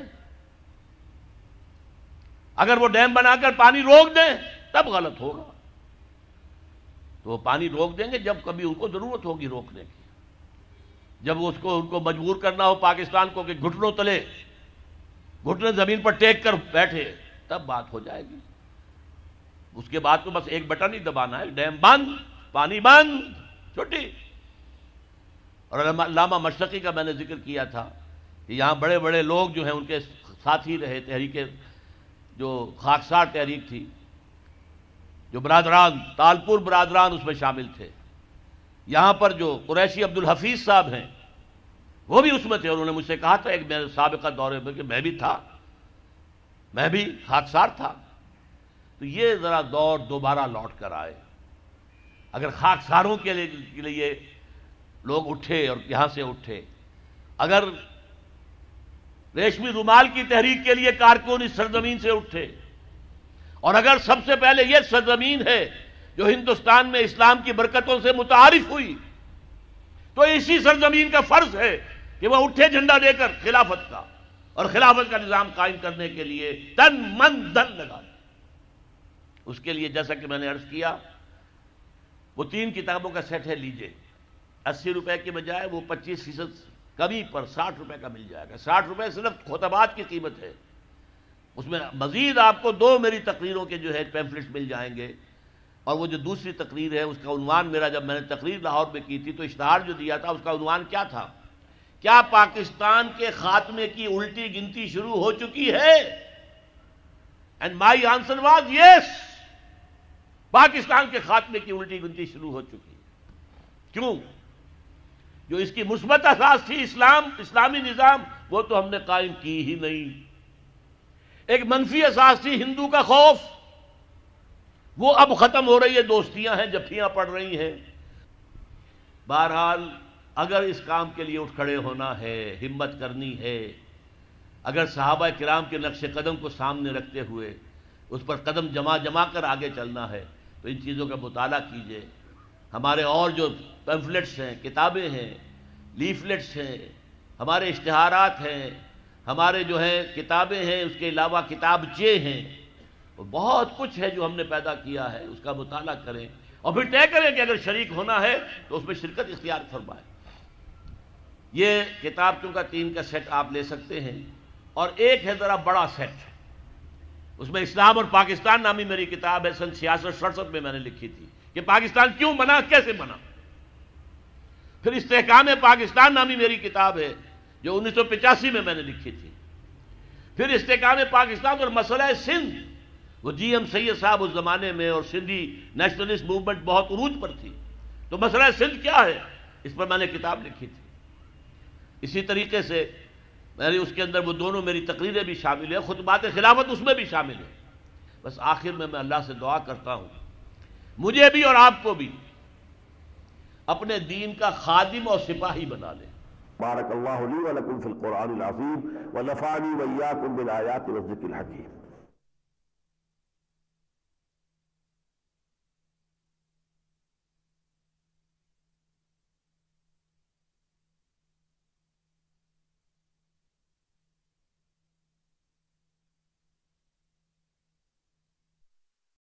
اگر وہ ڈیم بنا کر پانی روک دیں تب غلط ہوگا. تو وہ پانی روک دیں گے جب کبھی ان کو ضرورت ہوگی روکنے کی، جب اس کو ان کو مجبور کرنا ہو پاکستان کو کہ گھٹنوں تلے، گھٹنے زمین پر ٹیک کر بیٹھے، تب بات ہو جائے گی. اس کے بعد تو بس ایک بٹن ہی دبانا ہے، ڈیم بند، پانی بند، چھٹی. اور علامہ مشرقی کا میں نے ذکر کیا تھا کہ یہاں بڑے بڑے لوگ جو ہیں ان کے ساتھی رہے، تحریک جو خاکسار تحریک تھی، جو برادران تالپور برادران اس میں شامل تھے. یہاں پر جو قریشی عبدالحفیظ صاحب ہیں وہ بھی اس میں تھے. انہوں نے مجھ سے کہا تھا ایک میرے سابقہ دورے میں کہ میں بھی تھا، میں بھی خاکسار تھا. تو یہ ذرا دور دوبارہ لوٹ کر آئے. اگر خاکساروں کے لیے لوگ اٹھے اور یہاں سے اٹھے، اگر ریشمی رومال کی تحریک کے لیے کارکن اس سرزمین سے اٹھے، اور اگر سب سے پہلے یہ سرزمین ہے جو ہندوستان میں اسلام کی برکتوں سے متعارف ہوئی، تو اسی سرزمین کا فرض ہے کہ وہ اٹھے جھنڈا دے کر خلافت کا اور خلافت کا نظام قائم کرنے کے لیے تن من دھن لگا دے۔ اس کے لیے جیسا کہ میں نے عرض کیا، وہ تین کتابوں کا سیٹ ہے، لیجئے اسی روپے کے بجائے وہ پچیس فیصد کمی پر ساٹھ روپے کا مل جائے گا۔ ساٹھ روپے صرف خطبات کی قیمت ہے، اس میں مزید آپ کو دو میری تقریروں کے جو ہے پیمفلٹس مل جائیں گے، اور وہ جو دوسری تقریر ہے اس کا عنوان میرا، جب میں نے تقریر لاہور میں کی تھی تو اشتہار جو دیا تھا اس کا عنوان کیا تھا؟ کیا پاکستان کے خاتمے کی الٹی گنتی شروع ہو چکی ہے؟ And my answer was yes, Pakistan کے خاتمے کی الٹی گنتی شروع ہو چکی ہے۔ کیوں؟ جو اس کی مثبت اساس تھی اسلام، اسلامی نظام، وہ تو ہم نے قائم کی ہی نہیں۔ ایک منفی اساس تھی ہندو کا خوف، وہ اب ختم ہو رہی ہے، دوستیاں ہیں، جفیاں پڑ رہی ہیں۔ بہرحال اگر اس کام کے لیے اٹھ کھڑے ہونا ہے، ہمت کرنی ہے، اگر صحابہ کرام کے نقش قدم کو سامنے رکھتے ہوئے اس پر قدم جما جما کر آگے چلنا ہے، تو ان چیزوں کا مطالعہ کیجئے۔ ہمارے اور جو پیمفلٹس ہیں، کتابیں ہیں، لیفلٹس ہیں، ہمارے اشتہارات ہیں، ہمارے جو ہیں کتابیں ہیں، اس کے علاوہ کتابچے ہیں، وہ بہت کچھ ہے جو ہم نے پیدا کیا ہے، اس کا مطالعہ کریں اور پھر طے کریں کہ اگر شریک ہونا ہے تو اس میں شرکت اختیار فرمائیں۔ یہ کتابوں کا تین کا سیٹ آپ لے سکتے ہیں، اور ایک ہے ذرا بڑا سیٹ، اس میں اسلام اور پاکستان نامی میری کتاب ہے، سن چھیاسٹھ سڑسٹھ میں میں نے لکھی تھی کہ پاکستان کیوں بنا، کیسے بنا۔ پھر استحکام پاکستان نامی میری کتاب ہے جو انیس سو پچاسی میں میں نے لکھی تھی۔ پھر استحکام پاکستان اور مسئلہ سندھ، وہ جی ایم سید صاحب اس زمانے میں، اور سندھی نیشنلسٹ موومنٹ بہت عروج پر تھی، تو مسئلہ سندھ کیا ہے، اس پر میں نے کتاب لکھی تھی۔ اسی طریقے سے میری اس کے اندر وہ دونوں میری تقریریں بھی شامل ہیں، خطبات خلافت اس میں بھی شامل ہیں۔ بس آخر میں میں اللہ سے دعا کرتا ہوں مجھے بھی اور آپ کو بھی اپنے دین کا خادم اور سپاہی بنا لیں۔ بارک اللہ لی و لکم فی القرآن العظیم ونفعنی و ایاکم بالآیات والذکر الحکیم۔